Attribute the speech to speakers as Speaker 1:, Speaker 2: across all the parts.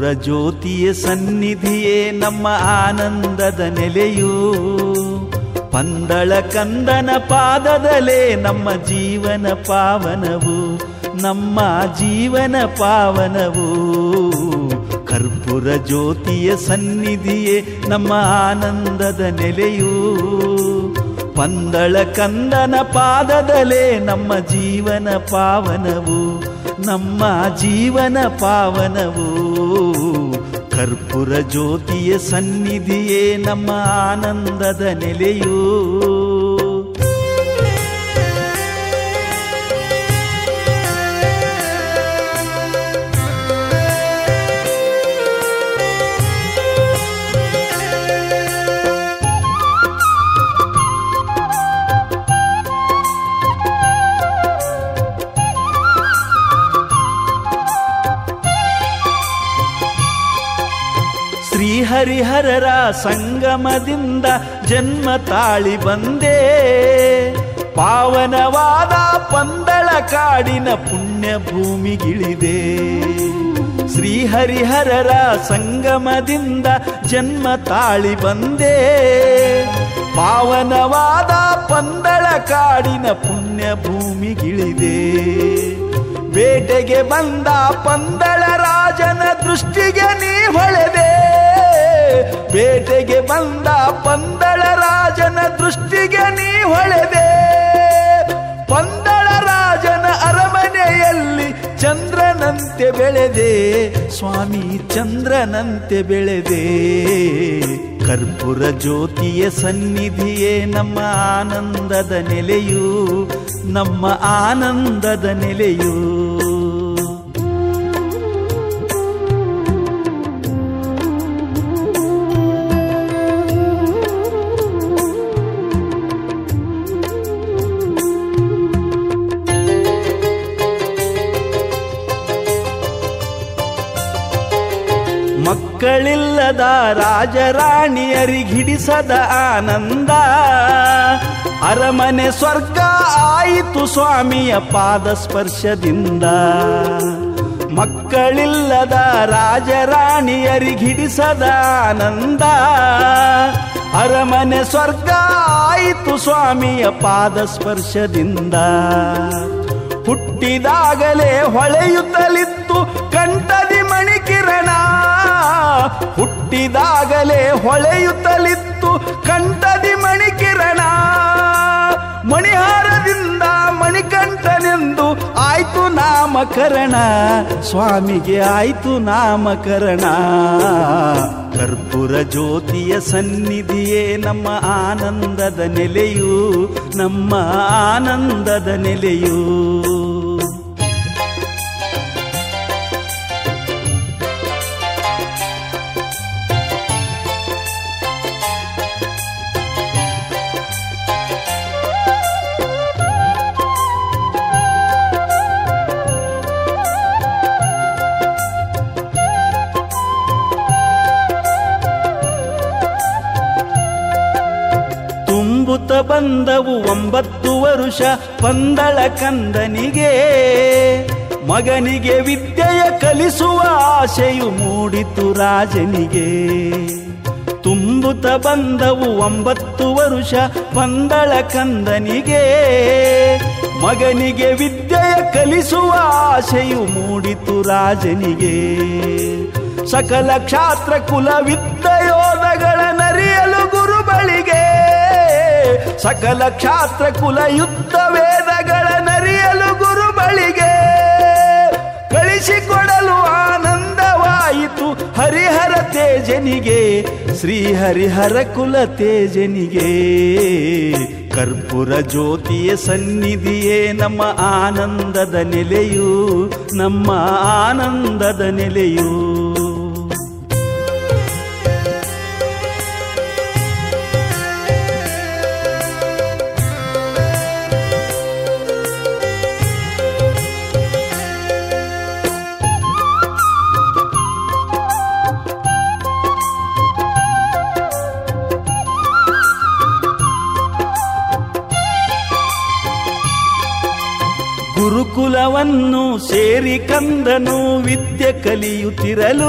Speaker 1: ಜ್ಯೋತಿಯ ಸನ್ನಿಧಿಯೇ ನಮ್ಮ ಆನಂದದ ನೆಲೆಯೂ, ಪಂದಳ ಕಂದನ ಪಾದದಲೇ ನಮ್ಮ ಜೀವನ ಪಾವನವು, ನಮ್ಮ ಜೀವನ ಪಾವನವು. ಕರ್ಪೂರ ಜ್ಯೋತಿಯ ಸನ್ನಿಧಿಯೇ ನಮ್ಮ ಆನಂದದ ನೆಲೆಯೂ, ಪಂದಳ ಕಂದನ ಪಾದದಲೇ ನಮ್ಮ ಜೀವನ ಪಾವನವು, ನಮ್ಮ ಜೀವನ ಪಾವನವು. ಕರ್ಪೂರ ಜ್ಯೋತಿಯ ಸನ್ನಿಧಿಯೇ ನಮ್ಮ ಆನಂದದ ನೆಲೆಯೂ. ಶ್ರೀಹರಿಹರರ ಸಂಗಮದಿಂದ ಜನ್ಮ ತಾಳಿ ಬಂದೆ, ಪಾವನವಾದ ಪಂದಳ ಕಾಡಿನ ಪುಣ್ಯ ಭೂಮಿಗಿಳಿದೆ. ಶ್ರೀಹರಿಹರರ ಸಂಗಮದಿಂದ ಜನ್ಮ ತಾಳಿ ಬಂದೆ, ಪಾವನವಾದ ಪಂದಳ ಕಾಡಿನ ಪುಣ್ಯ ಭೂಮಿಗಿಳಿದೆ. ಬೇಟೆಗೆ ಬಂದ ಪಂದಳ ರಾಜನ ದೃಷ್ಟಿಗೆ ನೀ ಹೊಳೆದೆ, ಬೇಟೆಗೆ ಬಂದ ಪಂದಳ ರಾಜನ ದೃಷ್ಟಿಗೆ ನೀ ಹೊಳೆದೆ. ಪಂದಳ ರಾಜನ ಅರಮನೆಯಲ್ಲಿ ಚಂದ್ರನಂತೆ ಬೆಳೆದೆ, ಸ್ವಾಮಿ ಚಂದ್ರನಂತೆ ಬೆಳೆದೆ. ಕರ್ಪೂರ ಜ್ಯೋತಿಯ ಸನ್ನಿಧಿಯೇ ನಮ್ಮ ಆನಂದದ ನೆಲೆಯೂ, ನಮ್ಮ ಆನಂದದ ನೆಲೆಯೂ. ಮಕ್ಕಳಿಲ್ಲದ ರಾಜರಾಣಿಯರಿಗಿಡಿಸದ ಆನಂದ, ಅರಮನೆ ಸ್ವರ್ಗ ಆಯಿತು ಸ್ವಾಮಿಯ ಪಾದ ಸ್ಪರ್ಶದಿಂದ. ಮಕ್ಕಳಿಲ್ಲದ ರಾಜರಾಣಿಯರಿಗಿಡಿಸದ ಆನಂದ, ಅರಮನೆ ಸ್ವರ್ಗ ಆಯಿತು ಸ್ವಾಮಿಯ ಪಾದ ಸ್ಪರ್ಶದಿಂದ. ಹುಟ್ಟಿದಾಗಲೇ ಹೊಳೆಯುತ್ತಲಿತ್ತು ಕಂಠದಿ ಮಣಿಕಿರಣ, ಹುಟ್ಟಿದಾಗಲೇ ಹೊಳೆಯುತ್ತಲಿತ್ತು ಕಂಠದಿ ಮಣಿಕಿರಣ. ಮಣಿಹಾರದಿಂದ ಮಣಿಕಂಠನೆಂದು ಆಯ್ತು ನಾಮಕರಣ, ಸ್ವಾಮಿಗೆ ಆಯ್ತು ನಾಮಕರಣ. ಕರ್ಪೂರ ಜ್ಯೋತಿಯ ಸನ್ನಿಧಿಯೇ ನಮ್ಮ ಆನಂದದ ನೆಲೆಯೂ, ನಮ್ಮ ಆನಂದದ ನೆಲೆಯೂ. ಬಂದವು 9 ವರುಷ ಪಂದಳ ಕಂದನಿಗೆ, ಮಗನಿಗೆ ವಿದ್ಯೆಯ ಕಲಿಸುವ ಆಶೆಯು ಮೂಡಿತು ರಾಜನಿಗೆ. ತುಂಬುತ್ತ ಬಂದವು 9 ವರುಷ ಪಂದಳ ಕಂದನಿಗೆ, ಮಗನಿಗೆ ವಿದ್ಯೆಯ ಕಲಿಸುವ ಆಶೆಯು ಮೂಡಿತು ರಾಜನಿಗೆ. ಸಕಲ ಕ್ಷಾತ್ರ ಕುಲವಿದ್ದ ಯೋಧಗಳ ನರಿಯಲು ಗುರು ಬಳಿಗೆ, ಸಕಲ ಕ್ಷಾತ್ರ ಕುಲ ಯುದ್ಧ ವೇದಗಳ ನರಿಯಲು ಗುರು ಬಳಿಗೆ. ಕಳಿಸಿಕೊಡಲು ಆನಂದವಾಯಿತು ಹರಿಹರ ತೇಜನಿಗೆ, ಶ್ರೀ ಹರಿಹರ ಕುಲ ತೇಜನಿಗೆ. ಕರ್ಪೂರ ಜ್ಯೋತಿಯ ಸನ್ನಿಧಿಯೇ ನಮ್ಮ ಆನಂದದ ನೆಲೆಯೂ, ನಮ್ಮ ಆನಂದದ ನೆಲೆಯೂ. ಗುರುಕುಲವನ್ನು ಸೇರಿ ಕಂದನು ವಿದ್ಯೆ ಕಲಿಯುತ್ತಿರಲು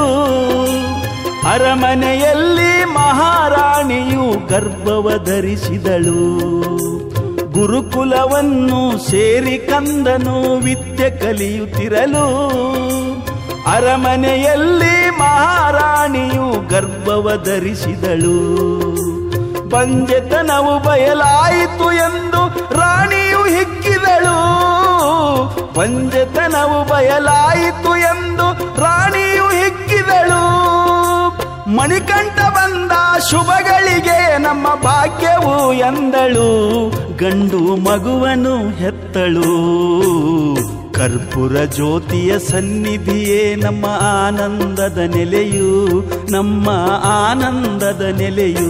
Speaker 1: ಅರಮನೆಯಲ್ಲಿ ಮಹಾರಾಣಿಯು ಗರ್ಭವ ಧರಿಸಿದಳು. ಗುರುಕುಲವನ್ನು ಸೇರಿ ಕಂದನು ವಿದ್ಯೆ ಕಲಿಯುತ್ತಿರಲು ಅರಮನೆಯಲ್ಲಿ ಮಹಾರಾಣಿಯು ಗರ್ಭವ ಧರಿಸಿದಳು. ಬಂಜೆತನವು ಬಯಲಾಯಿತು ಎಂದು ರಾಣಿಯು ಹಿಗ್ಗಿದಳು. ಬಂಜೆತನವು ಬಯಲಾಯಿತು ಎಂದು ರಾಣಿಯು ಹಿಗ್ಗಿದಳು. ಮಣಿಕಂಠ ಬಂದ ಶುಭಗಳಿಗೆ ನಮ್ಮ ಭಾಗ್ಯವು ಎಂದಳು. ಗಂಡು ಮಗುವನು ಹೆತ್ತಳು. ಕರ್ಪೂರ ಜ್ಯೋತಿಯ ಸನ್ನಿಧಿಯೇ ನಮ್ಮ ಆನಂದದ ನೆಲೆಯು, ನಮ್ಮ ಆನಂದದ ನೆಲೆಯು.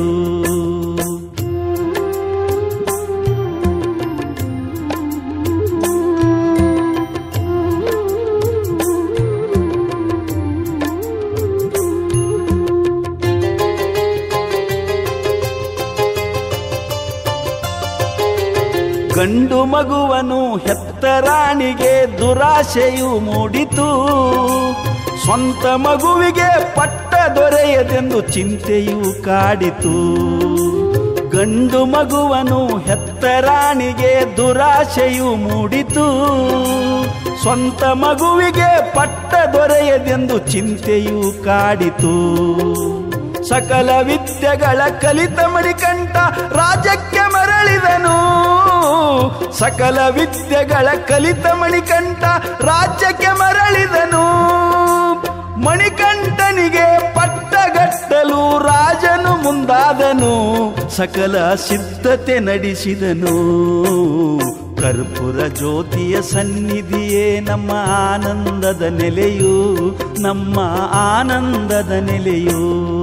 Speaker 1: ಗಂಡು ಮಗುವನು ಹೆತ್ತ ರಾಣಿಗೆ ದುರಾಶೆಯು ಮೂಡಿತು. ಸ್ವಂತ ಮಗುವಿಗೆ ಪಟ್ಟ ದೊರೆಯದೆಂದು ಚಿಂತೆಯು ಕಾಡಿತು. ಗಂಡು ಮಗುವನು ಹೆತ್ತ ರಾಣಿಗೆ ದುರಾಶೆಯು ಮೂಡಿತು. ಸ್ವಂತ ಮಗುವಿಗೆ ಪಟ್ಟ ದೊರೆಯದೆಂದು ಚಿಂತೆಯು ಕಾಡಿತು. ಸಕಲ ವಿದ್ಯೆಗಳ ಕಲಿತ ಮಣಿಕಂಠ ರಾಜ್ಯಕ್ಕೆ ಮರಳಿದನು. ಸಕಲ ವಿದ್ಯೆಗಳ ಕಲಿತ ಮಣಿಕಂಠ ರಾಜ್ಯಕ್ಕೆ ಮರಳಿದನು. ಮಣಿಕಂಠನಿಗೆ ಪಟ್ಟಗಟ್ಟಲು ರಾಜನು ಮುಂದಾದನು. ಸಕಲ ಸಿದ್ಧತೆ ನಡೆಸಿದನು. ಕರ್ಪೂರ ಜ್ಯೋತಿಯ ಸನ್ನಿಧಿಯೇ ನಮ್ಮ ಆನಂದದ ನೆಲೆಯು, ನಮ್ಮ ಆನಂದದ ನೆಲೆಯು.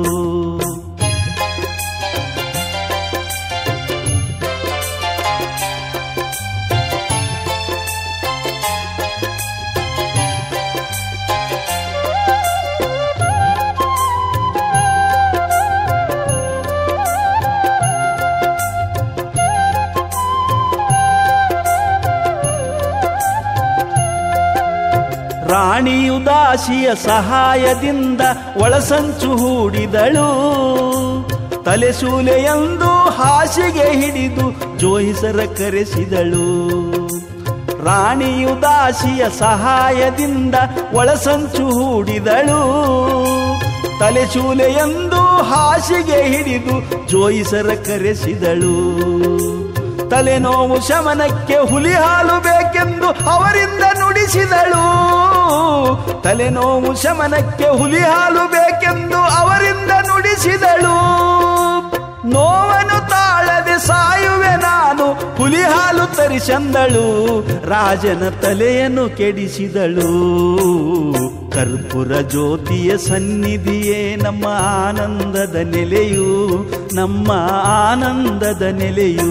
Speaker 1: ರಾಣಿಯು ದಾಸಿಯ ಸಹಾಯದಿಂದ ಒಳಸಂಚು ಹೂಡಿದಳು. ತಲೆಸೂಲೆಯೆಂದು ಹಾಸಿಗೆ ಹಿಡಿದು ಜೋಯಿಸರ ಕರೆಸಿದಳು. ರಾಣಿಯು ದಾಸಿಯ ಸಹಾಯದಿಂದ ಒಳಸಂಚು ಹೂಡಿದಳು. ತಲೆಸೂಲೆಯೆಂದು ಹಾಸಿಗೆ ಹಿಡಿದು ಜೋಯಿಸರ ಕರೆಸಿದಳು. ತಲೆನೋವು ಶಮನಕ್ಕೆ ಹುಲಿ ಹಾಲು ಬೇಕೆಂದು ಅವರಿಂದ ನುಡಿಸಿದಳು. ತಲೆನೋವು ಶಮನಕ್ಕೆ ಹುಲಿ ಹಾಲು ಬೇಕೆಂದು ಅವರಿಂದ ನುಡಿಸಿದಳು. ನೋವನ್ನು ತಾಳದೆ ಸಾಯುವೆ ನಾನು, ಹುಲಿ ಹಾಲು ತರಿಸಂದಳು. ರಾಜನ ತಲೆಯನ್ನು ಕೆಡಿಸಿದಳು. ಕರ್ಪೂರ ಜ್ಯೋತಿಯ ಸನ್ನಿಧಿಯೇ ನಮ್ಮ ಆನಂದದ ನೆಲೆಯು, ನಮ್ಮ ಆನಂದದ ನೆಲೆಯು.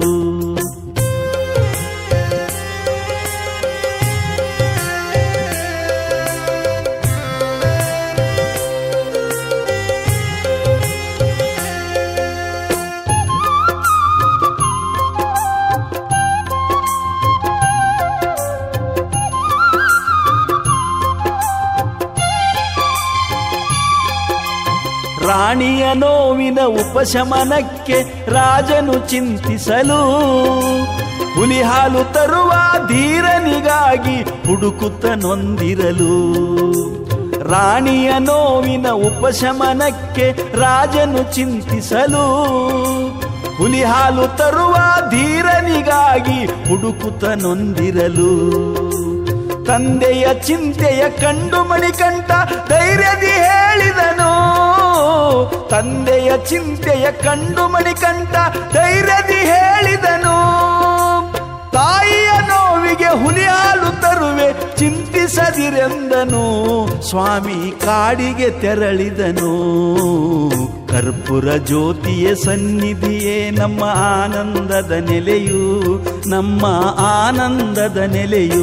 Speaker 1: ರಾಣಿಯ ನೋವಿನ ಉಪಶಮನಕ್ಕೆ ರಾಜನು ಚಿಂತಿಸಲು ಹುಲಿ ಹಾಲು ತರುವ ಧೀರನಿಗಾಗಿ ಹುಡುಕುತ್ತ ನೊಂದಿರಲು. ರಾಣಿಯ ನೋವಿನ ಉಪಶಮನಕ್ಕೆ ರಾಜನು ಚಿಂತಿಸಲು ಹುಲಿ ಹಾಲು ತರುವ ಧೀರನಿಗಾಗಿ ಹುಡುಕುತ್ತ ನೊಂದಿರಲು. ತಂದೆಯ ಚಿಂತೆಯ ಕಂಡು ಮಣಿಕಂಠ ಧೈರ್ಯದಿ ಹೇಳಿದನು. ತಂದೆಯ ಚಿಂತೆಯ ಕಂಡು ಮಣಿಕಂಠ ಧೈರ್ಯದಿ ಹೇಳಿದನು. ತಾಯಿಯ ನೋವಿಗೆ ಹುಲಿ ಹಾಲು ತರುವೆ ಚಿಂತಿಸದಿರೆಂದನು. ಸ್ವಾಮಿ ಕಾಡಿಗೆ ತೆರಳಿದನು. ಕರ್ಪೂರ ಜ್ಯೋತಿಯ ಸನ್ನಿಧಿಯೇ ನಮ್ಮ ಆನಂದದ ನೆಲೆಯು, ನಮ್ಮ ಆನಂದದ ನೆಲೆಯು.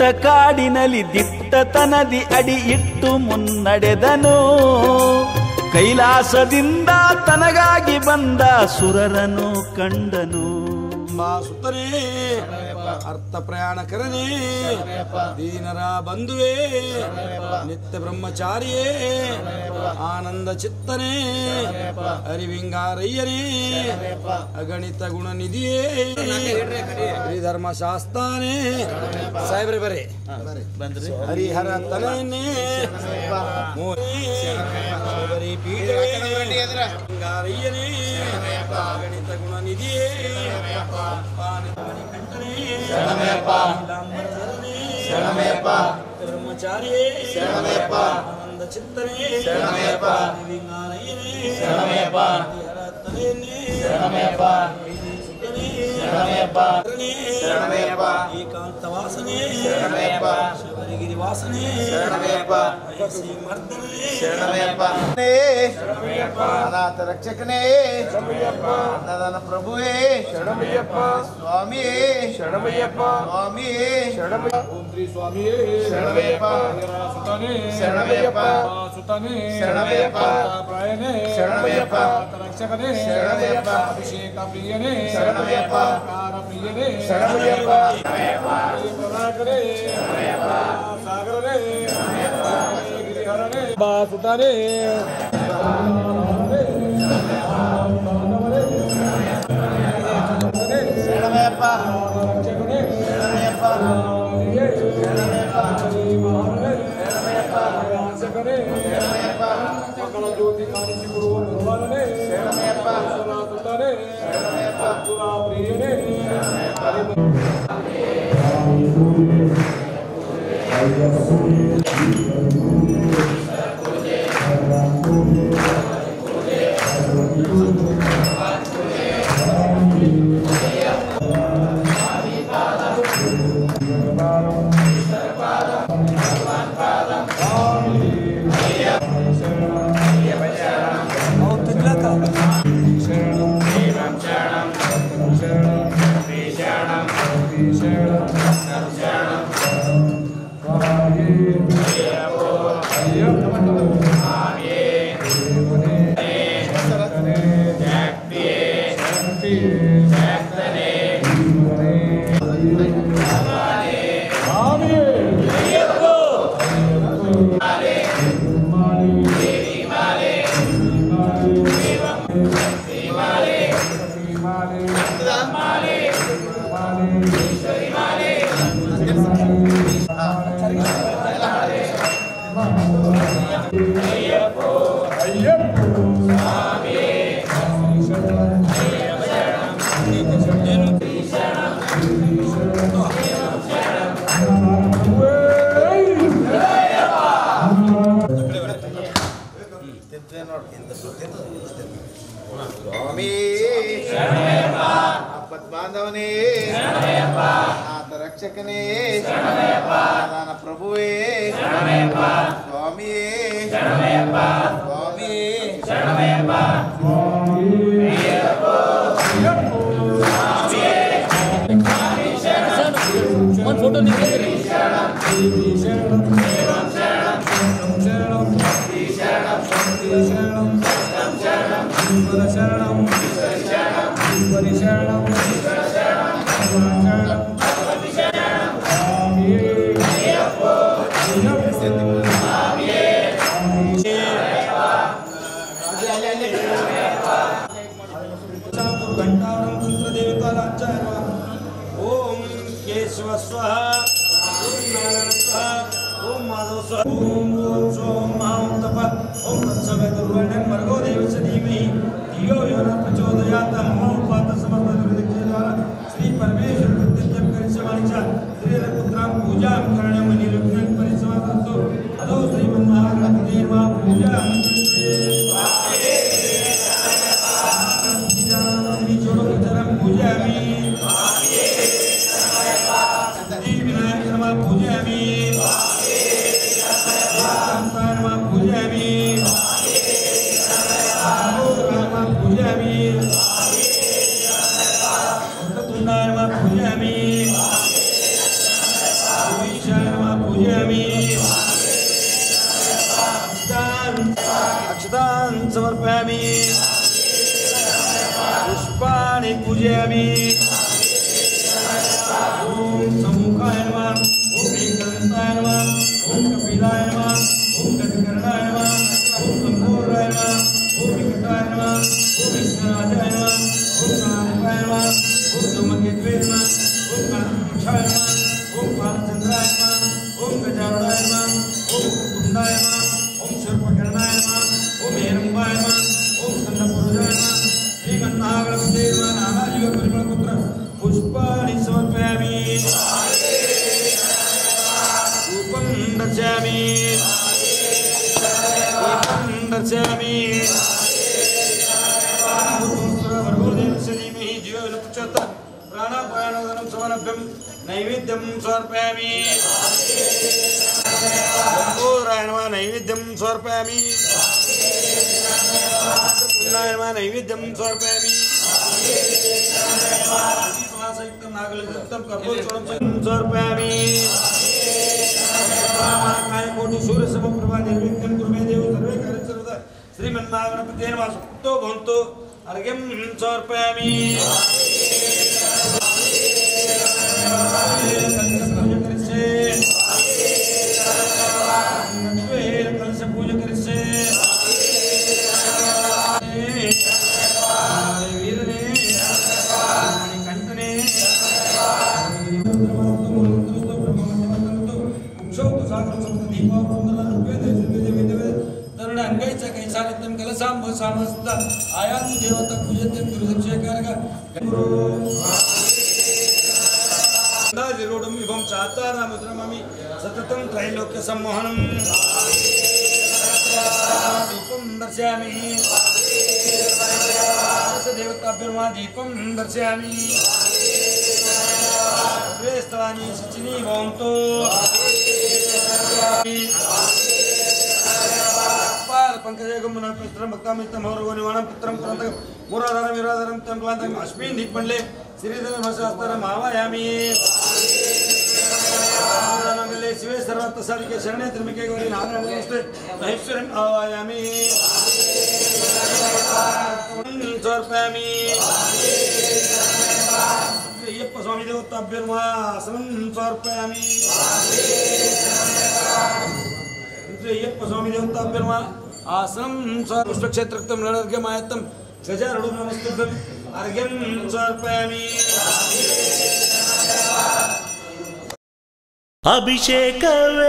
Speaker 1: ಕಾಡಿನಲ್ಲಿ ದಿಟ್ಟತನದಿ ಅಡಿ ಇಟ್ಟು ಮುನ್ನಡೆದನು. ಕೈಲಾಸದಿಂದ ತನಗಾಗಿ ಬಂದ ಸುರರನು ಕಂಡನು.
Speaker 2: ಸುತ್ತನೇ ಅರ್ಥ ಪ್ರಯಾಣಕರನೇ, ದೀನರ ಬಂಧುವೇ, ನಿತ್ಯ ಬ್ರಹ್ಮಚಾರಿಯೇ, ಆನಂದ ಚಿತ್ತನೇ, ಹರಿವಿಂಗಾರಯ್ಯನೇ, ಅಗಣಿತ ಗುಣ ನಿಧಿಯೇ, ಧರ್ಮಶಾಸ್ತಾನೇ, ಸಾಹೇಬ್ರೆ ಬರೇ ಹರಿಹರ ತನಯನ್ನೇ, ಹಿಂಗಾರಯ್ಯನೇ, ಅಗಣಿತ ಗುಣ ನಿಧಿಯೇ, ಬ್ರಹ್ಮಚಾರಿಯೇ, ಆನಂದ ಚಿತ್ತನೇ, ಏಕಾಂತ ವಾಸನೆ, ಶಬರಿಗಿರಿ ವಾಸನೆ,
Speaker 3: ಅನಾಥ ರಕ್ಷಕನೇ, ಅನ್ನದಾನ ಪ್ರಭುವೇ, ಸ್ವಾಮಿಯೇ, ಸ್ವಾಮಿಯೇ,
Speaker 4: ಓಂ ಶ್ರೀ ಸ್ವಾಮಿಯೇ
Speaker 3: ಶರಣಮಯ್ಯಪ್ಪ,
Speaker 4: ಸುತಾನೇ
Speaker 3: ಶರಣಮಯ್ಯಪ್ಪ,
Speaker 4: ಸುತಾನೇ
Speaker 3: ಶರಣಮಯ್ಯಪ್ಪ,
Speaker 4: ಪ್ರಾಯನೇ
Speaker 3: ಶರಣಮಯ್ಯಪ್ಪ,
Speaker 4: ರಕ್ಷಕನೇ
Speaker 3: ಶರಣಮಯ್ಯಪ್ಪ,
Speaker 4: ಅಭಿಷೇಕ ಪ್ರಿಯನೇ
Speaker 3: ಶರಣಮಯ್ಯಪ್ಪ,
Speaker 4: ಕಾರ ಪ್ರಿಯನೇ
Speaker 3: ಶರಣಮಯ್ಯಪ್ಪ,
Speaker 4: ಪ್ರಭಾಕರೇ ಸಾಗರನೇ ಗಿರಿಹರನೇ ಬಾ ಸುತಾನೇ
Speaker 3: ಶರಣಮಯ್ಯಪ್ಪ,
Speaker 4: ರಕ್ಷಕನೇ
Speaker 3: ಶರಣಮಯ್ಯಪ್ಪ,
Speaker 4: ಮಕ್ಕಳ ಜ್ಯೋತಿ ಕಾಣಿಸಿಕೊಡುವ ಭಗವಾನನೇ
Speaker 3: ಶರಣಮಯ್ಯಪ್ಪ,
Speaker 4: ಸುತಾನೇ ಪ್ರಿಯನೇ
Speaker 3: ಸ್ವಾಮಿ ಆಪತ್ ಬಾಂಧವನೇ, ನಾಥ ರಕ್ಷಕನೇ, ದಾನ ಪ್ರಭುವೇ, ಸ್ವಾಮಿಯೇ, ಸ್ವಾಮಿಯೇ,
Speaker 5: ಒಂದು ಫೋಟೋ ನಿಂತ್ಕೊಳ್ಳಿ.
Speaker 2: ಓಂ ಕೇಶವ ಸ್ವಹ, ಓಂ ನಾರಾಯಣ ಸ್ವಹ, ಓಂ ಮಾಧವ ಸ್ವಹ, ಓಂ ಓಂ ಸೋಂ ಮಾಂ ತಪ, ಓಂ ತತ್ಸವಿತುರ್ವರೆಣ್ಯಂ ಭರ್ಗೋ ದೇವಸ್ಯ ಧೀಮಹಿ ಧಿಯೋ ಯೋ ನ ಪ್ರಚೋದಯಾತ್. ಮಹೋಪಾತ ಸಮರ್ಪಣ ಶ್ರೀ ಪರಮೇಶ್ವರ ಪ್ರತ್ಯಕ್ಷಂ ಕರಿಷ್ಯಮಾಣಿ ಚ ಶ್ರೀ ಪುತ್ರಾಂ ಪೂಜಾಂ ಕರಣಂ ನಿರುಕ್ತಂ ಪರಿಸಮಸ್ತು. ಅದೋ ಶ್ರೀಮನ್ಮಹಾಗಣಪತಿ ನಮಃ. ಪೂಜಾಂ पूजामि विनायक नमः पूजामि पूजामि समर्पयामि पुष्पाणि पूजयामि ओम सम्मुखाय नमः ओम एकदन्ताय नमः ओम कपिलाय नमः ओम गजकर्णाय नमः ओम लंबोदराय नमः ओम विकटाय नमः ओम विघ्नराजाय नमः ओम गणाधिपाय नमः ओम धूमकेतवे नमः ओम गणेशाय नमः ओम बालचंद्राय नमः ओम गजाननाय नमः ओम कुंडाय नमः ओम सर्वकर्णाय नमः ओम हेरंबाय नमः ओम स्कंदपुरुषाय नमः श्रीमन्महागणपते नमः नानाजीवपरिमलपुत्र पुष्पाणि समर्पयामि धूपं दर्शयामि दीपं दर्शयामि प्राणापायनोदनं समर्प्यं नैवेद्यं समर्पयामि लंबोदराय नमः नैवेद्यं समर्पयामि पुण्याय नमः नैवेद्यं समर्पयामि सहितं नागलितं कर्पूरचूर्णं समर्पयामि कायकोटि सूर्यसमप्रभा निर्विघ्नं कुरु मे देव सर्वे कार्याणि सर्वदा श्रीमन्महागणपते नमः सुप्तो भवन्तु अर्घ्यं समर्पयामि कलश पूजा करिष्ये वीरने कंठने तरुण अंगैचा कैसानित्यं कलसांब सामस्त आयातु देवता पूजत्यं गुरुदक्षेकारक अंदाजिरूढं विभं चातारामुद्रममि सततं त्रैलोक्य सम्मोहनं दीपं दर्शयामि देवताभ्यर्मा दीपं दर्शयामि स्थलानि शुचिनी भवन्तु पंकजगमुना पित्रं भक्तामितं हौरगोनिवाणं पित्रं पुरन्तकं मूराधारं विराधारं तं क्लान्तं अस्मिन् दिक्मण्डले श्रीधर्मशास्त्रं आवाहयामि मंगले शिवे सर्वार्थसाधिके शरणे त्र्यंबके गौरी नारायणे नमस्ते महेश्वरम् आवाहयामि समर्पयामि अय्यप्प स्वामी देवताभ्यर्मा आसनं समर्पयामि अय्यप्प स्वामी देवताभ्यर्मा आसनं पुष्पक्षेत्रक्तं रणर्घ्यमायत्तं गजारूढं नमस्तुभ्यं अर्घ्यं समर्पयामि
Speaker 5: अभिषेकवे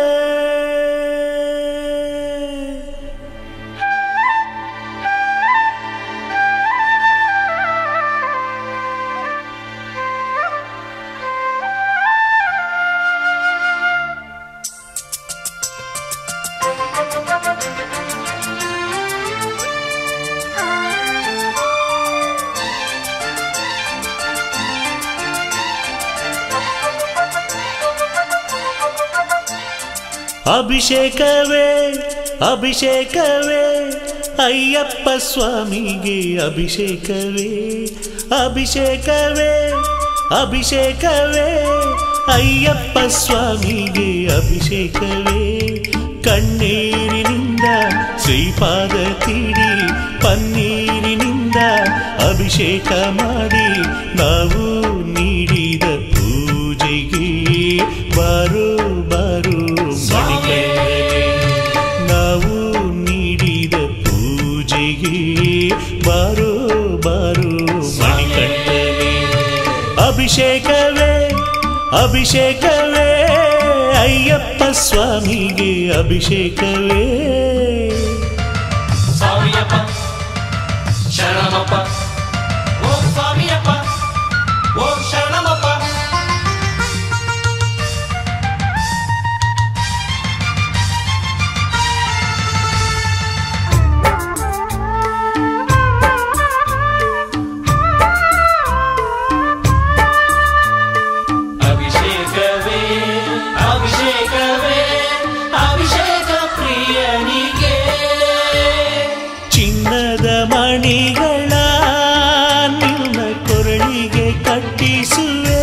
Speaker 5: ಅಭಿಷೇಕವೇ ಅಭಿಷೇಕವೇ ಅಯ್ಯಪ್ಪ ಸ್ವಾಮಿಗೆ ಅಭಿಷೇಕವೇ ಅಭಿಷೇಕವೇ ಅಭಿಷೇಕವೇ ಅಯ್ಯಪ್ಪ ಸ್ವಾಮಿಗೆ ಅಭಿಷೇಕವೇ ಕಣ್ಣೀರಿನಿಂದ ಶ್ರೀಪಾದ ತೀಡಿ ಪನ್ನೀರಿನಿಂದ ಅಭಿಷೇಕ ಮಾಡಿ ನಾವು ನೀಡಿದ ಪೂಜೆಗೆ ಬಾರೋ ಬಾರೋ ನಾವು ನೀಡಿದ ಪೂಜೆಗೆ ಬಾರೋ ಬಾರೋ ಮಣಿಕಂಠನೆ ಅಭಿಷೇಕವೇ ಅಭಿಷೇಕವೇ ಅಯ್ಯಪ್ಪ ಸ್ವಾಮಿಗೆ ಅಭಿಷೇಕವೇ
Speaker 6: ಸ್ವಾಮಿಯಪ್ಪ ಶರಣಮಪ್ಪ ಓಂ ಸ್ವಾಮಿಯಪ್ಪ ಓಂ ಶರಣಮಪ್ಪ
Speaker 5: ಮಣಿಗಳ ನಿನ್ನ ಕೊರಳಿಗೆ ಕಟ್ಟಿಸುವೆ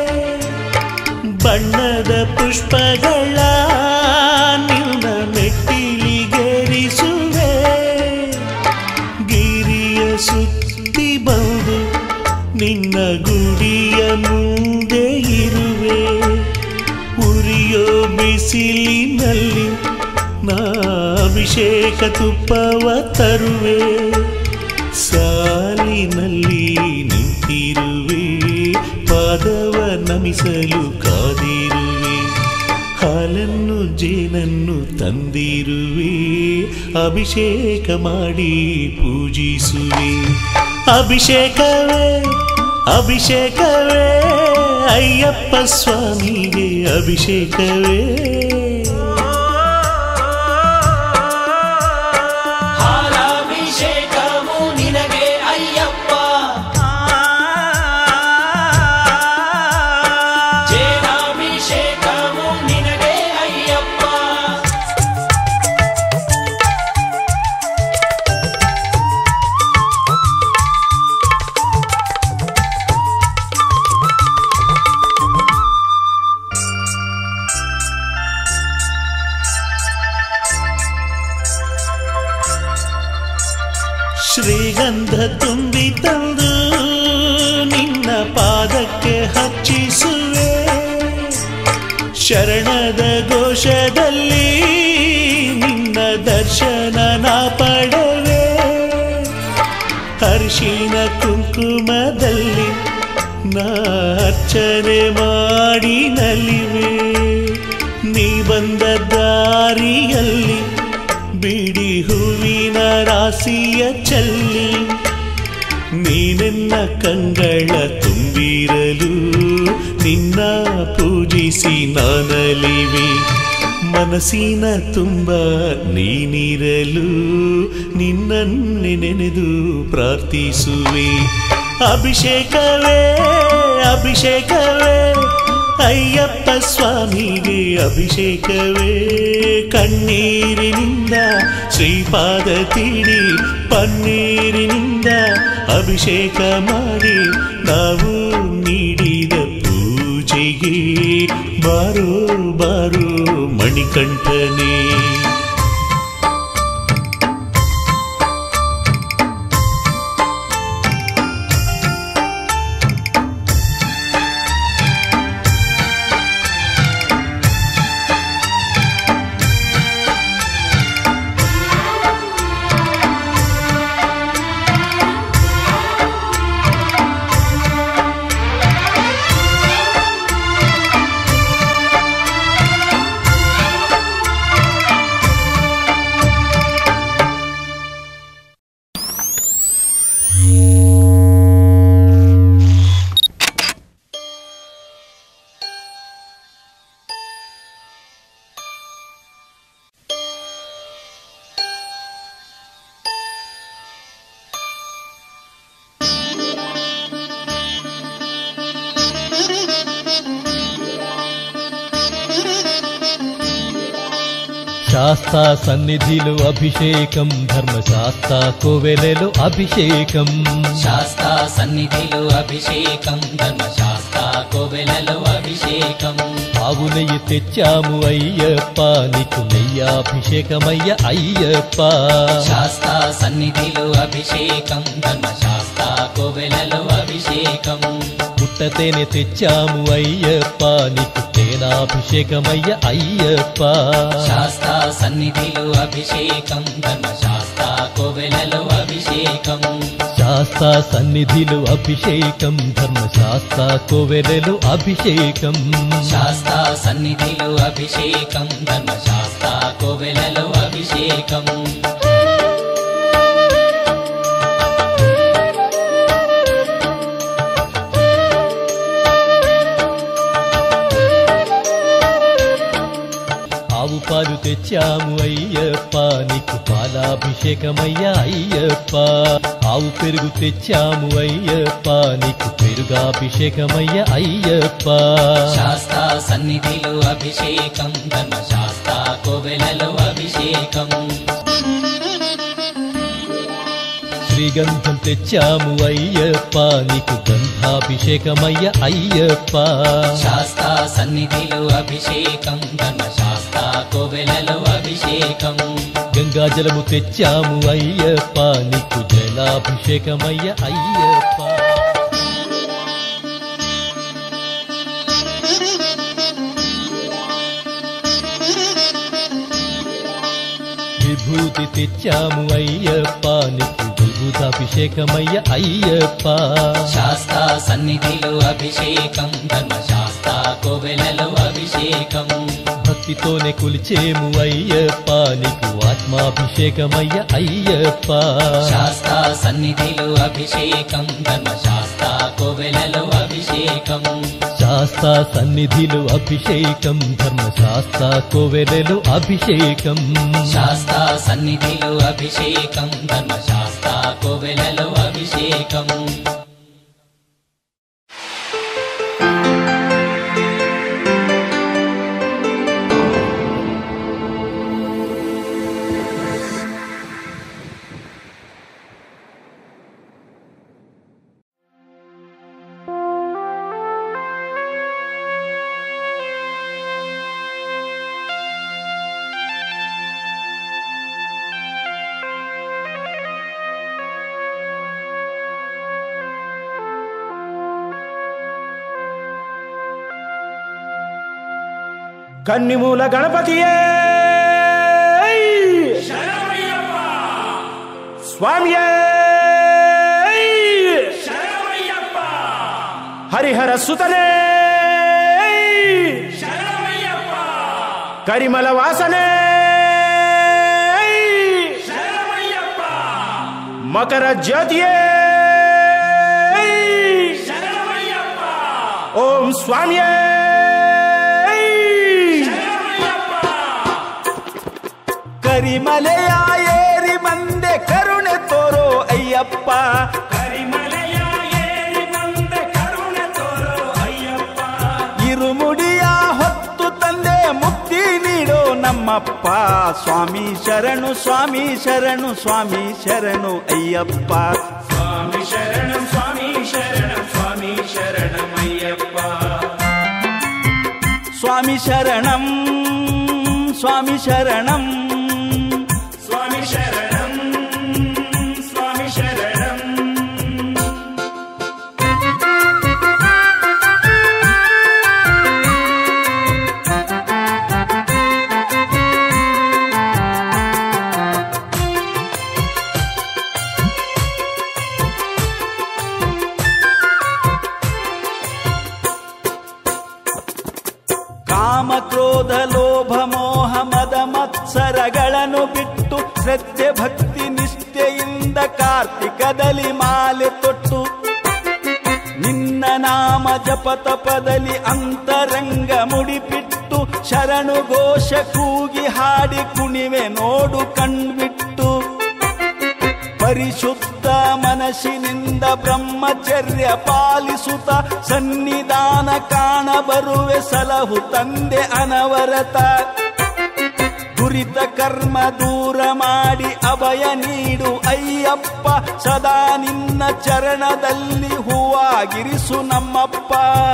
Speaker 5: ಬಣ್ಣದ ಪುಷ್ಪಗಳ ನಿನ್ನ ಮೆಟ್ಟಿಲಿಗೇರಿಸುವೆ ಅಭಿಷೇಕ ತುಪ್ಪವ ತರುವೆ, ಸಾಲಿನಲ್ಲಿ ನಿಂತಿರುವೆ, ಪಾದವ ನಮಿಸಲು ಕಾದಿರುವೆ, ಹಾಲನ್ನು ಜೇನನ್ನು ತಂದಿರುವೆ, ಅಭಿಷೇಕ ಮಾಡಿ ಪೂಜಿಸುವೆ. ಅಭಿಷೇಕವೇ ಅಭಿಷೇಕವೇ ಅಯ್ಯಪ್ಪ ಸ್ವಾಮಿಗೆ ಅಭಿಷೇಕವೇ.
Speaker 6: ಹಾಲಾಭಿಷೇಕವು ನಿನಗೆ ಅಯ್ಯಪ್ಪ, ಜೇನಾಭಿಷೇಕವು ನಿನಗೆ ಅಯ್ಯಪ್ಪ.
Speaker 5: ಶ್ರೀಗಂಧ ತುಂಬಿ ತಂದು ನಿನ್ನ ಪಾದಕ್ಕೆ ಹಚ್ಚಿಸುವೆ, ಶರಣದ ಘೋಷದಲ್ಲಿ ನಿನ್ನ ದರ್ಶನ ನಾ ಪಡವೆ, ಅರಿಶಿನ ಕುಂಕುಮದಲ್ಲಿ ನಾ ಅರ್ಚನೆ ಮಾಡಿ ನಲಿವೆ, ನೀ ಬಂದ ದಾರಿಯಲ್ಲಿ ಬಿಡಿ ಹೂವಿನ ರಾಶಿಯ ಚೆಲ್ಲಿ, ನೀನೆನ್ನ ಕಂಗಳ ತುಂಬಿರಲು ನಿನ್ನ ಪೂಜಿಸಿ ನಾನಲಿವೆ, ಮನಸ್ಸಿನ ತುಂಬ ನೀನಿರಲು ನಿನ್ನನ್ನೇ ನೆನೆದು ಪ್ರಾರ್ಥಿಸುವೆ. ಅಭಿಷೇಕವೇ ಅಭಿಷೇಕವೇ ಅಯ್ಯಪ್ಪ ಸ್ವಾಮಿಗೆ ಅಭಿಷೇಕವೇ. ಕಣ್ಣೀರಿನಿಂದ ಶ್ರೀಪಾದ ತೀಡಿ ಪನ್ನೀರಿನಿಂದ ಅಭಿಷೇಕ ಮಾಡಿ ನಾವು ನೀಡಿದ ಪೂಜೆಗೆ ಬಾರೋ ಬಾರೋ ಮಣಿಕಂಠನೇ.
Speaker 7: శాస్తా సన్నిధిలో అభిషేకం, ధర్మశాస్త్ర కోవెలలో అభిషేకం.
Speaker 8: శాస్తా సన్నిధిలో అభిషేకం, ధర్మశాస్త్ర కోవెలలో అభిషేకం.
Speaker 7: ఆవు నెయ్యి తెచ్చాము అయ్యప్ప, నీకు నెయ్యాభిషేకమయ్య అయ్యప్ప.
Speaker 8: శాస్తా సన్నిధిలో అభిషేకం, ధర్మశాస్త్ర కోవెలలో అభిషేకం.
Speaker 7: పుట్టతేనె తెచ్చాము అయ్యప్ప, నీకు తేనాభిషేకమయ్య అయ్యప్ప.
Speaker 8: శాస్తా సన్నిధిలో అభిషేకం, ధర్మశాస్త్ర కోవెలలో అభిషేకం.
Speaker 7: శాస్తా సన్నిధిలో అభిషేకం, ధర్మశాస్త్ర కోవెలలో అభిషేకం.
Speaker 8: శాస్తా సన్నిధిలో అభిషేకం, ధర్మశాస్త్ర కోవెలలో అభిషేకం.
Speaker 7: ఆవు పాలు తెచ్చాము అయ్యప్ప, నీకు పాలాభిషేకమయ్య అయ్యప్ప. ఆవు పెరుగు తెచ్చాము అయ్యప్ప, నీకు పెరుగాభిషేకమయ్య అయ్యప్ప.
Speaker 8: శాస్తా సన్నిధిలో అభిషేకం, ధర్మశాస్త్ర కోవెలలో అభిషేకం.
Speaker 7: శ్రీగంధం తెచ్చాము అయ్యప్ప, నీకు గంధాభిషేకమయ్య అయ్యప్ప.
Speaker 8: శాస్తా సన్నిధిలో అభిషేకం, ధర్మశాస్త్ర కోవెలలో అభిషేకం.
Speaker 7: గంగాజలము తెచ్చాము అయ్యప్ప, నీకు జలాభిషేకమయ్య అయ్యప్ప. విభూతి తెచ్చాము అయ్యప్ప నీకు విభూతాభిషేకమయ్య అయ్యప్ప
Speaker 8: శాస్తా సన్నిధిలో అభిషేకం ధర్మశాస్త కోవెలలో అభిషేకం
Speaker 7: భక్తితోనే కొలిచేము అయ్యప్ప నీకు ఆత్మాభిషేకమయ్య అయ్యప్ప
Speaker 8: శాస్తా సన్నిధిలో అభిషేకం ధర్మశాస్త కోవెలలో అభిషేకం
Speaker 7: శాస్తా సన్నిధిలో అభిషేకం ధర్మశాస్త కోవెలలో అభిషేకం
Speaker 8: శాస్తా సన్నిధిలో అభిషేకం ధర్మశాస్త కోవెలలో అభిషేకం
Speaker 2: కన్నిమూల గణపతియే స్వామియే హరిహర సుతనే కరిమల వాసనే మకర జ్యోతియే ఓం స్వామియే ಕರಿಮಲೆಯ ಏರಿ ಬಂದೆ ಕರುಣೆ ತೋರೋ ಅಯ್ಯಪ್ಪ ಕರಿಮಲೆಯ ಏರಿ ಬಂದೆ ಕರುಣೆ ತೋರೋ ಅಯ್ಯಪ್ಪ ಇರುಮುಡಿಯ ಹೊತ್ತು ತಂದೆ ಮುಕ್ತಿ ನೀಡೋ ನಮ್ಮಪ್ಪ ಸ್ವಾಮಿ ಶರಣು ಸ್ವಾಮಿ ಶರಣು ಸ್ವಾಮಿ ಶರಣು ಅಯ್ಯಪ್ಪ ಸ್ವಾಮಿ ಶರಣು ಸ್ವಾಮಿ ಶರಣು ಸ್ವಾಮಿ ಶರಣಮಯ್ಯಪ್ಪ ಸ್ವಾಮಿ ಶರಣಂ ಸ್ವಾಮಿ ಶರಣಂ ಸ್ವಾಮಿ ಶರಣಂ ಸ್ವಾಮಿ ಶರಣಂ ಕಾಮ ಕ್ರೋಧ ಲೋಭ ಮೋಹ ಮದ ಮತ್ಸರಗಳನ್ನು ಬಿಟ್ಟು ಶ್ರದ್ಧೆ ಭಕ್ತಿ ನಿಷ್ಠೆಯಿಂದ ಕಾರ್ತಿಕದಲ್ಲಿ ಮಾಲೆ ತೊಟ್ಟು ನಿನ್ನ ನಾಮ ಜಪ ತಪದಲ್ಲಿ ಅಂತರಂಗ ಮುಡಿಪಿಟ್ಟು ಶರಣು ಘೋಷ ಕೂಗಿ ಹಾಡಿ ಕುಣಿವೆ ನೋಡು ಕಣ್ಬಿಟ್ಟು ಪರಿಶುದ್ಧ ಮನಸ್ಸಿನಿಂದ ಬ್ರಹ್ಮಚರ್ಯ ಪಾಲಿಸುತ್ತ ಸನ್ನಿಧಾನ ಕಾಣ ಬರುವೆ ಸಲಹು ತಂದೆ ಅನವರತ ದುರಿತ ಕರ್ಮ ದೂರ ಮಾಡಿ ಅಭಯ ನೀಡು ಅಯ್ಯಪ್ಪ ಸದಾ ನಿನ್ನ ಚರಣದಲ್ಲಿ ಹೂವಾಗಿರಿಸು ನಮ್ಮಪ್ಪ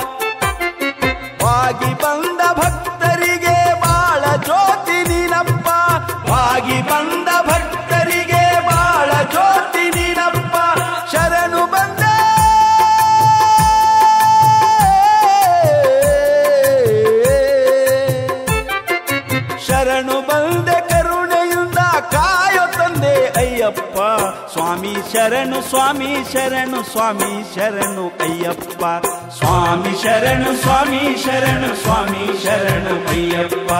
Speaker 2: ವಾಗಿ ಬಂದ ಭಕ್ತರಿಗೆ ಬಾಳ ಜ್ಯೋತಿ ನೀನಪ್ಪ ವಾಗಿ ಬಂದ ಭಕ್ತರಿಗೆ ಬಾಳ ಜ್ಯೋತಿ ನೀನಪ್ಪ ಶರಣು ಬಂದ ಶರಣು ಬಂದೆ ಕರುಣೆಯಿಂದ ಕಾಯೋ ತಂದೆ ಅಯ್ಯಪ್ಪ ಸ್ವಾಮಿ ಶರಣು ಸ್ವಾಮಿ ಶರಣು ಸ್ವಾಮಿ ಶರಣು ಅಯ್ಯಪ್ಪ ಸ್ವಾಮಿ ಶರಣು ಸ್ವಾಮಿ ಶರಣು ಸ್ವಾಮಿ ಶರಣು ಅಯ್ಯಪ್ಪ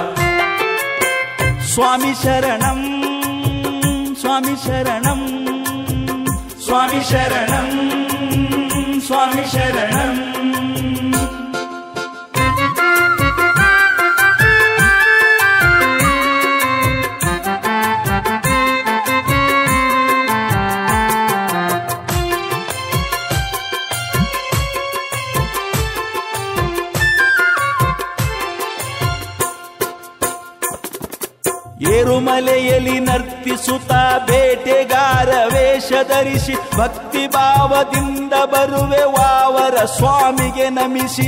Speaker 2: ಸ್ವಾಮಿ ಶರಣಂ ಸ್ವಾಮಿ ಶರಣಂ ಸ್ವಾಮಿ ಶರಣಂ ಸ್ವಾಮಿ ಶರಣಂ ಏರುಮಲೆಯಲ್ಲಿ ನರ್ತಿಸುತ್ತ ಬೇಟೆಗಾರ ವೇಷ ಧರಿಸಿ ಭಕ್ತಿ ಭಾವದಿಂದ ಬರುವೆ ವಾವರ ಸ್ವಾಮಿಗೆ ನಮಿಸಿ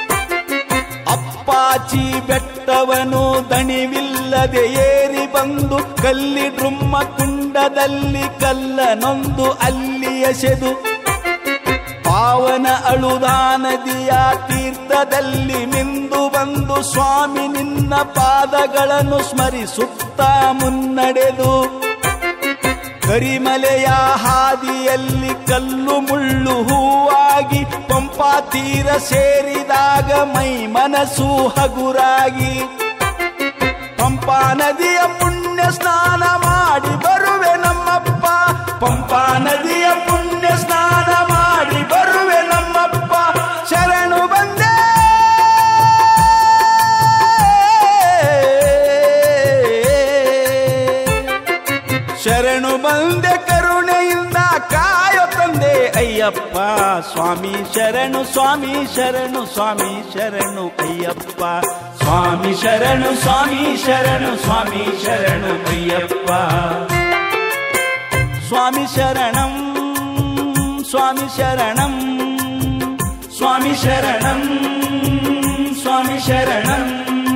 Speaker 2: ಅಪ್ಪಾಚಿ ಬೆಟ್ಟವನು ದಣಿವಿಲ್ಲದೆ ಏರಿ ಬಂದು ಕಲ್ಲಿ ಡ್ರುಮ್ಮ ಕುಂಡದಲ್ಲಿ ಕಲ್ಲನೊಂದು ಅಲ್ಲಿ ಎಸೆದು ಪಾವನ ಅಳುದಾ ನದಿಯ ತೀರ್ಥದಲ್ಲಿ ಮಿಂದು ಬಂದು ಸ್ವಾಮಿ ನಿನ್ನ ಪಾದಗಳನ್ನು ಸ್ಮರಿಸುತ್ತ
Speaker 1: ಮುನ್ನಡೆದು ಕರಿಮಲೆಯ ಹಾದಿಯಲ್ಲಿ ಕಲ್ಲು ಮುಳ್ಳು ಹೂವಾಗಿ ಪಂಪಾ ತೀರ ಸೇರಿದಾಗ ಮೈ ಮನಸ್ಸು ಹಗುರಾಗಿ ಪಂಪಾ ನದಿಯ ಪುಣ್ಯ ಸ್ನಾನ ಮಾಡಿ ಬರುವೆ ನಮ್ಮಪ್ಪ. ಪಂಪಾ ನದಿಯ ಪುಣ್ಯ ಸ್ನಾನ ಮಾಡಿ ಬರುವೆ ನಮ್ಮಪ್ಪ. ಶರಣು ಬಂದೆ ಶರಣು ಬಂದೆ ಕರುಣೆಯಿಂದ ಕಾಯೋ ತಂದೆ ಅಯ್ಯಪ್ಪ. ಸ್ವಾಮಿ ಶರಣು ಸ್ವಾಮಿ ಶರಣು ಸ್ವಾಮಿ ಶರಣು ಅಯ್ಯಪ್ಪ. ಸ್ವಾಮಿ ಶರಣು ಸ್ವಾಮಿ ಶರಣು ಸ್ವಾಮಿ ಶರಣು ಅಯ್ಯಪ್ಪ. ಸ್ವಾಮಿ ಶರಣಂ ಸ್ವಾಮಿ ಶರಣಂ ಸ್ವಾಮಿ ಶರಣಂ ಸ್ವಾಮಿ ಶರಣಂ.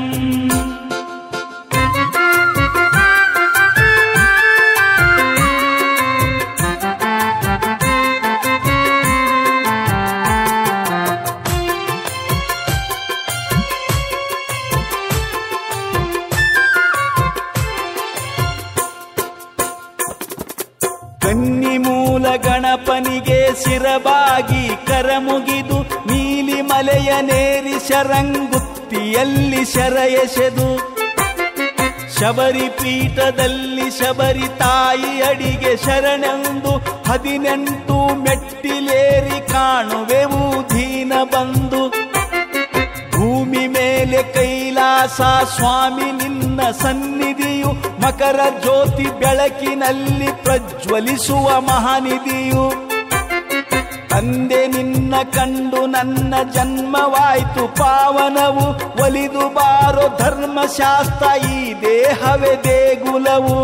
Speaker 1: ಕನ್ನಿಮೂಲ ಗಣಪನಿಗೆ ಶಿರಬಾಗಿ ಕರಮುಗಿದು ನೀಲಿ ಮಲೆಯ ನೇರಿ ಶರಂಗುತ್ತಿಯಲ್ಲಿ ಶರ ಎಸೆದು ಶಬರಿ ಪೀಠದಲ್ಲಿ ಶಬರಿ ತಾಯಿ ಅಡಿಗೆ ಶರಣೆಂದು 18 ಮೆಟ್ಟಿಲೇರಿ ಕಾಣುವೆವು ದೀನ ಬಂದು. ಭೂಮಿ ಮೇಲೆ ಕೈಲಾಸ ಸ್ವಾಮಿ ನಿನ್ನ ಸನ್ನಿಧಿಯು ಮಕರ ಜ್ಯೋತಿ ಬೆಳಕಿನಲ್ಲಿ ಪ್ರಜ್ವಲಿಸುವ ಮಹಾನಿಧಿಯು. ತಂದೆ ನಿನ್ನ ಕಂಡು ನನ್ನ ಜನ್ಮವಾಯ್ತು ಪಾವನವು. ಒಲಿದು ಬಾರೋ ಧರ್ಮಶಾಸ್ತ್ರ ಈ ದೇಹವೇ ದೇಗುಲವು.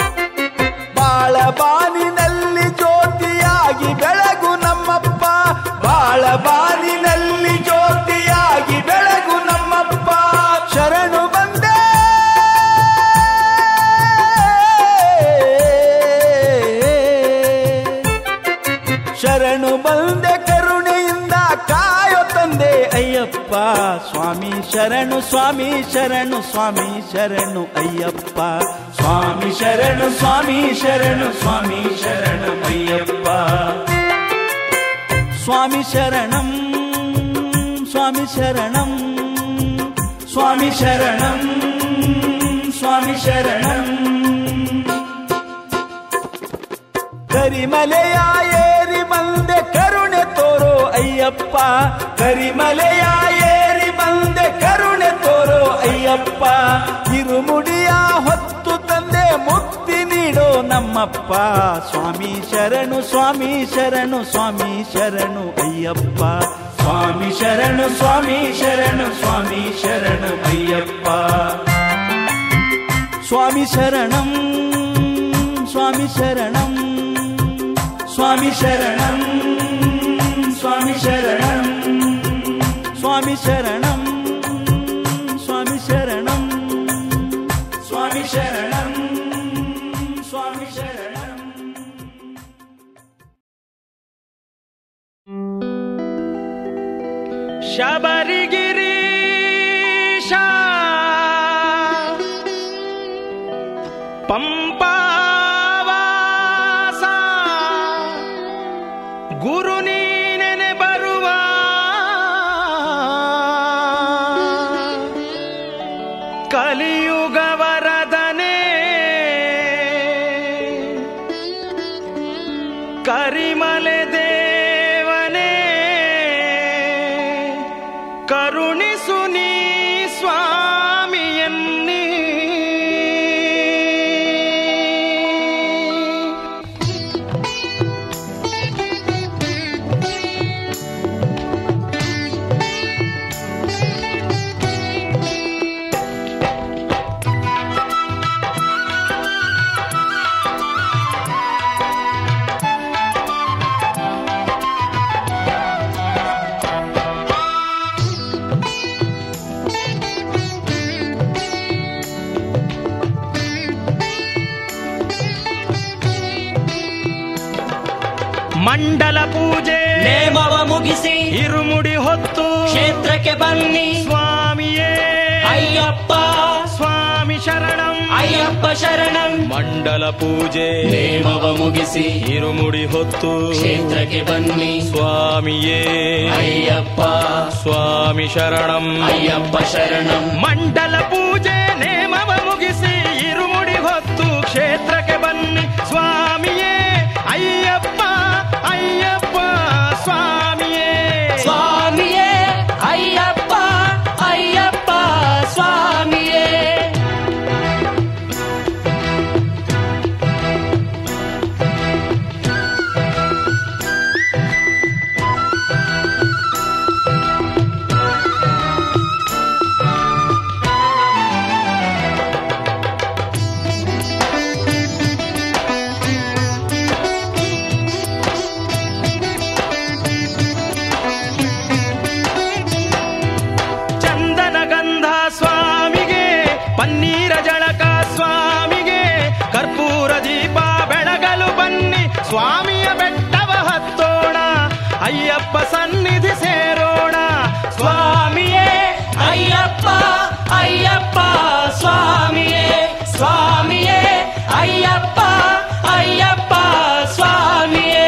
Speaker 1: ಬಾಳಬಾನಿನಲ್ಲಿ ಜ್ಯೋತಿಯಾಗಿ ಬೆಳಗು ನಮ್ಮಪ್ಪ. ಬಾಳಬಾನಿನಲ್ಲಿ ಜ್ಯೋತಿಯಾಗಿ ಬೆಳಗು ನಮ್ಮಪ್ಪ. ಶರಣು ಬಂದೆ ಶರಣು ಬಂದೆ ಕರುಣೆಯಿಂದ ಕಾಯೋ ತಂದೆ ಅಯ್ಯಪ್ಪ. ಸ್ವಾಮಿ ಶರಣು ಸ್ವಾಮಿ ಶರಣು ಸ್ವಾಮಿ ಶರಣು ಅಯ್ಯಪ್ಪ. ಸ್ವಾಮಿ ಶರಣು ಸ್ವಾಮಿ ಶರಣು ಸ್ವಾಮಿ ಶರಣು ಅಯ್ಯಪ್ಪ. ಸ್ವಾಮಿ ಶರಣಂ ಸ್ವಾಮಿ ಶರಣಂ ಸ್ವಾಮಿ ಶರಣಂ ಸ್ವಾಮಿ ಶರಣಂ. ಕರಿಮಲೆಯ ಏರಿ ಬಂದೆ ಕರುಣೆ ತೋರೋ ಅಯ್ಯಪ್ಪ. ಕರಿಮಲೆಯ ಏರಿ ಬಂದೆ ಕರುಣೆ ತೋರೋ ಅಯ್ಯಪ್ಪ. ಇರುಮುಡಿಯ ಹೊತ್ತು ತಂದೆ ಮುಕ್ತಿ ನೀಡೋ ನಮ್ಮಪ್ಪ. ಸ್ವಾಮಿ ಶರಣು ಸ್ವಾಮಿ ಶರಣು ಸ್ವಾಮಿ ಶರಣು ಅಯ್ಯಪ್ಪ. ಸ್ವಾಮಿ ಶರಣು ಸ್ವಾಮಿ ಶರಣು ಸ್ವಾಮಿ ಶರಣು ಅಯ್ಯಪ್ಪ. ಸ್ವಾಮಿ ಶರಣಂ ಸ್ವಾಮಿ ಶರಣಂ ಸ್ವಾಮಿ ಶರಣಂ ಸ್ವಾಮಿ ಶರಣಂ ಸ್ವಾಮಿ ಶರಣಂ ಸ್ವಾಮಿ ಶರಣಂ ಸ್ವಾಮಿ ಶರಣಂ ಸ್ವಾಮಿ ಶರಣಂ. ಶಬರಿಗಿರೀಶ ಪಂಪಾವಾಸ ಗುರು ನೀನೆನೆ ಬರುವ ಕಲಿಯುಗ ವರದನೆ ಕರಿಮಲೆ ದೇವನೇ ಕರುಣಿಸು ನೀ ಸ್ವಾಮಿಯನ್ನಿ. ಮಂಡಲ ಪೂಜೆ
Speaker 6: ನೇಮವ ಮುಗಿಸಿ
Speaker 1: ಇರುಮುಡಿ ಹೊತ್ತು
Speaker 6: ಕ್ಷೇತ್ರಕ್ಕೆ ಬನ್ನಿ
Speaker 1: ಸ್ವಾಮಿಯೇ
Speaker 6: ಅಯ್ಯಪ್ಪ.
Speaker 1: ಸ್ವಾಮಿ
Speaker 9: ಸ್ವಾಮಿ ಶರಣಂ
Speaker 6: ಅಯ್ಯಪ್ಪ ಶರಣಂ.
Speaker 9: ಮಂಡಲ ಪೂಜೆ
Speaker 6: ನೇಮವ ಮುಗಿಸಿ
Speaker 9: ಇರುಮುಡಿ ಹೊತ್ತು
Speaker 6: ಕ್ಷೇತ್ರಕ್ಕೆ ಬನ್ನಿ
Speaker 9: ಸ್ವಾಮಿಯೇ
Speaker 6: ಅಯ್ಯಪ್ಪ.
Speaker 9: ಸ್ವಾಮಿ ಶರಣಂ
Speaker 6: ಅಯ್ಯಪ್ಪ ಶರಣಂ.
Speaker 9: ಮಂಡಲ ಪೂಜೆ ನೇಮವ ಮುಗಿಸಿ ಇರುಮುಡಿ ಹೊತ್ತು ಕ್ಷೇತ್ರಕ್ಕೆ ಬನ್ನಿ ಸ್ವಾಮಿಯೇ ಅಯ್ಯಪ್ಪ ಅಯ್ಯಪ್ಪ ಸ್ವಾಮಿಯೇ.
Speaker 6: ಸ್ವಾಮಿಯೇ ಅಯ್ಯಪ್ಪ ಅಯ್ಯಪ್ಪ ಸ್ವಾಮಿಯೇ.
Speaker 9: ಚಂದನ ಗಂಧ ಸ್ವಾಮಿಗೆ ಪನ್ನೀರ ಜಳಕ ಸ್ವಾಮಿಗೆ ಕರ್ಪೂರ ದೀಪ ಬೆಳಗಲು ಬನ್ನಿ ಸ್ವಾಮಿಯ ಬೆಟ್ಟವ ಹತ್ತೋಣ ಅಯ್ಯಪ್ಪ ಸನ್ನಿಧಿ ಸೇರೋಣ.
Speaker 6: ಸ್ವಾಮಿಯೇ ಅಯ್ಯಪ್ಪ ಅಯ್ಯಪ್ಪ ಸ್ವಾಮಿಯೇ. ಸ್ವಾಮಿಯೇ ಅಯ್ಯಪ್ಪ ಅಯ್ಯಪ್ಪ ಸ್ವಾಮಿಯೇ.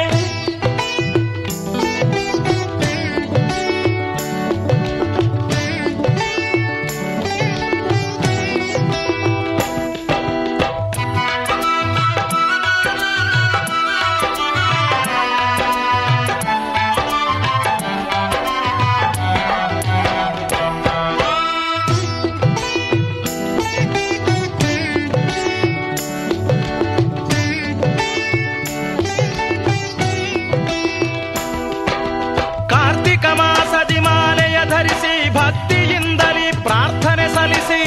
Speaker 9: ಕಾರ್ತಿಕ ಮಾಸದಿ ಮಾಲೆಯ ಧರಿಸಿ ಭಕ್ತಿಯಿಂದಲೇ ಪ್ರಾರ್ಥನೆ ಸಲ್ಲಿಸಿ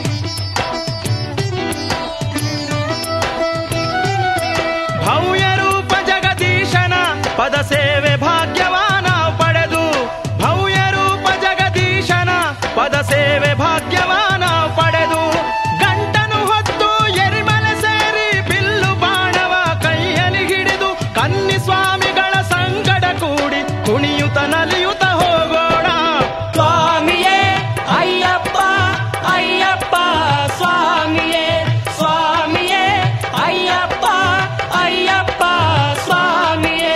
Speaker 9: ಭವ್ಯ ರೂಪ ಜಗದೀಶನ ಪದ ಸೇವೆ ಭಾಗ್ಯವಾನ ಪಡೆದು ಭವ್ಯ ರೂಪ ಜಗದೀಶನ ಪದ ಸೇವೆ ಭಾಗ್ಯವಾನ ಪಡೆದು ಗಂಟನು ಹೊತ್ತು ಎರಿಮಲೆ ಸೇರಿ ಬಿಲ್ಲು ಬಾಣವ ಕೈಯಲ್ಲಿ ಹಿಡಿದು ಕನ್ನಿ ಸ್ವಾಮಿಗಳ ಸಂಗಡ ಕೂಡಿ ಕುಣಿಯುತ ನಲಿಯುತ ಹೋಗೋಣ.
Speaker 6: ಸ್ವಾಮಿಯೇ ಅಯ್ಯಪ್ಪ ಅಯ್ಯಪ್ಪ ಸ್ವಾಮಿಯೇ. ಸ್ವಾಮಿಯೇ ಅಯ್ಯಪ್ಪ ಅಯ್ಯಪ್ಪ ಸ್ವಾಮಿಯೇ.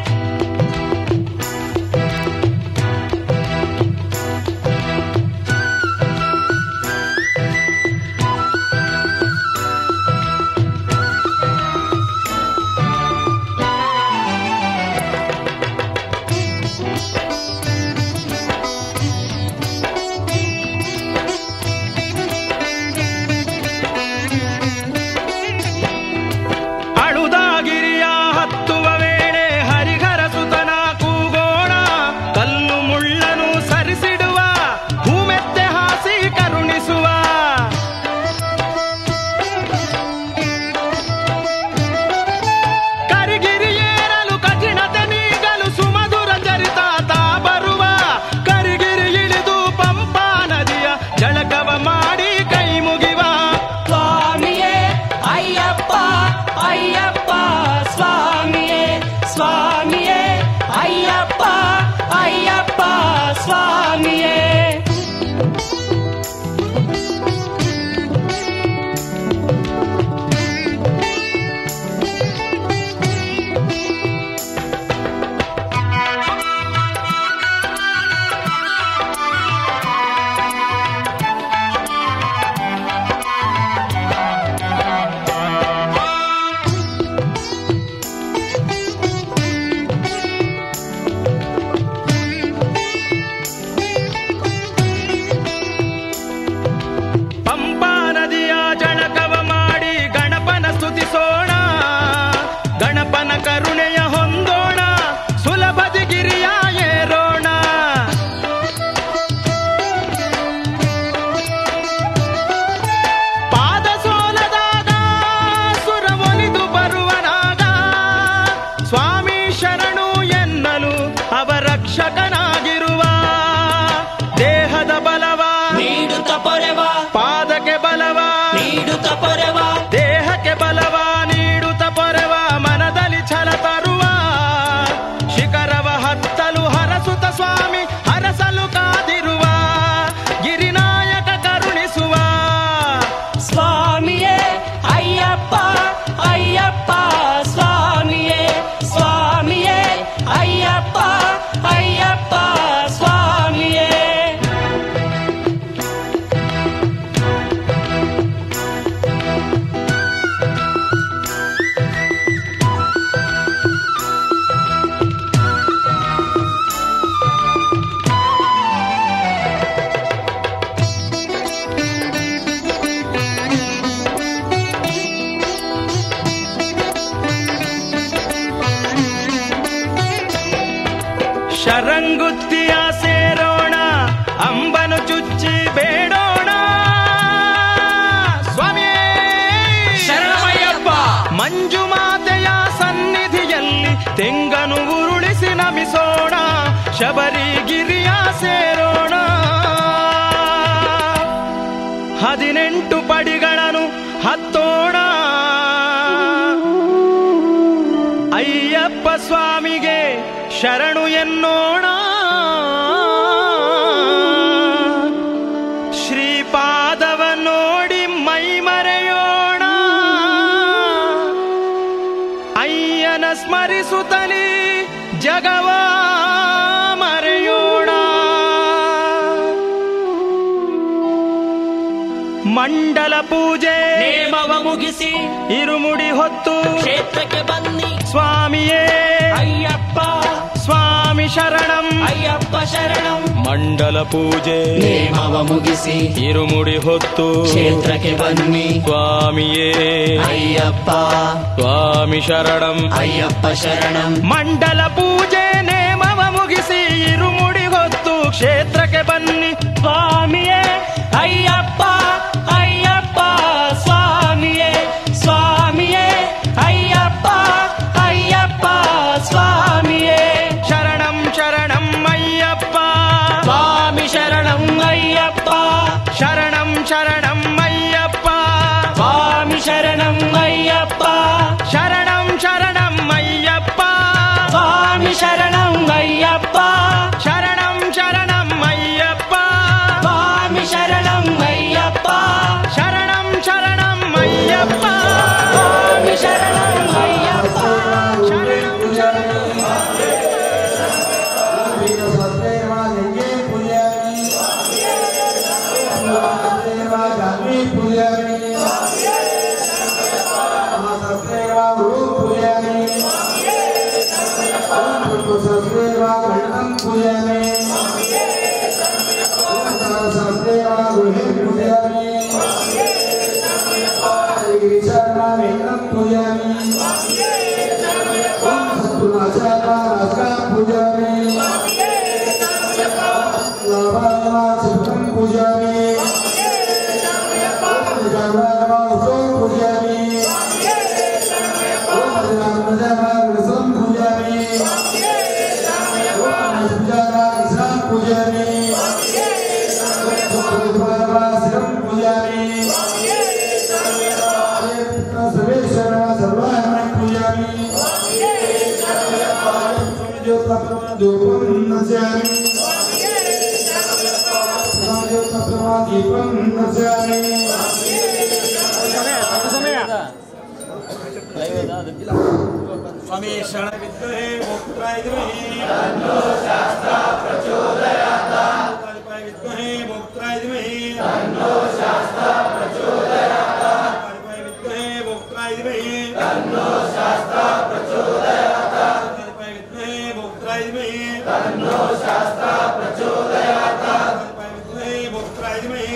Speaker 9: ಅಳುದಾಗಿರಿಯ ಹತ್ತುವ ವೇಳೆ ಹರಿಹರ ಸುತನ ಕೂಗೋಣ ಕಲ್ಲು ಮುಳ್ಳನು ಸರಿಸಿಡುವ ಭೂಮೆತ್ತೆ ಹಾಸಿ ಕರುಣಿಸುವ ಕರಿಗಿರಿ ಏರಲು ಕಠಿಣತೆ ನೀಗಲು ಸುಮಧುರ ಚರಿತ ತಾ ಬರುವ ಕರಿಗಿರಿ ಇಳಿದು ಪಂಪಾ ನದಿಯ ಜಳಕವ ಮಾಡಿ ಕೈ ಮುಗಿವ.
Speaker 6: ಸ್ವಾಮಿಯೇ ಅಯ್ಯಪ್ಪ ಅಯ್ಯಪ್ಪ ಸ್ವಾಮಿಯೇ. ಸ್ವಾಮಿಯೇ ಅಯ್ಯಪ್ಪ ಅಯ್ಯಪ್ಪ ಸ್ವಾಮಿಯೇ.
Speaker 9: ಪಂಪಾ ನದಿಯ ಜಳಕವ ಮಾಡಿ ಗಣಪನ ಸ್ತುತಿಸೋಣ ಗಣಪನ ಕರುಣೆಯ ಹೊಂದೋಣ ಸುಲಭದಿ ಗಿರಿಯ ಏರೋಣ. ಪಾದ ಸೋಲದಾಗ ಸುರ ಒಲಿದು ಬರುವನಾಗ ಸ್ವಾಮಿ ಶರಣು ಎನ್ನಲು ಅವ ರಕ್ಷಕನಾಗಿರುವ ದೇಹದ ಬಲವ
Speaker 6: ನೀಡುತ್ತ ಪೊರೆವ
Speaker 9: ಪಾದಕ್ಕೆ ಬಲವ
Speaker 6: ನೀಡುತ್ತ ಪೊರೆವ
Speaker 9: ದೇಹಕ್ಕೆ ಬಲವ ನೀಡುತ್ತ ಪೊರೆವ ಮನದಲ್ಲಿ ಛಲ ತರುವ ಶಿಖರವ ಹತ್ತಲು ಹರಸುತ್ತ ಸ್ವಾಮಿ ಹರಸಲು ಕಾದಿರುವ ಗಿರಿನಾಯಕ ಕರುಣಿಸುವ. ಶರಂಗುತ್ತಿಯ ಸೇರೋಣ ಅಂಬನು ಚುಚ್ಚಿ ಬೇಡೋಣ ಸ್ವಾಮಿಯೇ
Speaker 6: ಶರಣಮಯ್ಯಪ್ಪ.
Speaker 9: ಮಂಜುಮಾತೆಯ ಸನ್ನಿಧಿಯಲ್ಲಿ ತೆಂಗನು ಉರುಳಿಸಿ ನಮಿಸೋಣ ಶಬರಿಗಿರಿಯ ಸೇರೋಣ 18 ಪಡಿಗಳನ್ನು ಹತ್ತೋಣ ಅಯ್ಯಪ್ಪ ಸ್ವಾಮಿಗೆ ಶರಣು ಎನ್ನೋಣ ಶ್ರೀಪಾದವ ನೋಡಿ ಮೈ ಮರೆಯೋಣ ಅಯ್ಯನ ಸ್ಮರಿಸುತ್ತಲೇ ಜಗವ ಮರೆಯೋಣ ಮಂಡಲ ಪೂಜೆ
Speaker 6: ನೇಮವ ಮುಗಿಸಿ
Speaker 9: ಇರುಮುಡಿ ಹೊತ್ತು
Speaker 6: ಕ್ಷೇತ್ರಕ್ಕೆ ಬನ್ನಿ
Speaker 9: ಸ್ವಾಮಿಯೇ
Speaker 6: ಅಯ್ಯಪ್ಪ.
Speaker 9: ಸ್ವಾಮಿ ಶರಣಂ
Speaker 6: ಅಯ್ಯಪ್ಪ ಶರಣಂ.
Speaker 9: ಮಂಡಲ ಪೂಜೆ
Speaker 8: ನೇಮವ ಮುಗಿಸಿ
Speaker 9: ಇರುಮುಡಿ ಹೊತ್ತು
Speaker 8: ಕ್ಷೇತ್ರಕ್ಕೆ ಬನ್ನಿ
Speaker 9: ಸ್ವಾಮಿಯೇ
Speaker 8: ಅಯ್ಯಪ್ಪ.
Speaker 9: ಸ್ವಾಮಿ ಶರಣಂ
Speaker 8: ಅಯ್ಯಪ್ಪ ಶರಣಂ.
Speaker 9: ಮಂಡಲ ಪೂಜೆ ನೇಮವ ಮುಗಿಸಿ ಇರುಮುಡಿ ಹೊತ್ತು ಕ್ಷೇತ್ರಕ್ಕೆ ಬನ್ನಿ
Speaker 6: ಸ್ವಾಮಿಯೇ ಅಯ್ಯಪ್ಪ. ಅಯ್ಯಪ್ಪ ಸ್ವಾಮಿಯೇ ಸ್ವಾಮಿಯೇ ಅಯ್ಯಪ್ಪ. ಅಯ್ಯಪ್ಪ ಸ್ವಾಮಿಯೇ
Speaker 9: ಶರಣಂ ಶರಣಂ ಅಯ್ಯಪ್ಪ.
Speaker 6: ಸ್ವಾಮಿ ಶರಣಂ ಅಯ್ಯಪ್ಪ.
Speaker 9: ಶರಣಂ ಶರಣಂ ಅಯ್ಯಪ್ಪ.
Speaker 6: ಸ್ವಾಮಿ ಶರಣಂ ಅಯ್ಯಪ್ಪ.
Speaker 9: ಶರಣಂ ಶರಣಂ ಅಯ್ಯಪ್ಪ.
Speaker 6: ಸ್ವಾಮಿ ಶರಣಂ ಅಯ್ಯಪ್ಪ.
Speaker 9: ಶರಣಂ ಶರಣಂ ಅಯ್ಯಪ್ಪ.
Speaker 6: ಸ್ವಾಮಿ ಶರಣಂ ಅಯ್ಯಪ್ಪ.
Speaker 9: ಶರಣಂ ಶರಣಂ ಅಯ್ಯಪ್ಪ.
Speaker 6: ಸ್ವಾಮಿ ಶರಣಂ ಅಯ್ಯಪ್ಪ.
Speaker 2: ಸ್ವಾಮಿ ಶರಣವಿದ್ದರೆ ಮುಕ್ತ ಇದ್ಮಹಿ ವಿದ್ಮಹಿ ಮುಕ್ತ ಇದ್ಮಹಿ ವಿದ್ಮಹಿ ಮುಕ್ತ ಇದ್ಮಹಿ ವಿದ್ಮಹಿ ಮುಕ್ತ ಇದ್ಮಹಿ ವಿದ್ಮಹಿ ಮುಕ್ತ ಇದ್ಮಹಿ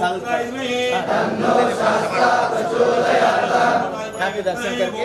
Speaker 3: हैप्पी दर्शन करके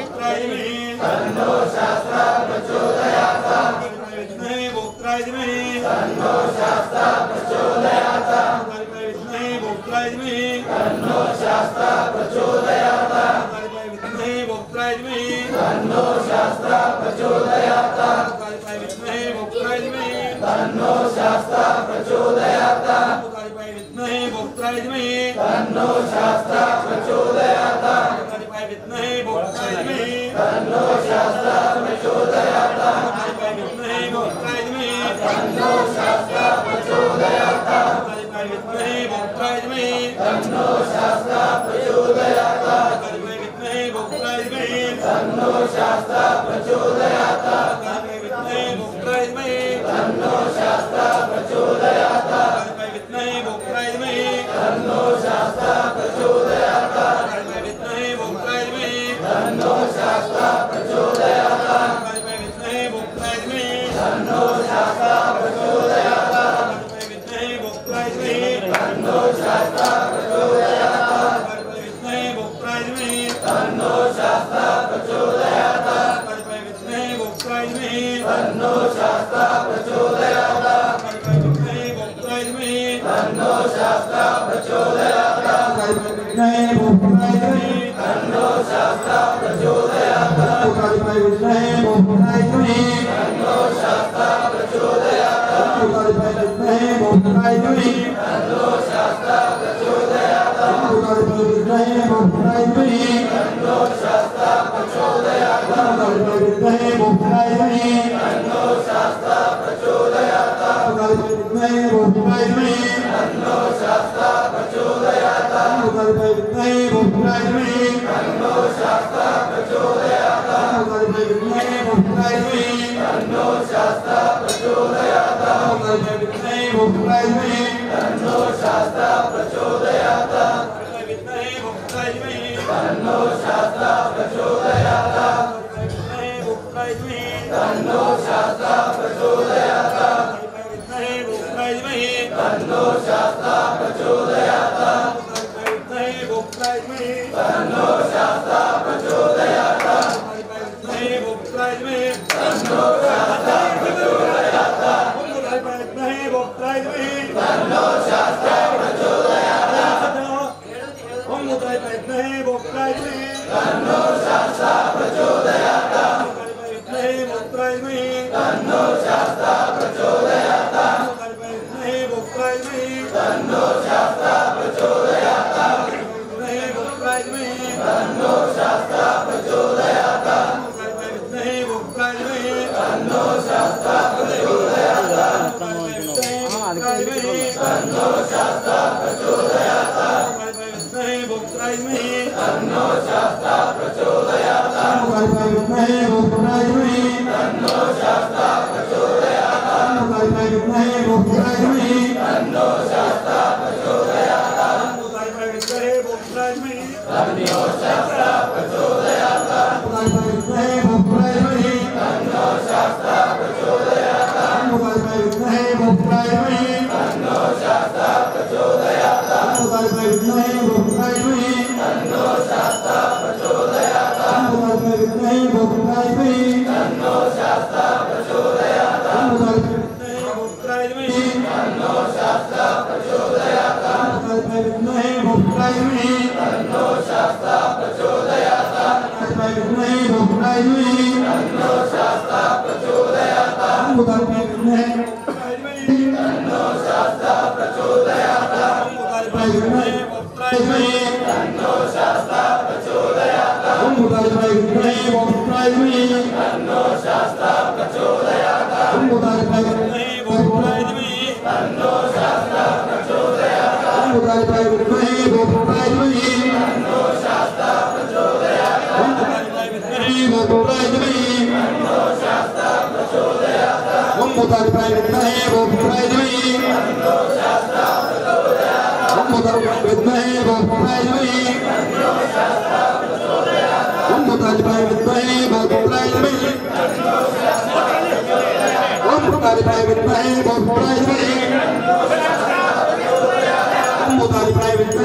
Speaker 10: Private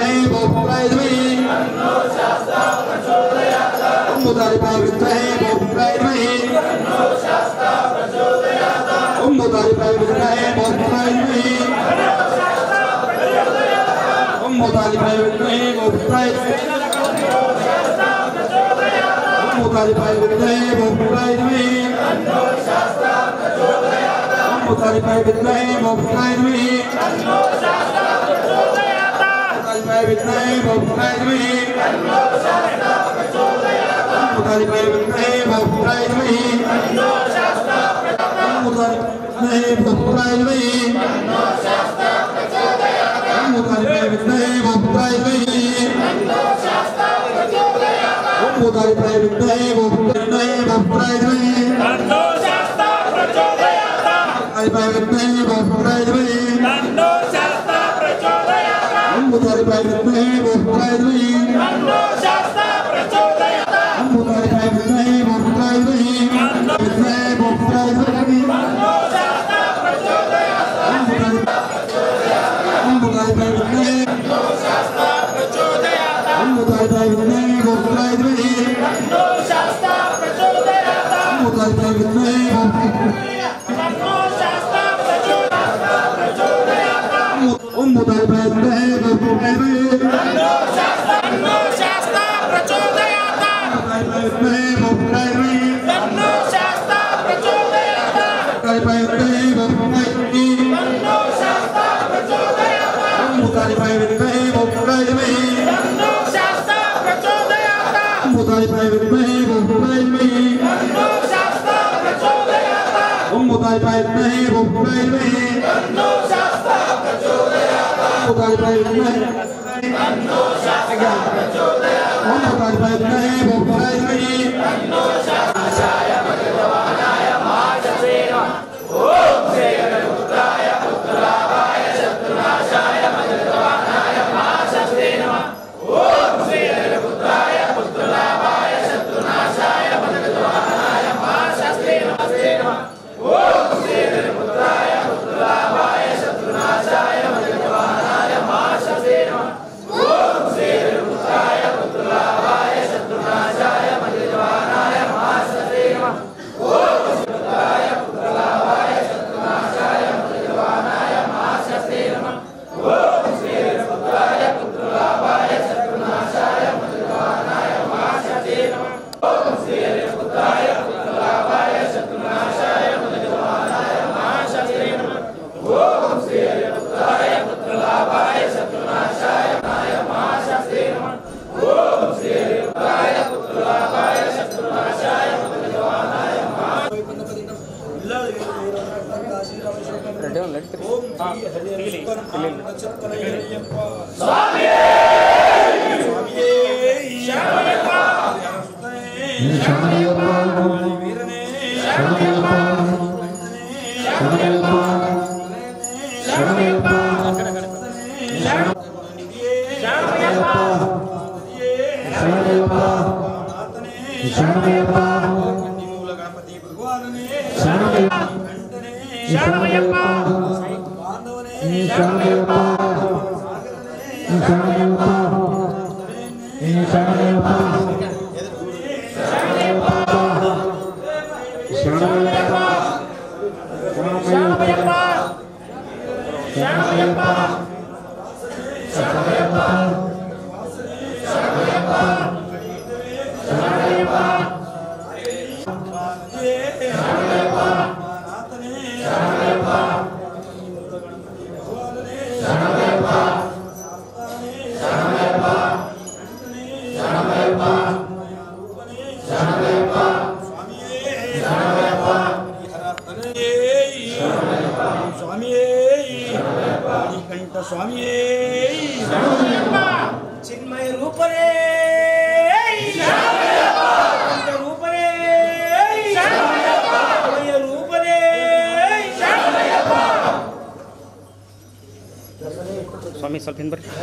Speaker 10: ಸ್ವಾಮಿ ಸ್ವಲ್ಪ ಹಿಂದೆ ಬರ್ರಿ.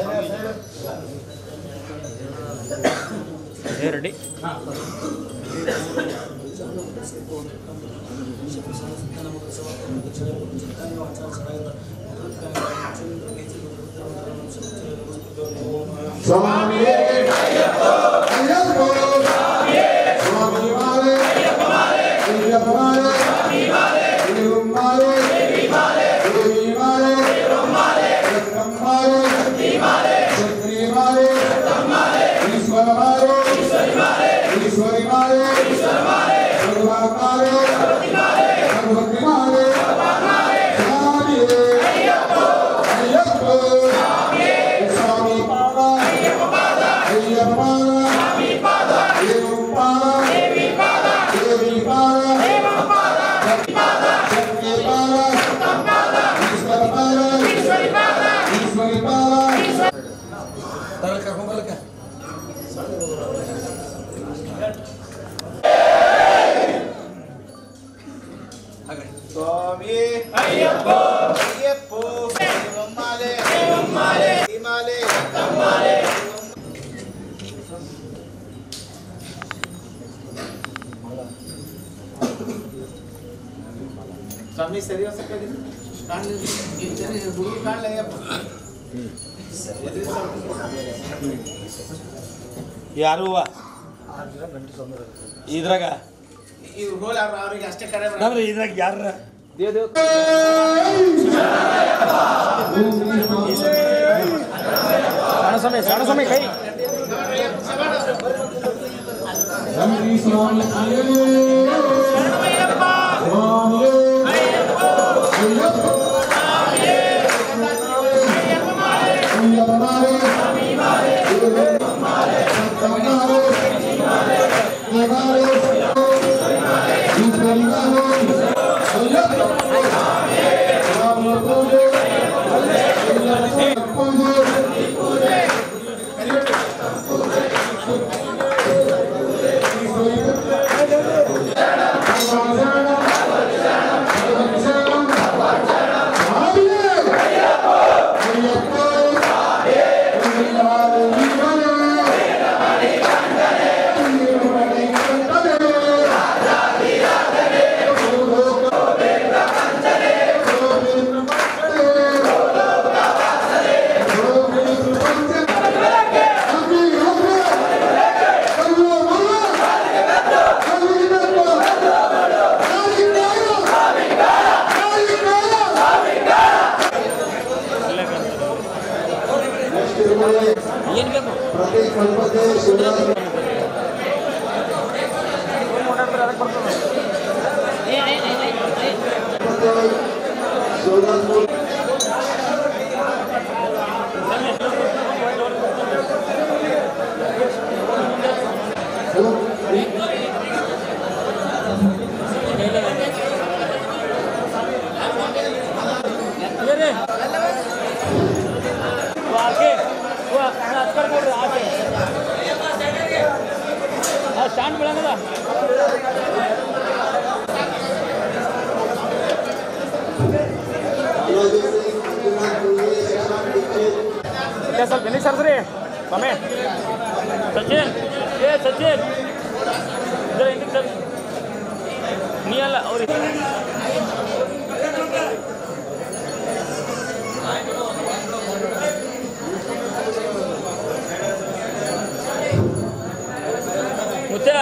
Speaker 10: ರೆಡಿ.
Speaker 11: Swami
Speaker 3: ಸ್ವಾಮಿ ಅಯ್ಯಪ್ಪ ಅಯ್ಯಪ್ಪ ದೇವಮ್ಮಾಲೆ ದೇವಮ್ಮಾಲೆ ಹಿಮಾಲೆ ತಮ್ಮಾಲೆ ಸ್ವಾಮಿ ಸರಿ ಹೊಸಕಡಿ ಹುಡುಗ ಕಾಣಲ ಅಯ್ಯಪ್ಪ
Speaker 2: ಯಾರು ಇದ್ರಾಗ
Speaker 3: ಇವ್ರು ಗೋಲ್ ಅವ್ರಿಗೆ ಅಷ್ಟೇ ಕರೆ
Speaker 2: ಇದ್ರಾಗ ಯಾರ
Speaker 10: ಸಣ್ಣ ಸಮಯ ಕೈ
Speaker 6: स्टैंड मिलेगा क्या सर गणेश सर रे समय सचिन ये सचिन इधर इंडिक सर नहीं आला और मुत्या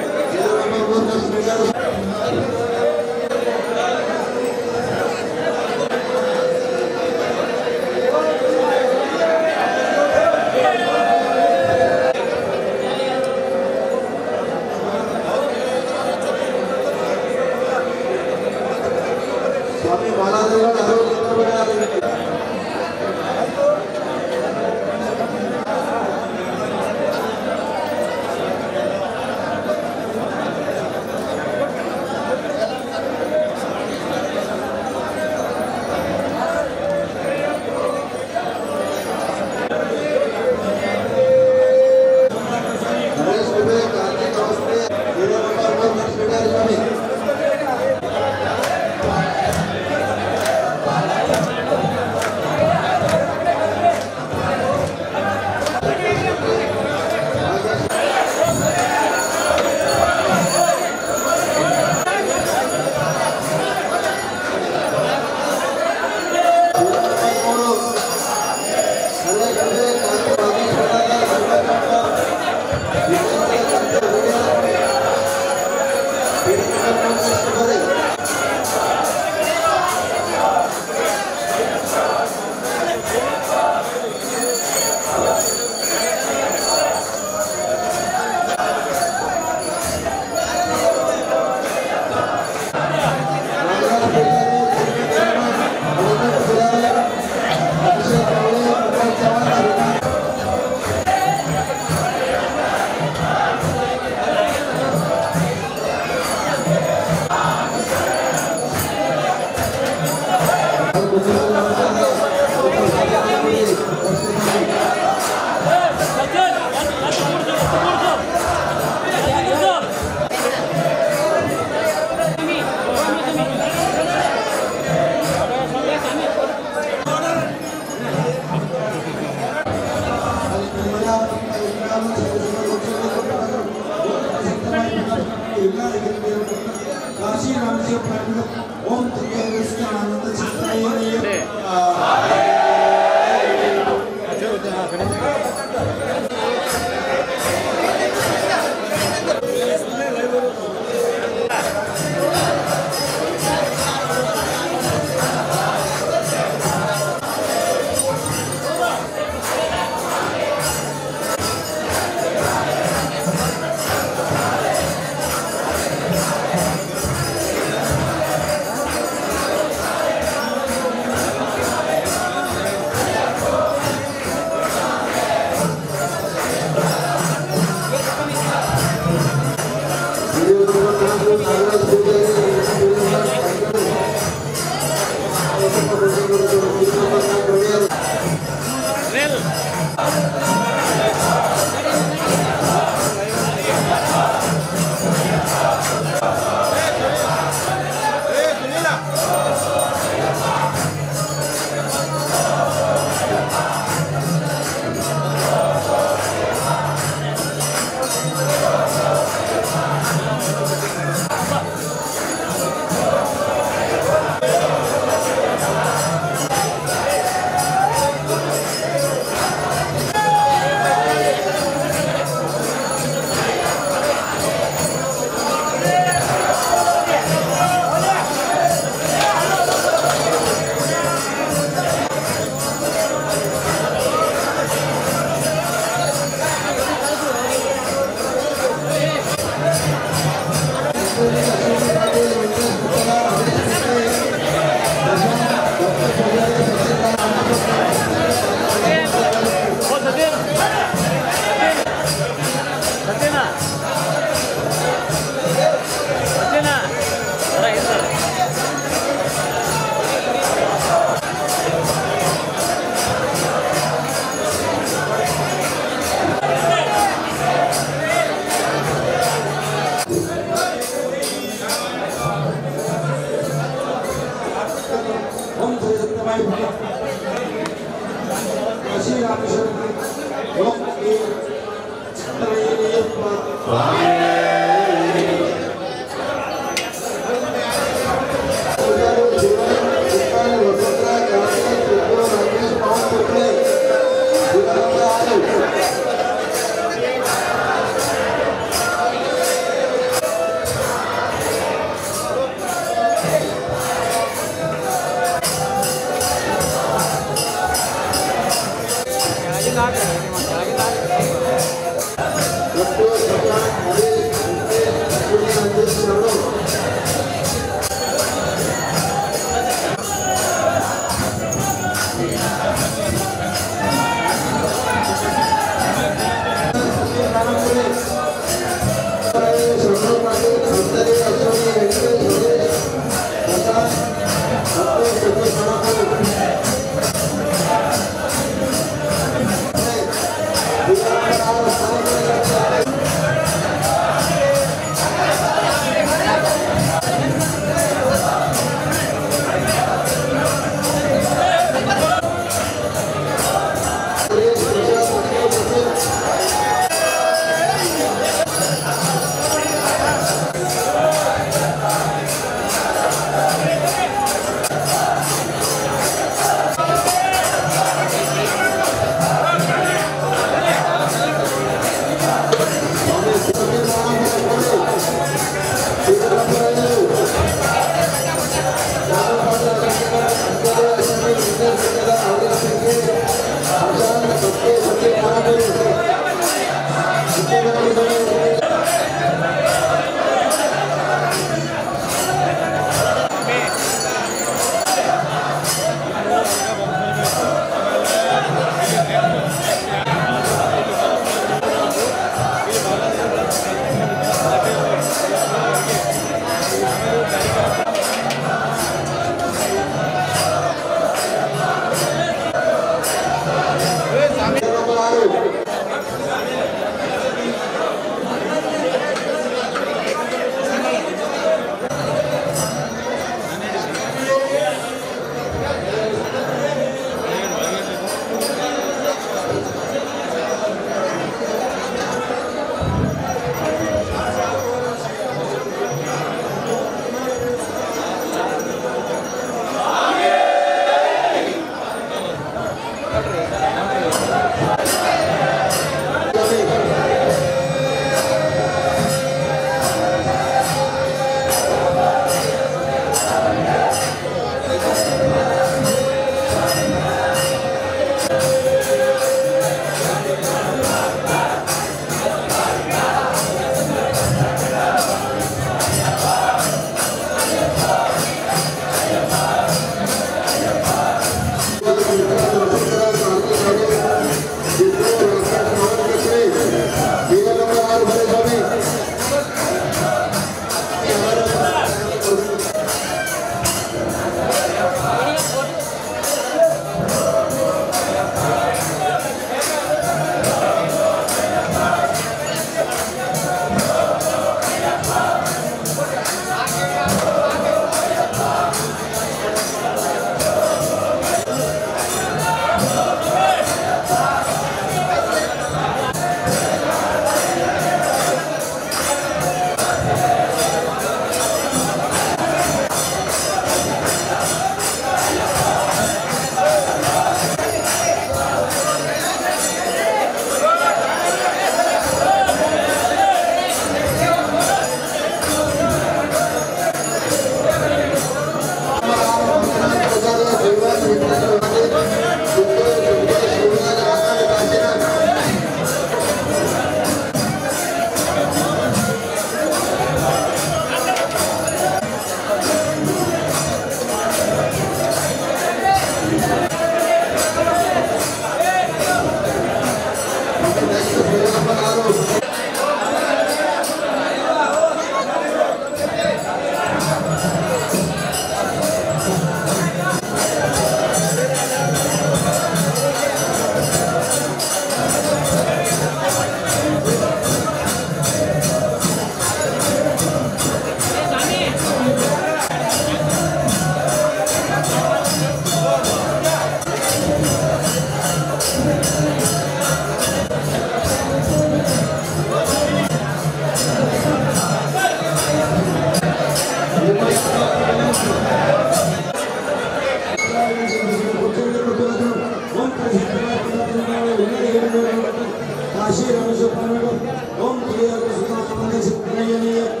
Speaker 2: ಕಾಶಿ ರಮೇಶ ಓಂ ಪ್ರಿಯ ಸಿದ್ದಯ್ಯನಯ್ಯಪ್ಪ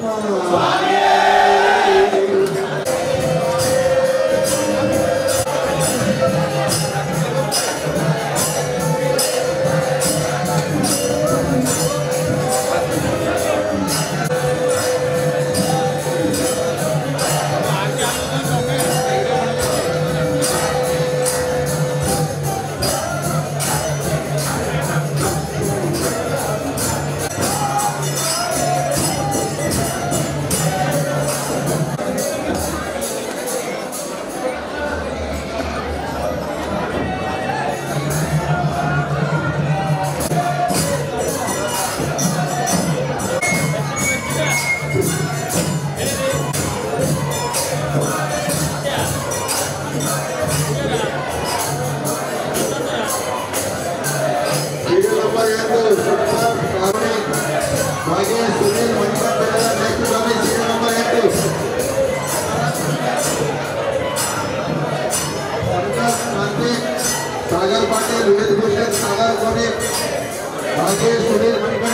Speaker 11: सागर पाटिल वेद भूषण सागर कोने आगे सुनील मनगंड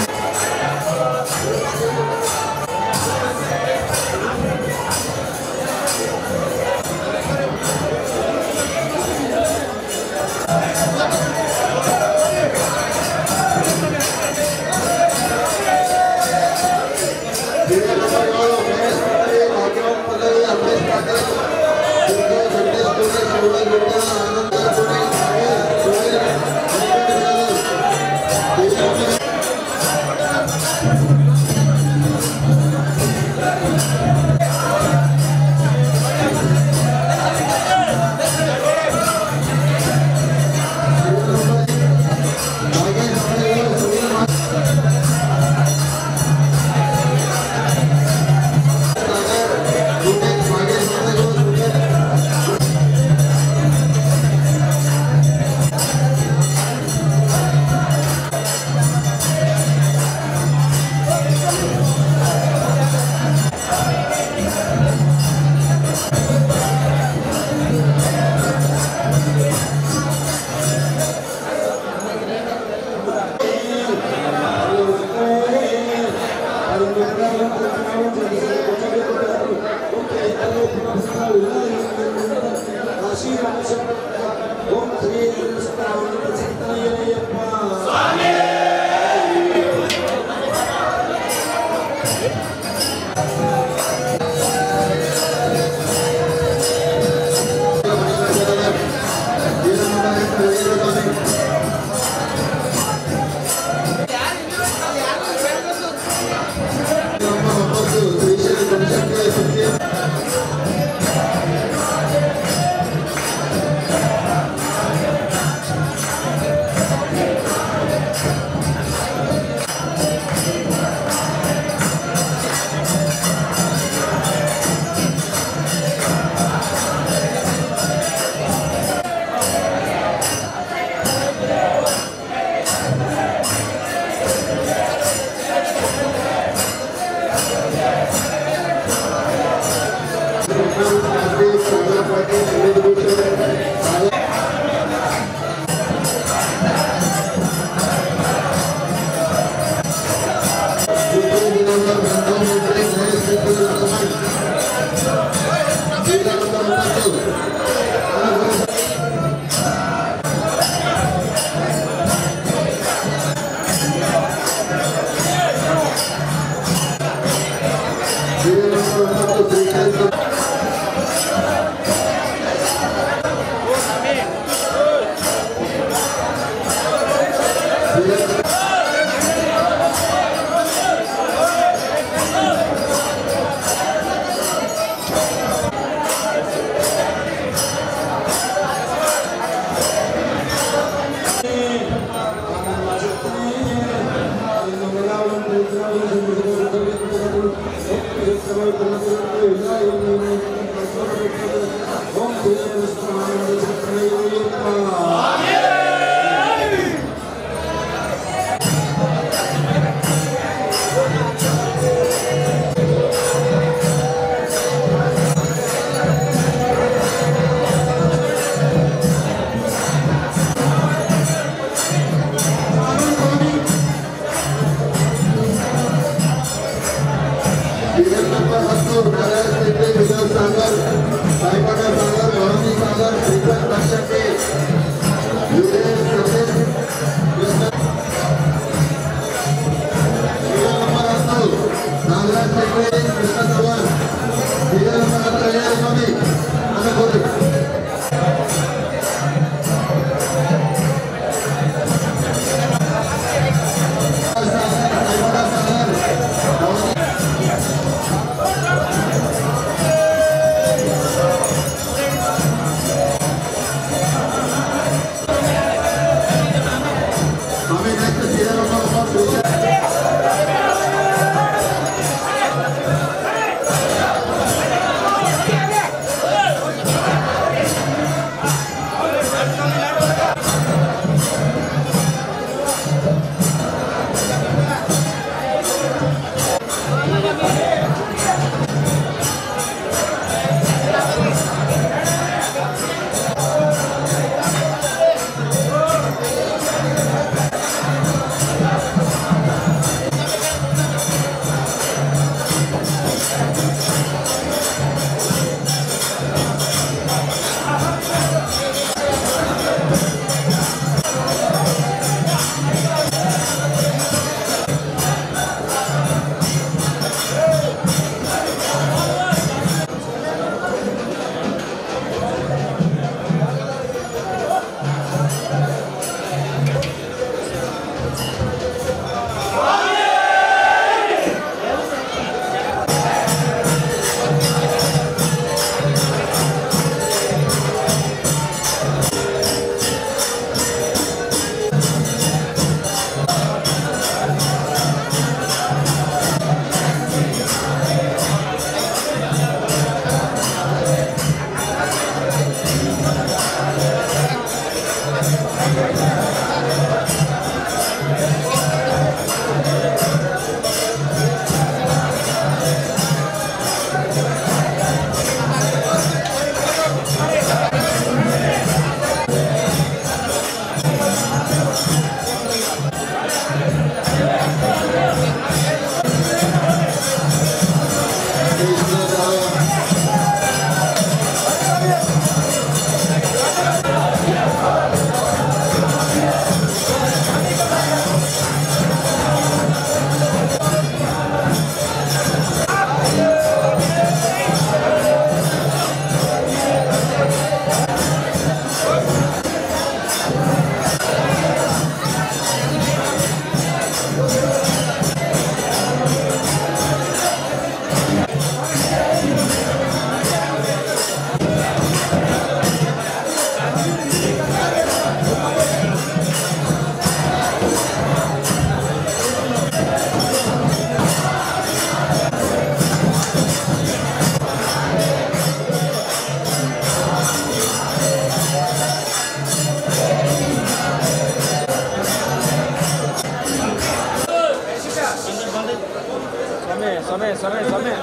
Speaker 6: ಸಮಯ ಸಮಯ ಸಮಯ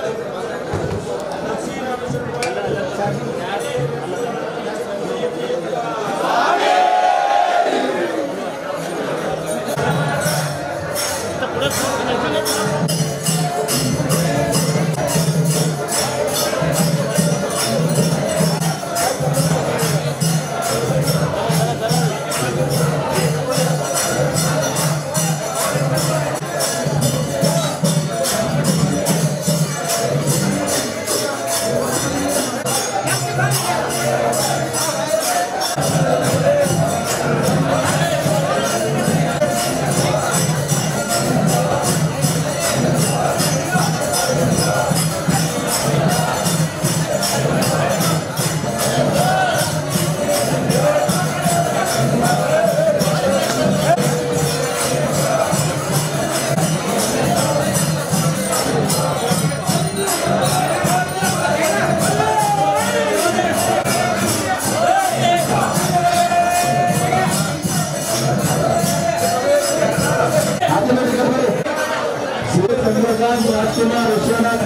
Speaker 11: राजकुमार विश्वनाथ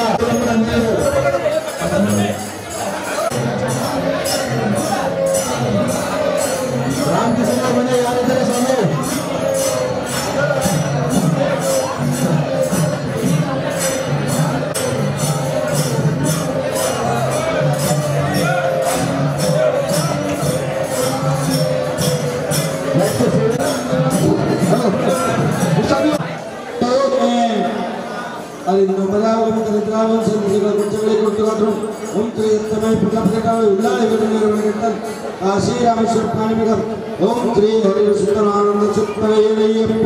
Speaker 11: रामकृष्ण मने यारिದ್ದಾರೆ ಸ್ವಾಮಿ काशी रामेश्वर प्राणिगम ओम श्री हरि सुंदरानंद चित्तयप्प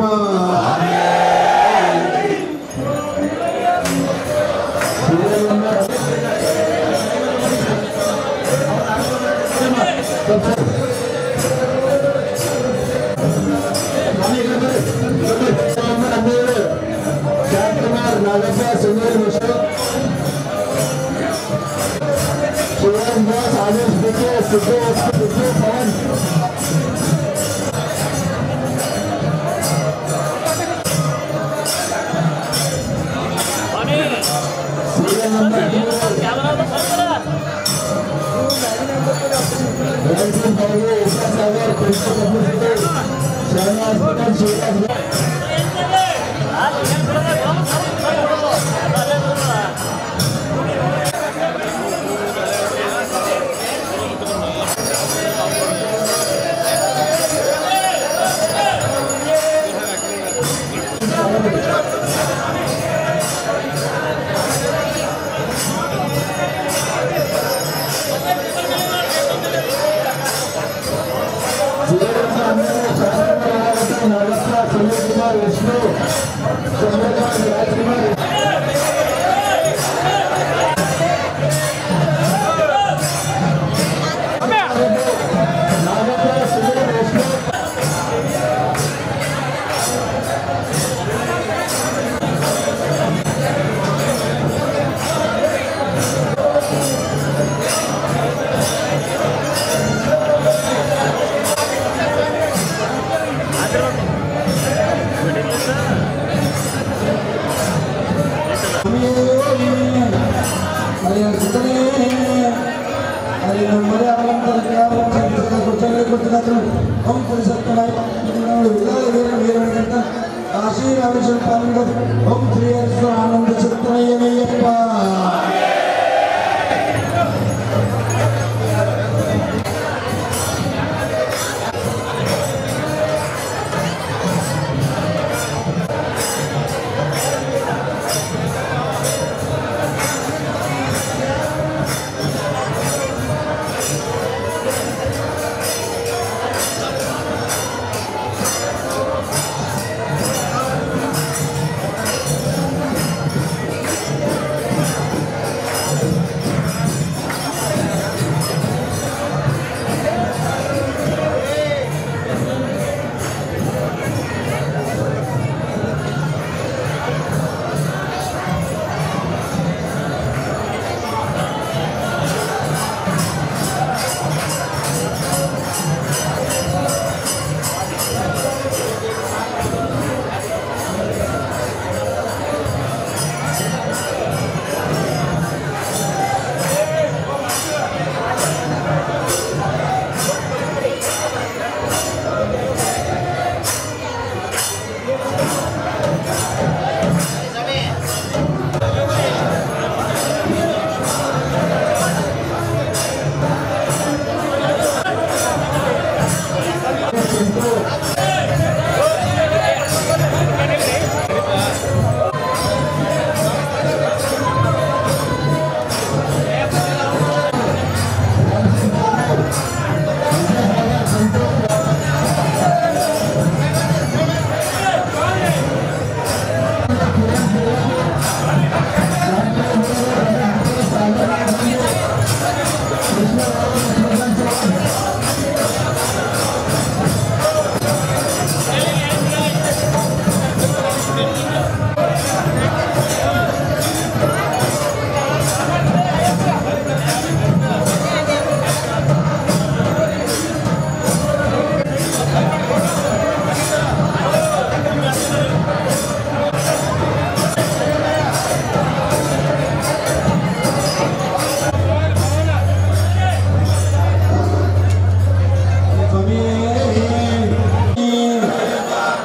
Speaker 11: काशी रामेश्वर प्राणिगम ओम श्री हरि आनंद चित्तयप्प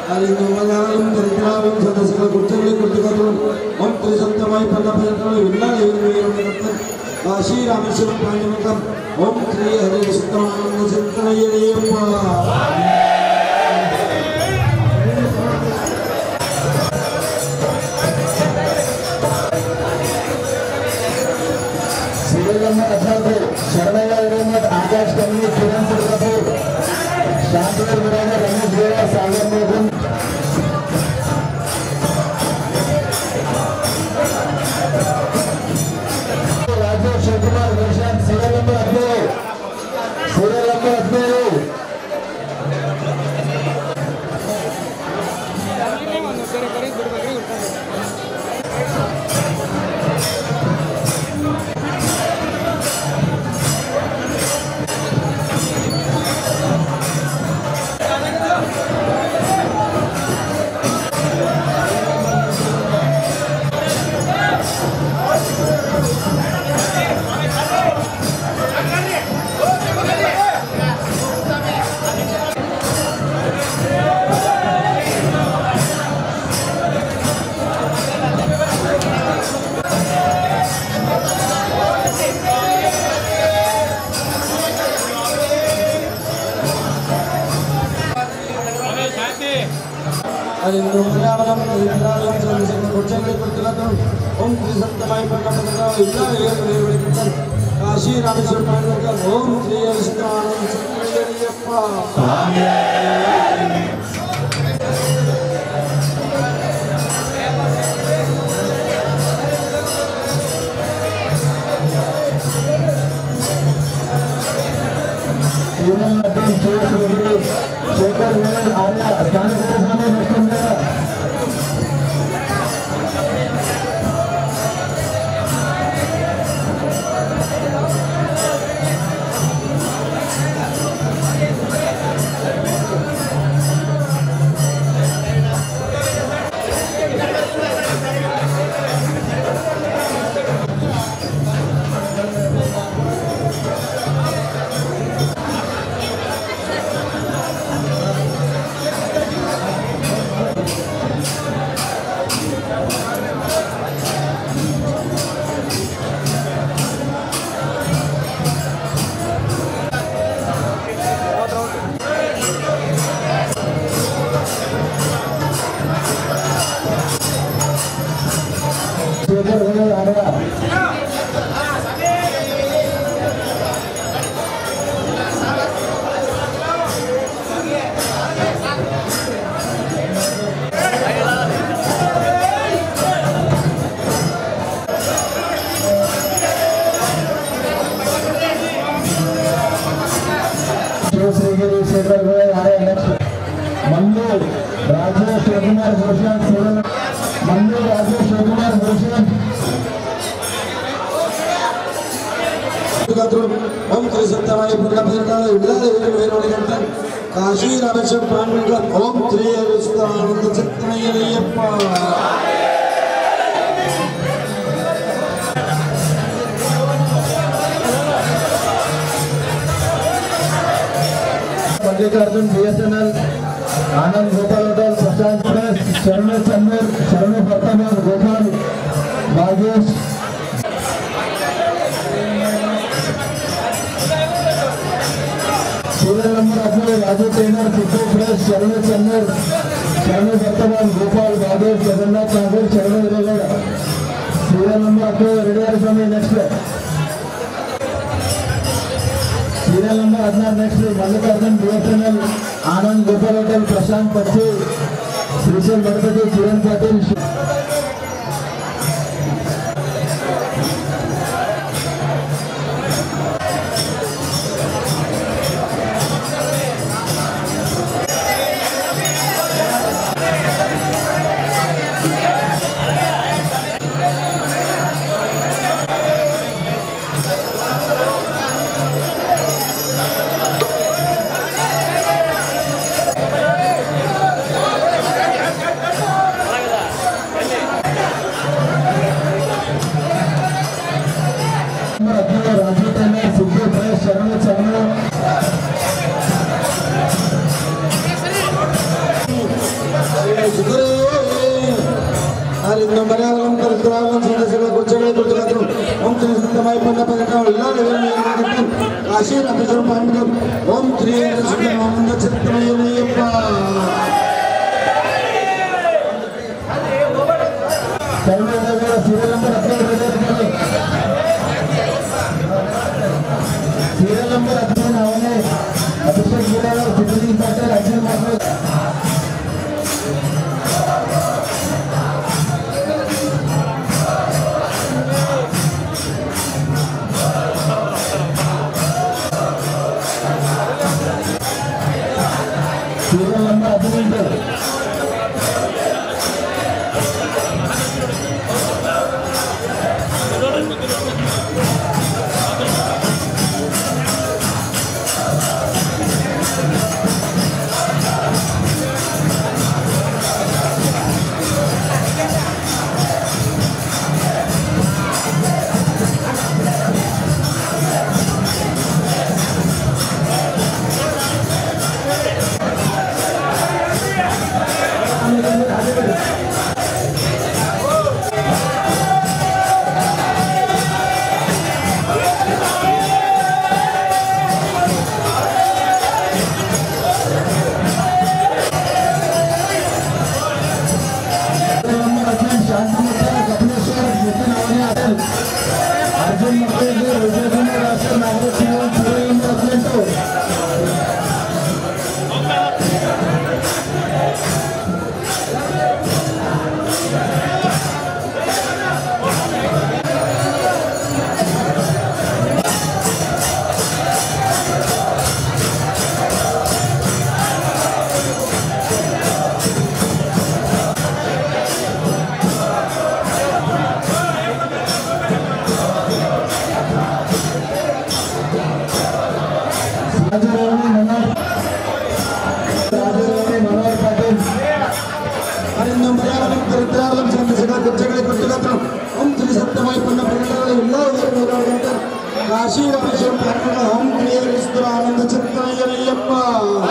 Speaker 12: काशी रामेश्वर पांडवकम ओम श्री हरि सत्यानंद चिंतनय्यप्प शरणय्य हिरेमठ आकाश कमली किरण कपूर शांतिवर बराबर रमेश गोरा सागर मोहन राजेश शिवकुमार गुलशन सीरियल नंबर 18 ओम श्री सत्यमाई काशी रामेश्वर पांडवकम ओम श्री हरि सत्यानंद चिंतनय्यप्प शेखर मेनन आर्या स्थान राजेश शिवकुमार भूषण राजेश शिवकुमार भूषण ओम श्री सत्यमाई काशी रामेश्वर पांडवकम ओम श्री हरि सत्यानंद चिंतनय्यप्प मल्लिकार्जुन BSNL आनंद गोपाल होटल प्रशांत शरण चंदर शरण वर्तमान गोपाल भागेश सीरियल नंबर 18 राजू टेनर सिद्धू फ्रेश शरण चंदर शरण वर्तमान गोपाल भागेश जगन्नाथ नागर शरण हिरेगौಡ सीरियल नंबर 18 रेडियर Swami next serial number 16 next Mallikarjun BSNL Anand Gopal hotel Prashant पच्ची श्रीशैल गणपति किरण Patil Arinno Malayalam Tartravam Sandasaka Kuchale Kuchakatru Om Tri Santamai Pandapakam Illa Level Kashi Rapisam Pandam Om Tri Santamanda Chittamayappa Karnataka serial number avane Abhishek Gilala Fitri Patel Ajay Mahmood serial number 15 Kashi Rameshwar हम क्रिया आनंद चित्तयप्पा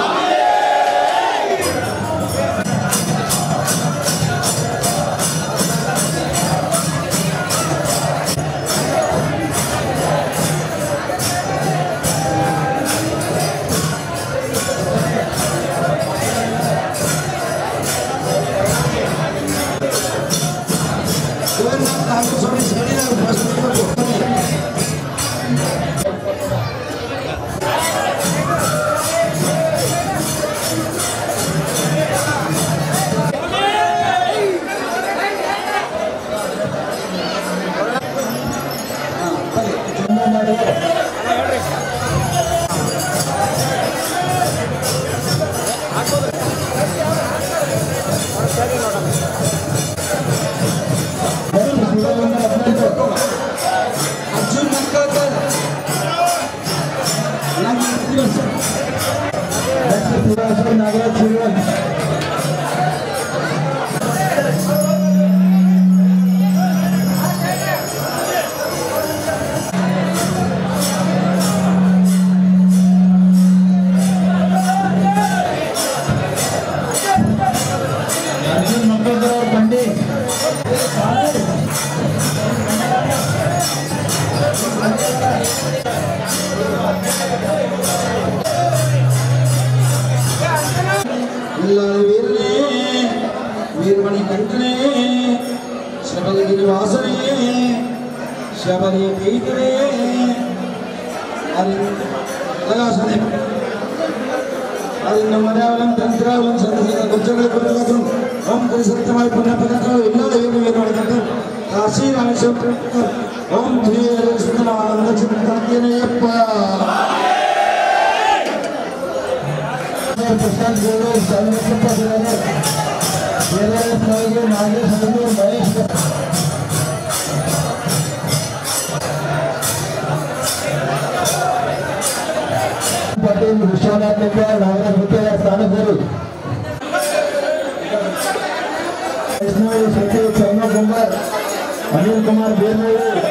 Speaker 12: वीरमणि कंठने शबरी वासने शबरी पीतने लगासने अरिन्न मलयालम तंत्रावलम संदसका कुचले कुलगतुम ओम श्री सत्यमाय पुण्यपदका इल्ला वीरमणि कंठ काशी रामेश्वर ओम श्री सत्यमानंद चित्तयप्पा प्रशांत गोरे सर्वप्रथम जिले के नागे संधु महेश पटेल विश्वनाथ नेता नागराज होते स्थान गुरु सचिव चरण कुमार अनिल कुमार बेरमूरी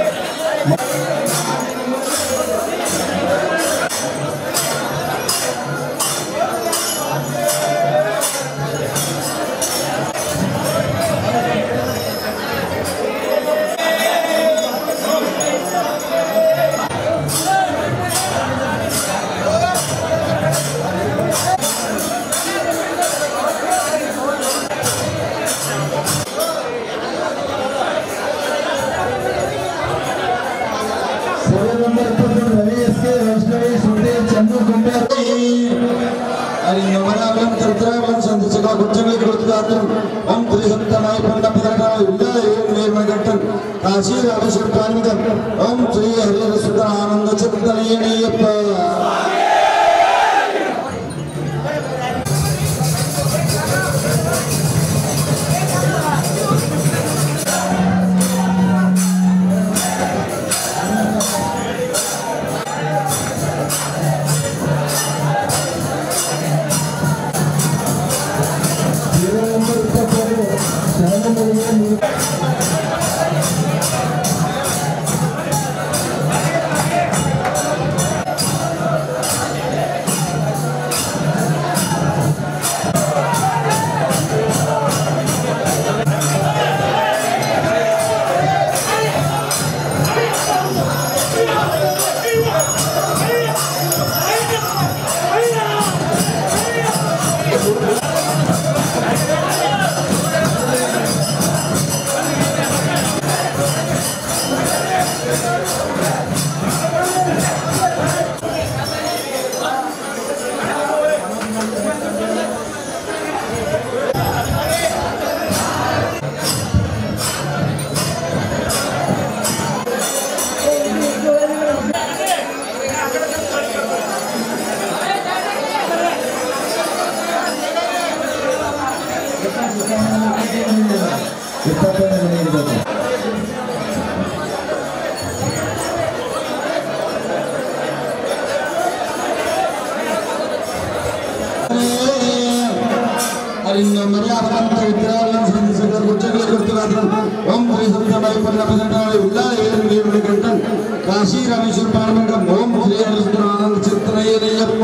Speaker 12: पाटे वैष्णवी सुंदे चन्नू कुंभार आणि नवरावलम तंत्रावलम संदेशका गुच्छंगली कृतदातुम ओम त्रिसप्तमाय पंडपदरका विद्यालय निर्मगट्टन काशी रामेश्वर पानिकर ओम श्री हरिहर सुधा आनंद चित्तनय्यप्प काशी रामेश्वर पानिकर ओम श्री हरिहर सुधा आनंद चित्तनय्यप्प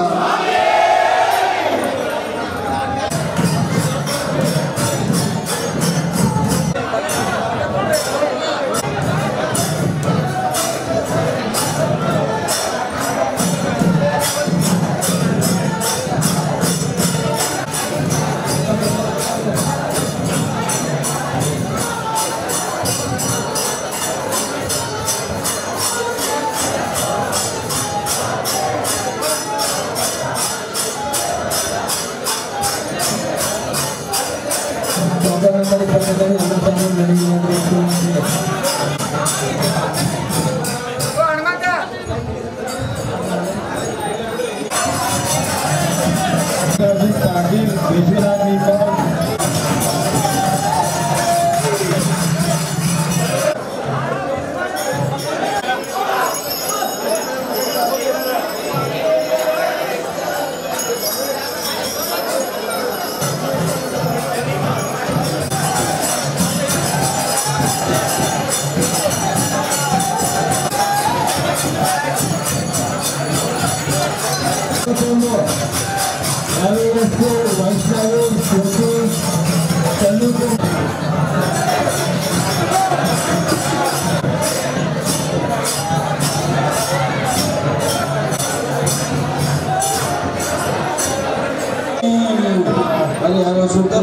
Speaker 12: हरिहर सुधा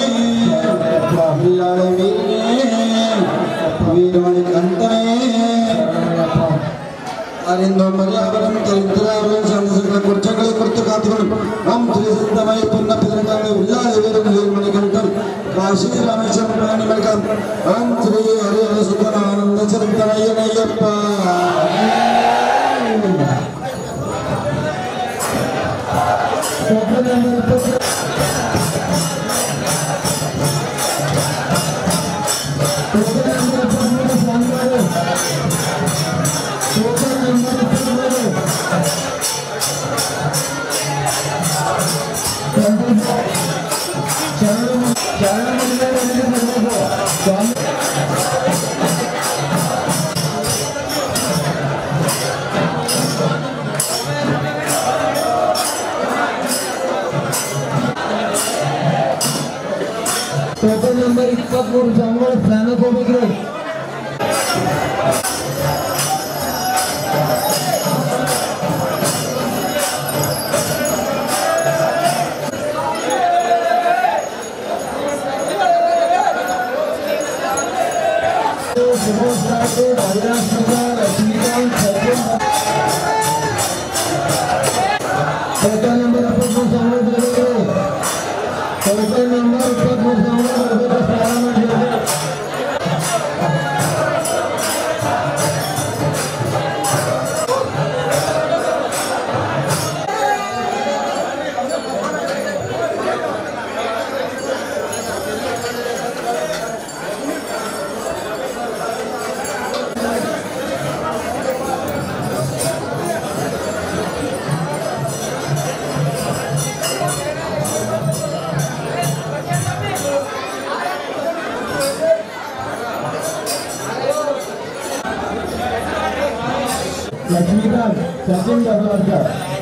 Speaker 12: अरिंदो मर्यावरम चरित्रावरम संदेशका कुर्चंगले कृतकातिवरम ओम त्रिसप्तमाय पंडपदरका विद्यालय निर्मगट्टन काशी रामेश्वर पानिकर ओम श्री हरिहर सुधा आनंद चित्तनय्यप्प टोकन नंबर 23 जामवाड प्लॅनर कोबेग्रे सुबोध राठोड, अविनाश नगर, लक्ष्मीकांत, सचिन लक्ष्मीकांत सचिन दासवाडकर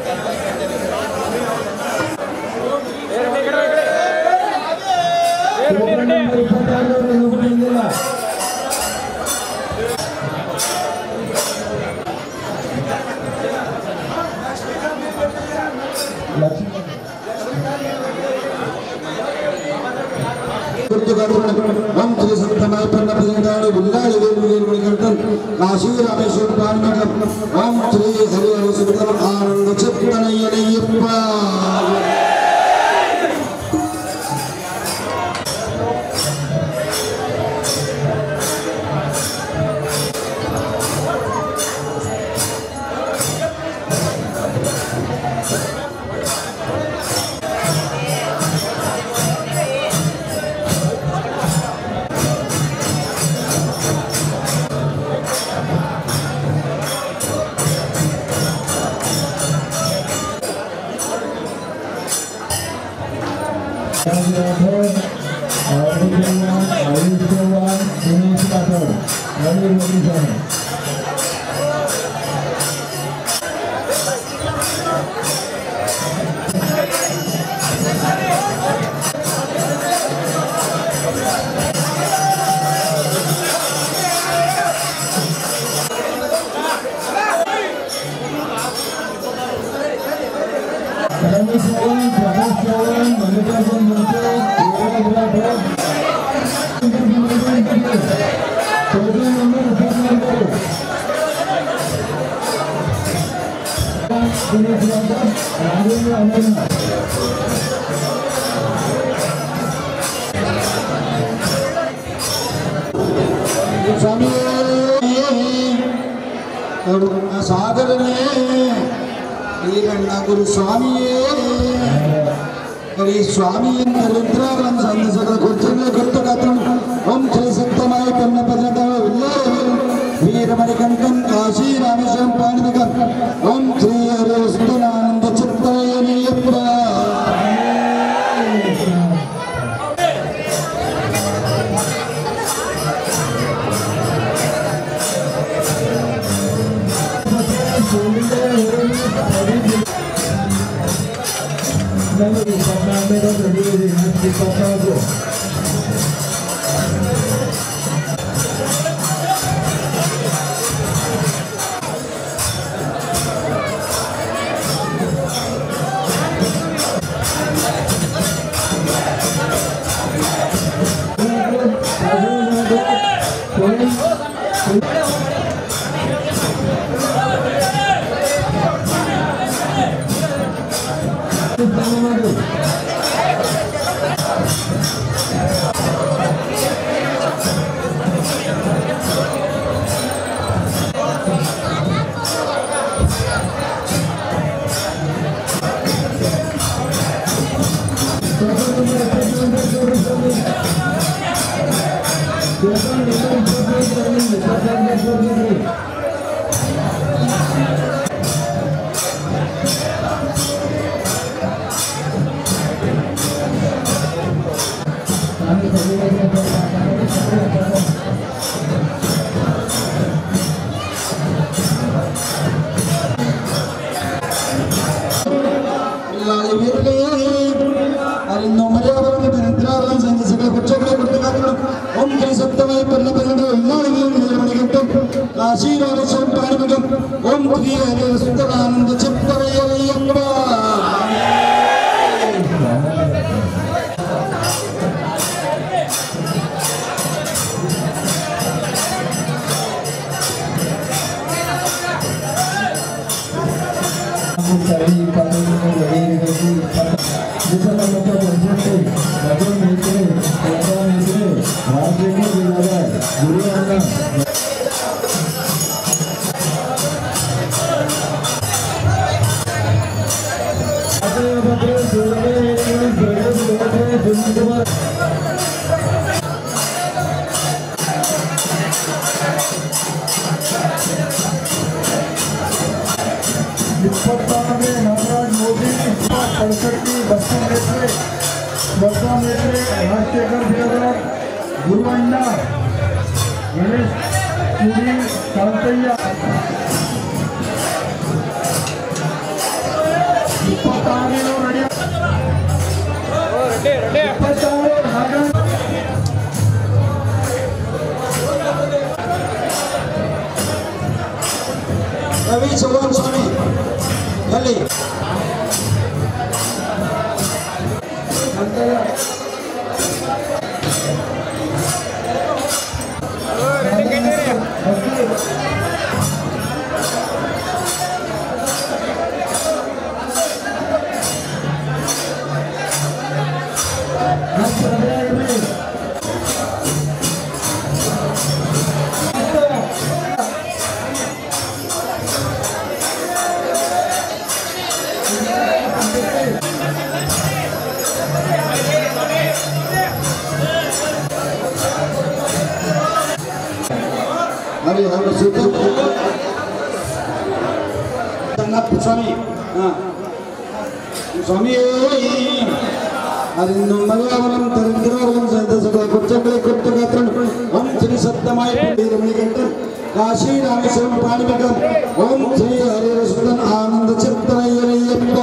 Speaker 12: हम श्री सप्तमाय पन्नपदिंगाणि बुल्लाळि वेलुवेलुनि कंठन काशी रामेश्वर पाण्डकम हम श्री हरि हरि सुंदर आनंद चित्तनय्यप्प स्वामी सागर ने गुरु स्वामी स्वामी रुद्रावन संदसगल कुर्चने गुप्तगात्रम ओम श्री सप्तमाय पन्नपदिंगाणि वीरमणिकंठन काशी रामेश्वरम पाण्डकम ओम श्री हरि सुंदरानंद चित्तनय्यप्प काशी रामेश्वरम पाण्डकम ओम श्री हरि सुंदरानंद चित्तनय्यप्प Jadi ಶೆಟ್ಟಿ ಬಸವ ಮೇತ್ರೆ ರಾಜಶೇಖರ್ ಬಿಡದರ್ ಗುರುವಣ್ಣ ಗಣೇಶ್ ಕುಡಿ ಕಾಂತಯ್ಯ 26 ರೆಡಿ 26 ರವಿ ಚೌಹಾಣ್ ಸ್ವಾಮಿ ಅಲ್ಲಿ ಸ್ವಾಮಿ ಸ್ವಾಮಿ ಅದನ್ನು ಮಲಯಾವಲಂ ತರಂಗಿರವಲಂ ಸಕಲ ಕುಚ್ಚಗಳೇ ಕೊಟ್ಟು ಓಂ ಶ್ರೀ ಸತ್ಯಮಾಯ ರಮಣಿಕಂಠ ಕಾಶಿ ರಾಮೇಶ್ವರಂ ಪಾಣಿಮಕಂ ಓಂ ಶ್ರೀ ಹರಿರಸುತನ್ ಆನಂದ ಚಿತ್ತನಯ್ಯನಯ್ಯಪ್ಪ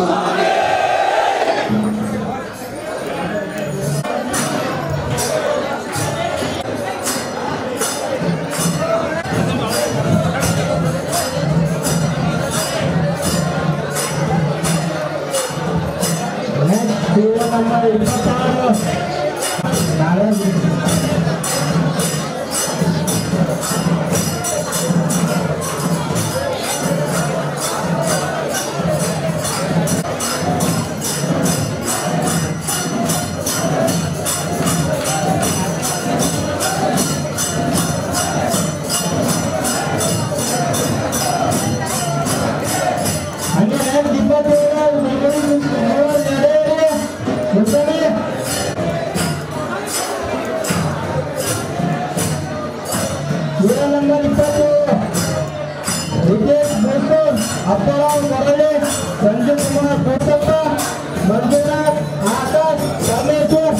Speaker 12: ಸಂಜಯ್ ಕುಮಾರ್ ಕೋಟಪ್ಪ ಮಂಜುನಾಥ್ ಆಕಾಶ್ ಪರಮೇಶ್ವರ್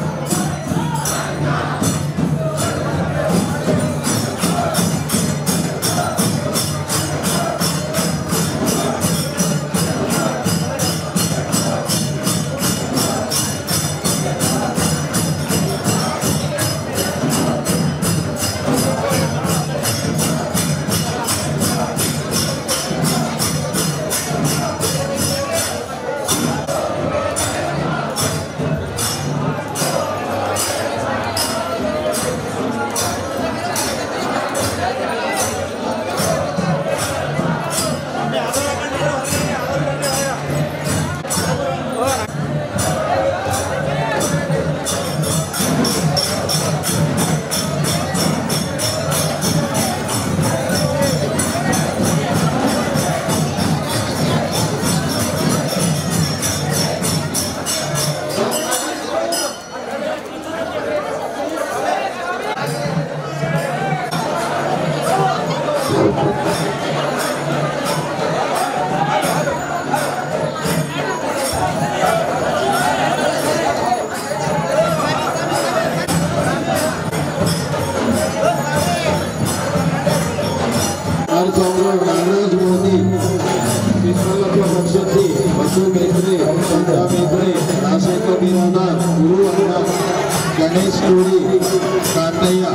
Speaker 12: नागराज मोदी विश्वलक्ष्मी पक्षी बसु मेत्रे चंद्रा मेत्रे राजशेखर बीराना गुरु अन्ना गणेश कोड़ी कांतಯ್ಯ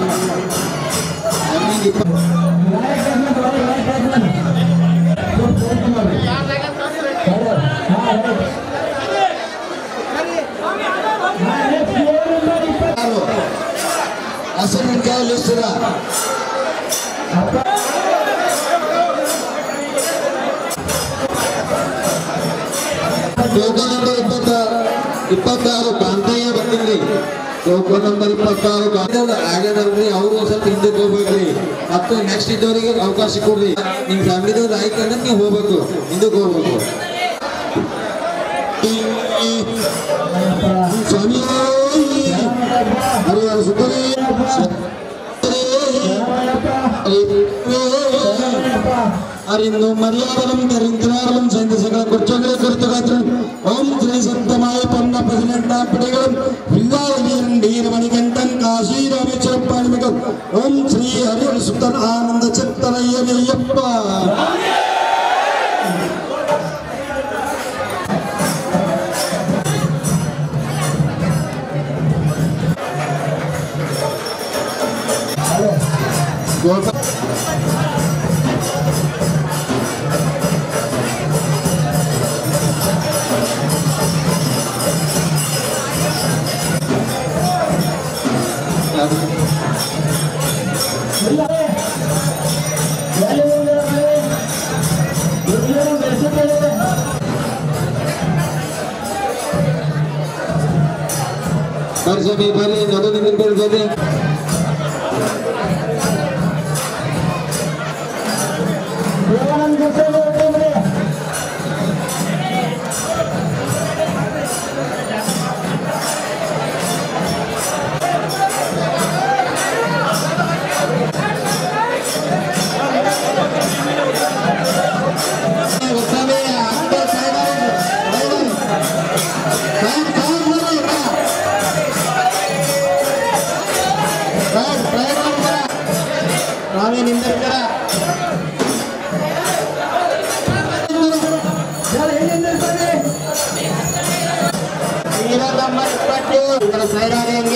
Speaker 12: असल क्या लिस्ट ಟೋಕನ್ ನಂಬರ್ 26 ಕಾಂತಯ್ಯ ಬಂದಿರಲಿ ಟೋಕನ್ ನಂಬರ್ 26 ಆಗ್ಯದಲ್ರಿ ಅವರು ಸ್ವಲ್ಪ ಹಿಂದಕ್ಕೆ ಹೋಗ್ಬೇಕ್ರಿ ಮತ್ತು ನೆಕ್ಸ್ಟ್ ಇದ್ದವರಿಗೆ ಅವಕಾಶ ಕೊಡ್ರಿ ನಿಮ್ಮ ಫ್ಯಾಮಿಲಿದವ್ರು ಆಯ್ತು ಅಂದ್ರೆ ನೀವು ಹೋಗ್ಬೇಕು ಹಿಂದಕ್ಕೆ ಹೋಗ್ಬೇಕು ಸ್ವಾಮಿ ಹರಿ ಸುತ್ತರಿ ಅರಿನ್ನು ಮರ್ಯಾದಲಂ ತರಿಂದ್ರಾಲಂ ಸಂದೇಶಗಳ ಕೊಚ್ಚೋಗ್ರೆ ಕೊರತಗಾತ್ರ ಓಂ வீரமணிகண்டன் காசி ராமேஸ்வரம் பாணிமகன் ஓம் ஸ்ரீ ஹரிஹர சுத்தன் ஆனந்த சித்தனையப்பா Bersama balik, nado dengan berbalik. Saya ada yang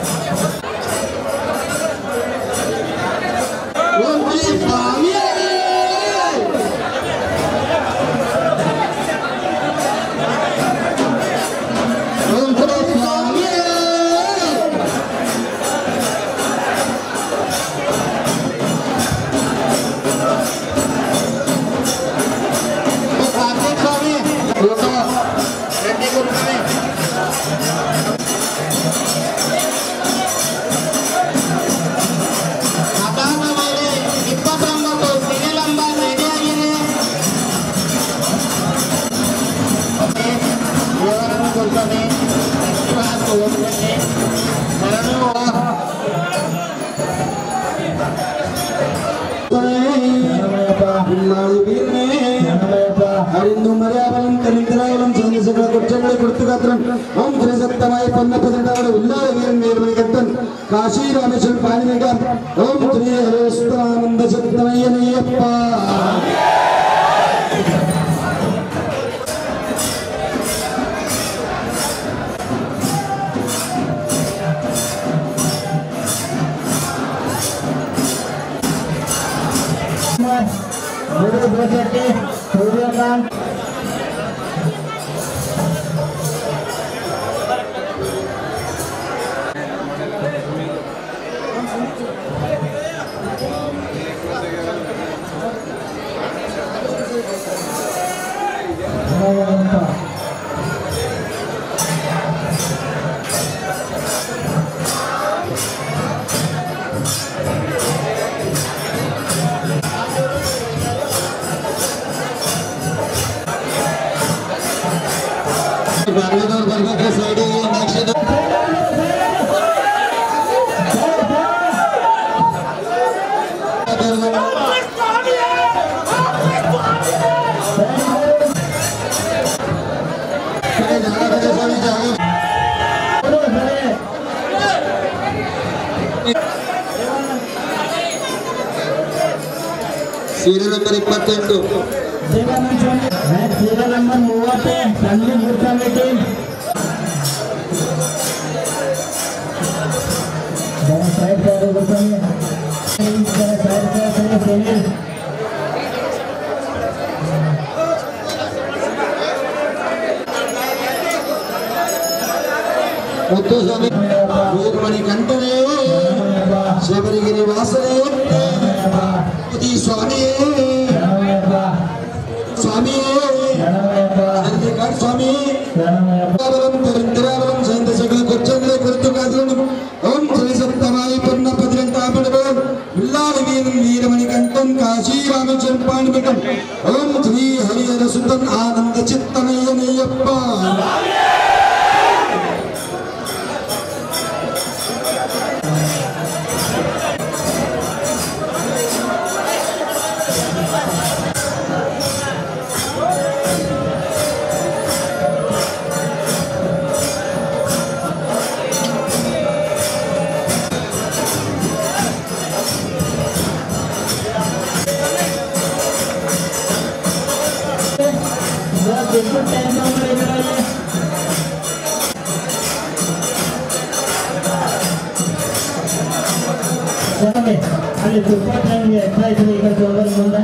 Speaker 12: Harindu Mariabalam Kalintarabalam Sandhya Kurchangale Kurtukatran Om Sri Sattamai Panna Padrinavada Villala Veeran Veermanikattan Kashi Rameshwaram Paanimegan Om Sri Harisuttananda Sattamaiyaniyappa Serial number 28 serial number 30 Sandy Gurta meeting jangan side karo Gurta ni jangan side karo Sunil Muthu Swami Veermanikantane Shabarigiri Vasane Swami Swami Andikar Swami Avalam Tarindiravam Sandhya Kurchangale Kurtukatran Om Sri Sattamai Panna Padrinavada Villala Veeran Veermanikattan Kashi Rameshwaram Paanimegan Om Sri Harihara Suttan Ananda Chittanayaniyappa
Speaker 13: ಸ್ವಾಮಿ ಅಲ್ಲಿ ತುಪ್ಪನಿಗೆ ಎತ್ತಾ ಇದ್ರು ಈಗ ಹೋಗೋದು ಮುಂದೆ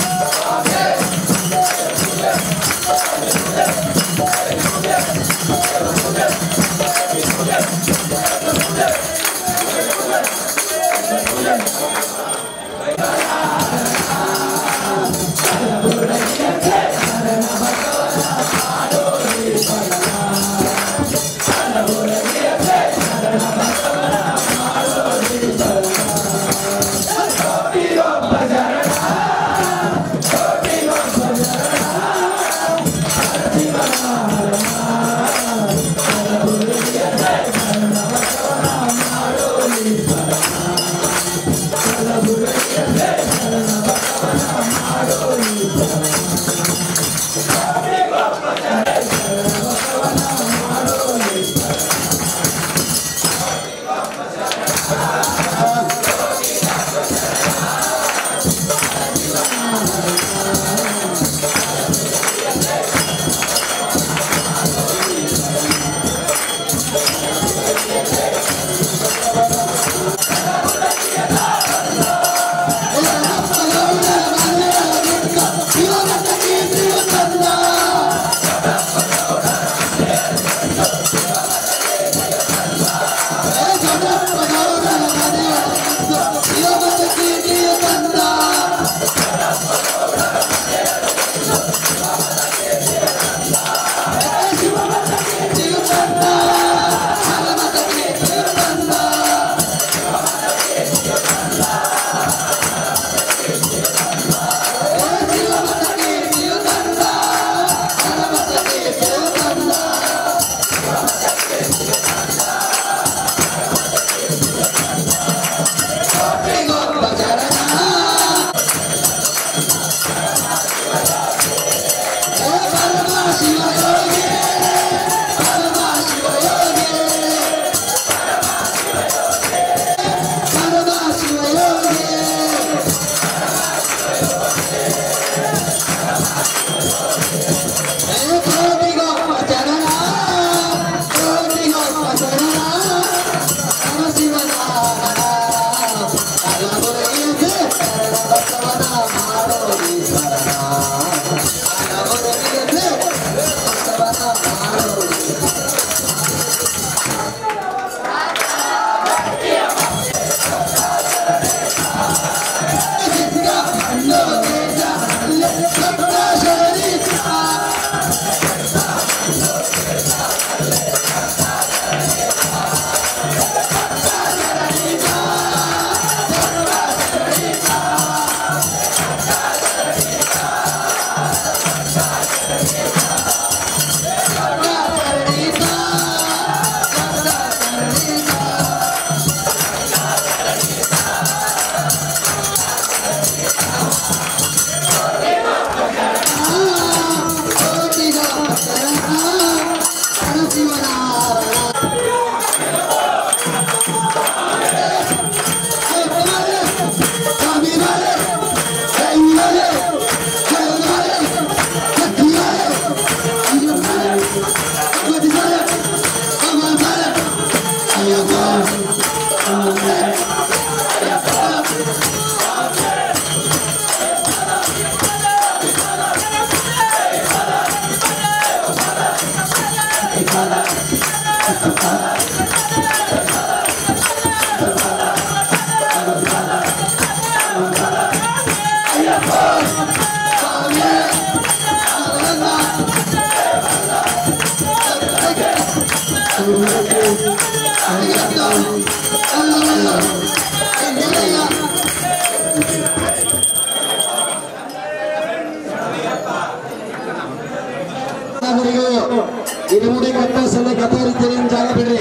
Speaker 14: Yeah.
Speaker 12: ಇರುಮುಡಿ ಕಪ್ಪಸಲ್ಲಿ ಕಥೆ ರೀತಿಯಲ್ಲಿ ಜಾಗ ಬಿಡ್ರಿ.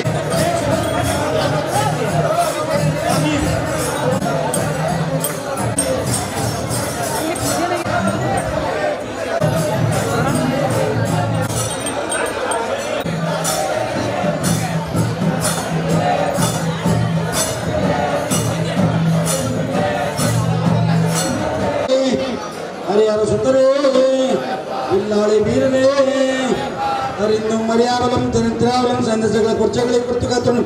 Speaker 12: ಹರಿಯಾರ ಸುತ್ತರೇ ಇಲ್ಲಾಳಿ ಬೀರನೇ ಹರಿಂದು ಮರ್ಯಾವಲಂ ಚರಿತ್ರಾವಲಂ ಸಂದೇಶಗಳ ಕುರ್ಚಗಳಿಗೆ ಕುರ್ತುಕತ್ತನು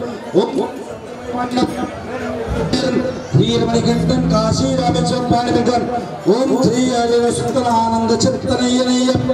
Speaker 12: ಶ್ರೀರಮಣಿಕಂಠನ್ ಕಾಶಿ ರಾಮೇಶ್ವರ ಪಾಣಿಕನ್ ಓಂ ಶ್ರೀ ಹರಿಯ ಸುತ್ತಲ ಆನಂದ ಚಿತ್ತನಯ್ಯನಯ್ಯಪ್ಪ.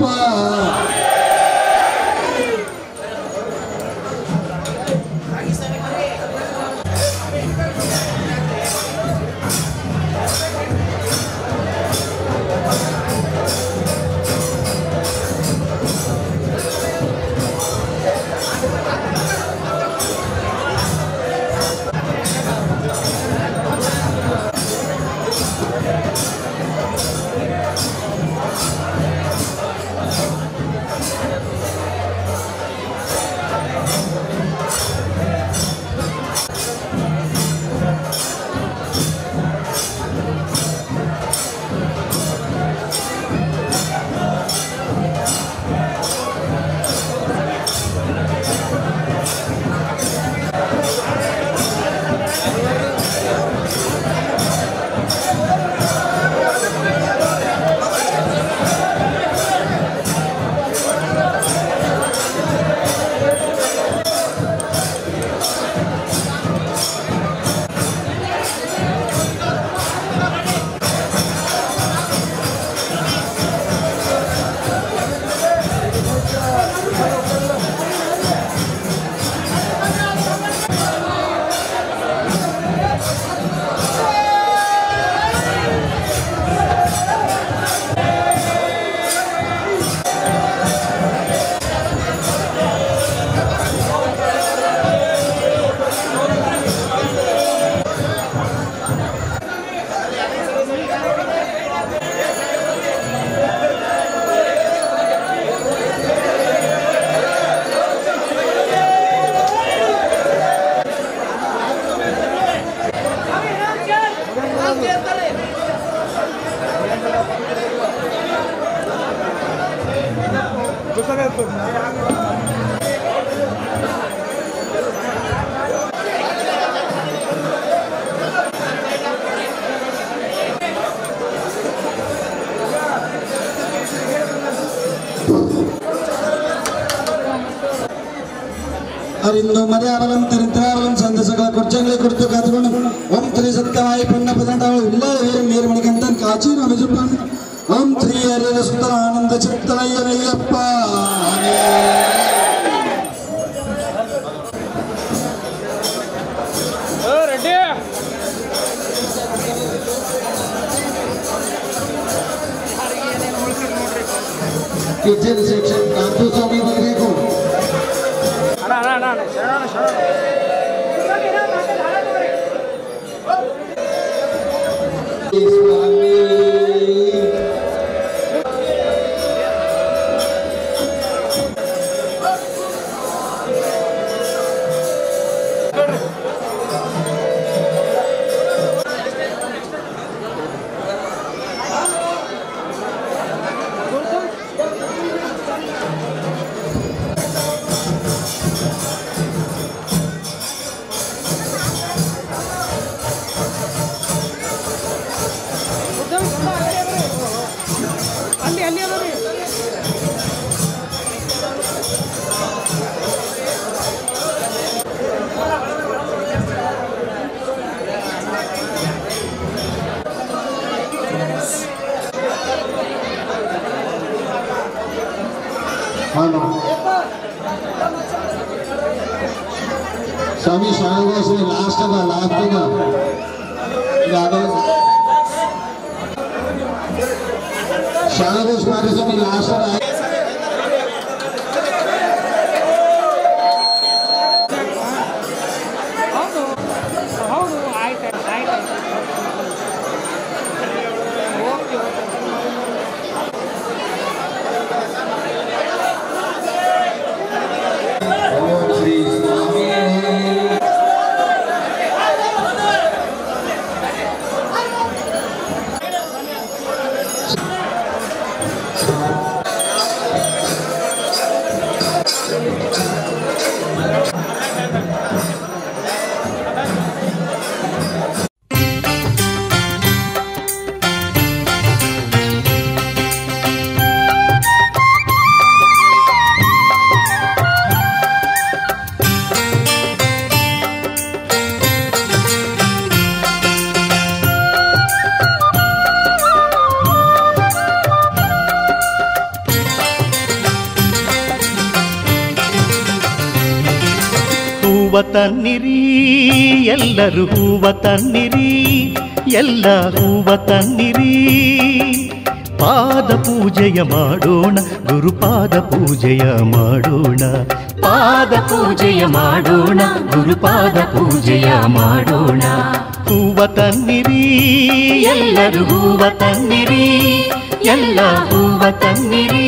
Speaker 12: ಅರಿಂದು ಮರ್ಯಾವಲಂ ತರಿತ್ರಾವಲಂ ಸಂದಸಗಳ ಕುರ್ಚಂಗ್ಲಿ ಕುರ್ತು ಕಾತ್ಕೊಂಡು ಓಂ ಶ್ರೀ ಸತ್ಯವಾಯಿ ಪನ್ನ ಪದಂಡಗಳು ಇಲ್ಲ ಮೇರು ಮಣಿಕಂತನ್ ಕಾಚಿ ರಮಜುಪ್ಪನ್ ಓಂ ಶ್ರೀ ಹರಿಯ ಸುಂದರ ಆನಂದ ಚಿತ್ತನಯ್ಯನಯ್ಯಪ್ಪ ಕಿಚನ್ ಸೆಕ್ಷನ್ ಕಾಂತು ಸ್ವಾಮಿ ಬರಬೇಕು स्वामी शाहबाज से लास्ट का शाहबाज मारे स्वामी लास्ट
Speaker 5: ಹೂವ ತನ್ನಿರಿ ಎಲ್ಲರೂ ಹೂವ ತನ್ನಿರಿ ಎಲ್ಲ ಹೂವ ತನ್ನಿರಿ ಪಾದ ಪೂಜೆಯ ಮಾಡೋಣ ಗುರುಪಾದ ಪೂಜೆಯ ಮಾಡೋಣ ಪಾದ ಪೂಜೆಯ ಮಾಡೋಣ ಗುರುಪಾದ ಪೂಜೆಯ ಮಾಡೋಣ ಹೂವ ತನ್ನಿರಿ ಎಲ್ಲರೂ ಹೂವ ತನ್ನಿರಿ ಎಲ್ಲ ಹೂವ ತನ್ನಿರಿ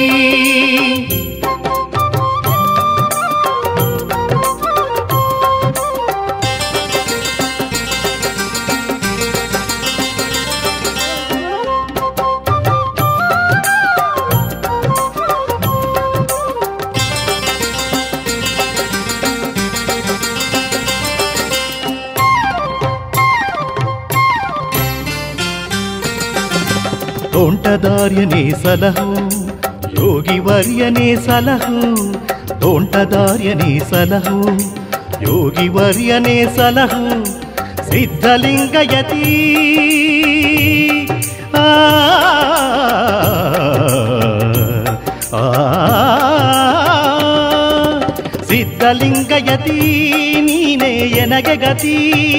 Speaker 5: ತೋಂಟದಾರ್ಯನೇ ಸಲಹು ಯೋಗಿ ವರ್ಯನೇ ಸಲಹು ತೋಂಟದಾರ್ಯನೇ ಸಲಹು ಯೋಗಿ ವರ್ಯನೇ ಸಲಹು ಸಿದ್ಧಲಿಂಗಯತಿ ಸಿದ್ಧಲಿಂಗಯತಿ ನೀನೇ ಎನಗೆ ಗತಿ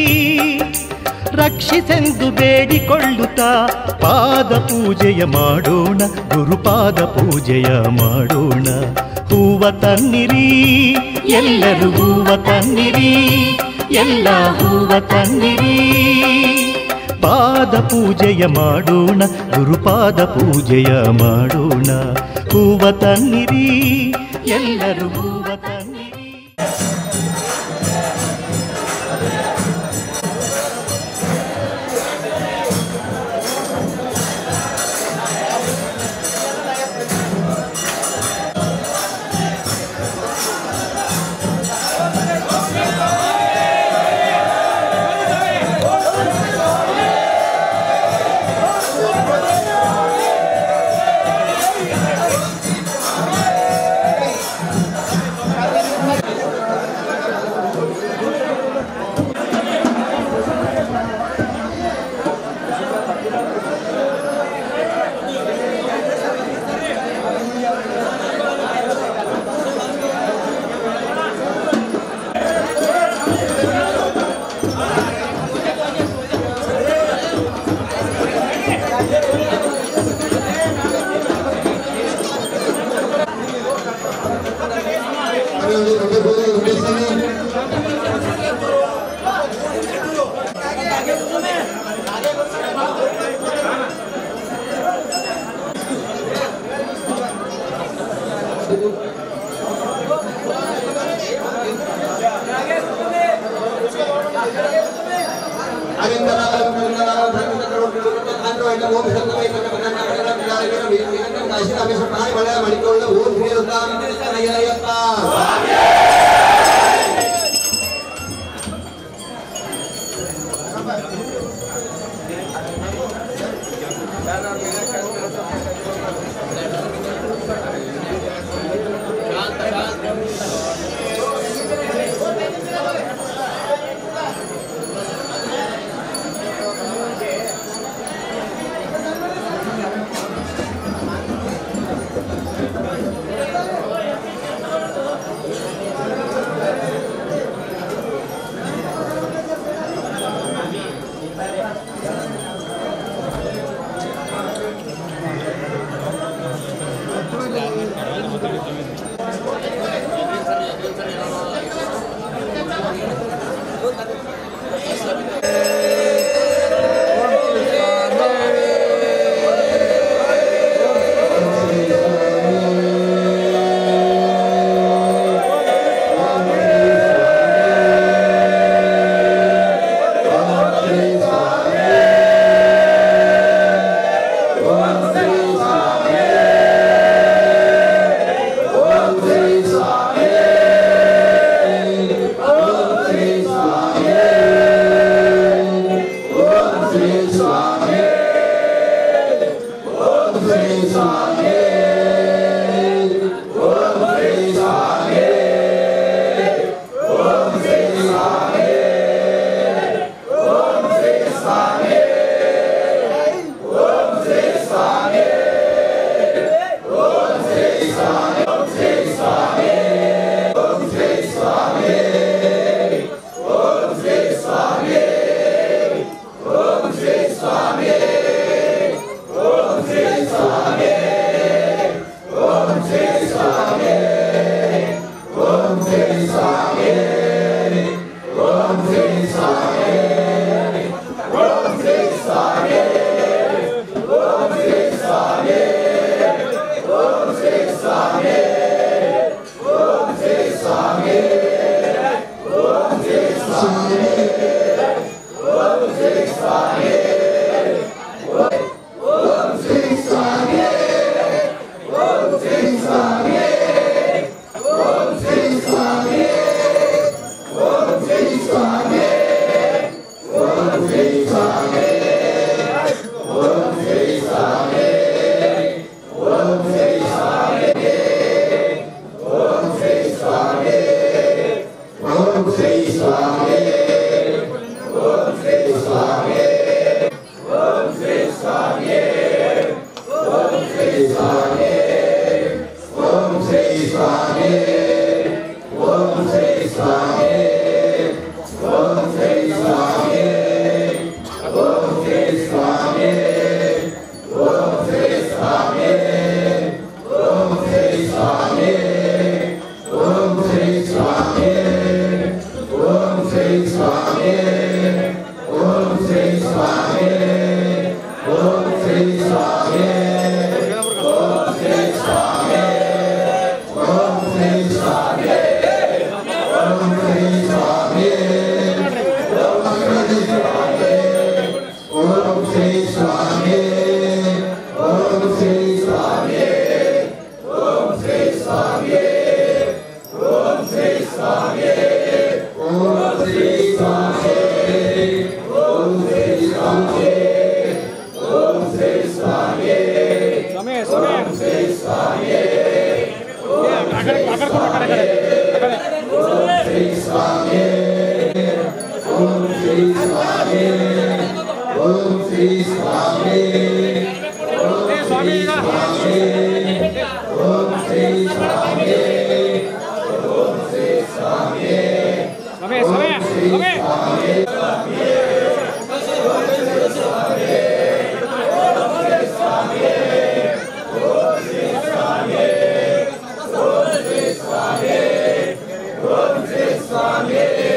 Speaker 5: ರಕ್ಷಿಸೆಂದು ಬೇಡಿಕೊಳ್ಳುತ್ತಾ ಪಾದ ಪೂಜೆಯ ಮಾಡೋಣ ಗುರುಪಾದ ಪೂಜೆಯ ಮಾಡೋಣ ಹೂವ ತನ್ನಿರಿ ಎಲ್ಲರೂ ಹೂವ ತನ್ನಿರಿ ಎಲ್ಲ ಹೂವ ತನ್ನಿರಿ ಪಾದ ಪೂಜೆಯ ಮಾಡೋಣ ಗುರುಪಾದ ಪೂಜೆಯ ಮಾಡೋಣ ಹೂವ ತನ್ನಿರಿ ಎಲ್ಲರೂ ಹೂವ ತನ್ನಿರಿ
Speaker 14: Swami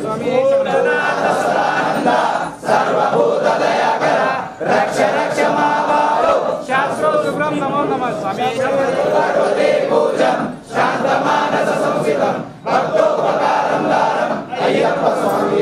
Speaker 4: ಸ್ವಾಮಿ
Speaker 1: ಸರ್ವಭೂತ ದಯಾಕರ ರಕ್ಷ ರಕ್ಷ ಮಾವಾಳು
Speaker 4: ಶಾಸ್ತ್ರೋ ಸುಬ್ರಹ್ಮ ನಮೋ ನಮಃ ಸ್ವಾಮಿ
Speaker 1: ಪೂಜಂ ಶಾಂತ ಮಾನಸ ಸಂಸ್ಥಿತಂ ಭಕ್ತೋಪಕಾರಂ ದಾರಂ ಅಯ್ಯಪ್ಪ ಸ್ವಾಮಿ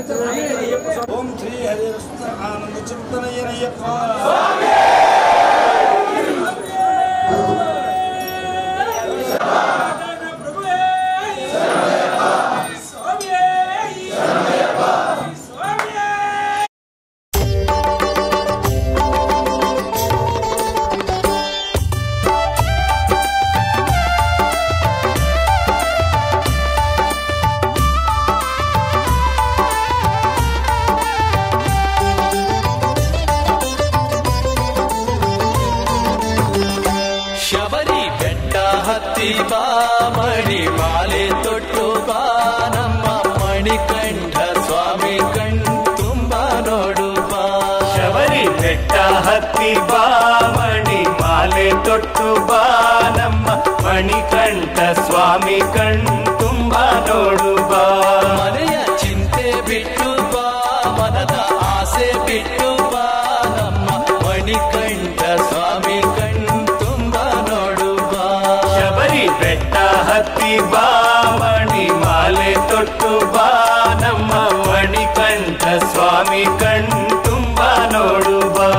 Speaker 2: ಓಂ ಶ್ರೀ ಹರಿಹರಸ್ತ ಆನಂದ ಚಿಂತನಯ್ಯನಯ್ಯಪ್ಪ
Speaker 7: ಬಾ ಮಣಿ ಮಾಲೆ ತೊಟ್ಟು ಬಾ ನಮ್ಮ ಮಣಿಕಂಠ ಸ್ವಾಮಿ ಕಣ್ ತುಂಬ ನೋಡು ಬಾ
Speaker 5: ಶಬರಿ ಬೆಟ್ಟ ಹತ್ತಿ ಬಾ ಮಣಿ ಮಾಲೆ ತೊಟ್ಟು ಬಾ ನಮ್ಮ ಮಣಿಕಂಠ ಸ್ವಾಮಿ ಕಣ್ ತುಂಬ ನೋಡು ಬಾ
Speaker 7: ಮನೆಯ ಚಿಂತೆ ಬಿಟ್ಟು ಬಾ ಮನದ ಆಸೆ ಬಿಟ್ಟು ಬಾ ನಮ್ಮ ಮಣಿಕಂಠ ಸ್ವಾಮಿ ಕಣ್ ತುಂಬ ನೋಡು ಬಾ
Speaker 5: ಶಬರಿ ಬೆಟ್ಟ ಹತ್ತಿ ಬಾ ಮಣಿ ಮಾಲೆ ತೊಟ್ಟು ಬಾ ನಮ್ಮ ಮಣಿಕಂಠ ಸ್ವಾಮಿ ಕಣ್ ತುಂಬ ನೋಡು ಬಾ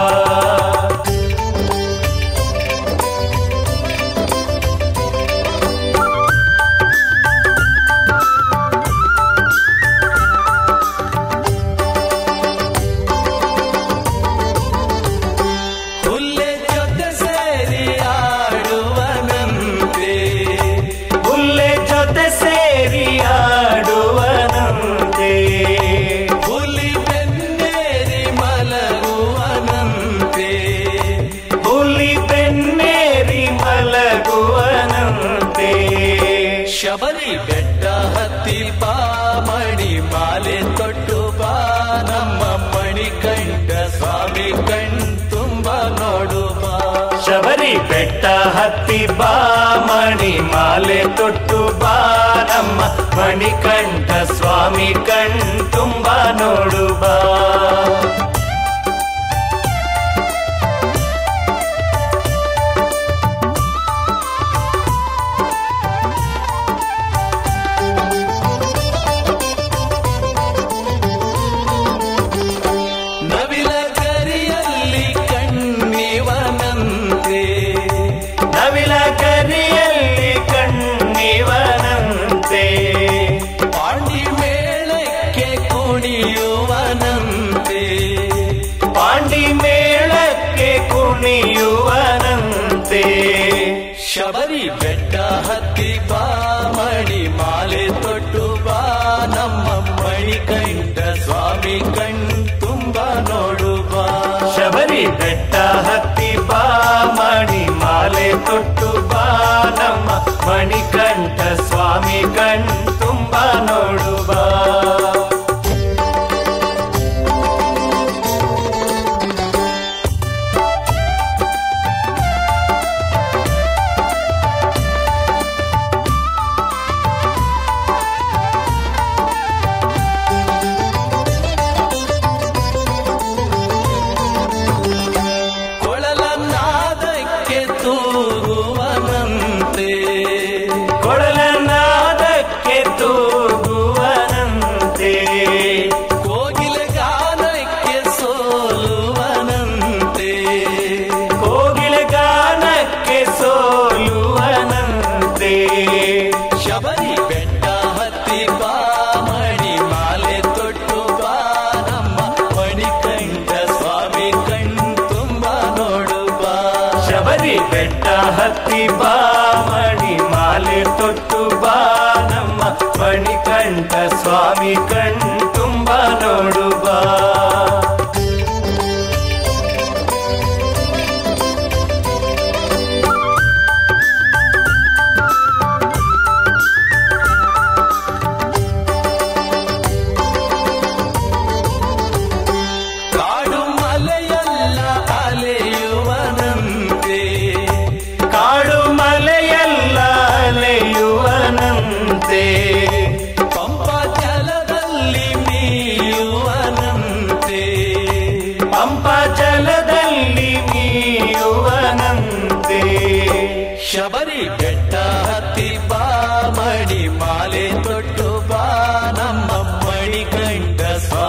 Speaker 7: ಶಬರಿ ಬೆಟ್ಟ ಹತ್ತಿ ಬಾ ಮಣಿ ಮಾಲೆ ತೊಟ್ಟು ಬಾ ನಮ್ಮ ಮಣಿಕಂಠ ಸ್ವಾಮಿ ಕಣ್ ತುಂಬ ನೋಡು ಬಾ
Speaker 5: ಶಬರಿ ಬೆಟ್ಟ ಹತ್ತಿ ಬಾ ಮಣಿ ಮಾಲೆ ತೊಟ್ಟು ಬಾ ನಮ್ಮ ಮಣಿಕಂಠ ಸ್ವಾಮಿ ಕಣ್ ತುಂಬ ನೋಡು ಬಾ
Speaker 7: ಶಬರಿ ಬೆಟ್ಟ ಹತ್ತಿ ಬಾ ಮಣಿ ಮಾಲೆ ತೊಟ್ಟು ಬಾ ನಮ್ಮ ಮಣಿಕಂಠ ಸ್ವಾಮಿ ಕಣ್ ತುಂಬ ನೋಡು ಬಾ
Speaker 5: ಶಬರಿ ಬೆಟ್ಟ ಹತ್ತಿ ಬಾ ಮಣಿ ಮಾಲೆ ತೊಟ್ಟು ಬಾ ನಮ್ಮ ಮಣಿಕಂಠ ಸ್ವಾಮಿ ಕಣ್ ತುಂಬ ನೋಡು ಬಾ
Speaker 7: ಶಬರಿ ಬೆಟ್ಟ ಹತ್ತಿ ಬಾ ಮಣಿ ಮಾಲೆ ತೊಟ್ಟು ಬಾ ನಮ್ಮ ಮಣಿಕಂಠ ಸ್ವಾಮಿ ಕಣ್ ತುಂಬ ನೋಡು ಬಾ
Speaker 5: ಶಬರಿ ಬೆಟ್ಟ ಹತ್ತಿ ಬಾ ಮಣಿ ಮಾಲೆ ತೊಟ್ಟು ಬಾ ನಮ್ಮ ಮಣಿಕಂಠ ಸ್ವಾಮಿ ಕಣ್ ತುಂಬ ನೋಡು ಬಾ
Speaker 7: ಶಬರಿ ಬೆಟ್ಟ ಹತ್ತಿ ಬಾ ಮಣಿ ಮಾಲೆ ತೊಟ್ಟು ಬಾ ನಮ್ಮ ಮಣಿಕಂಠ ಸ್ವಾಮಿ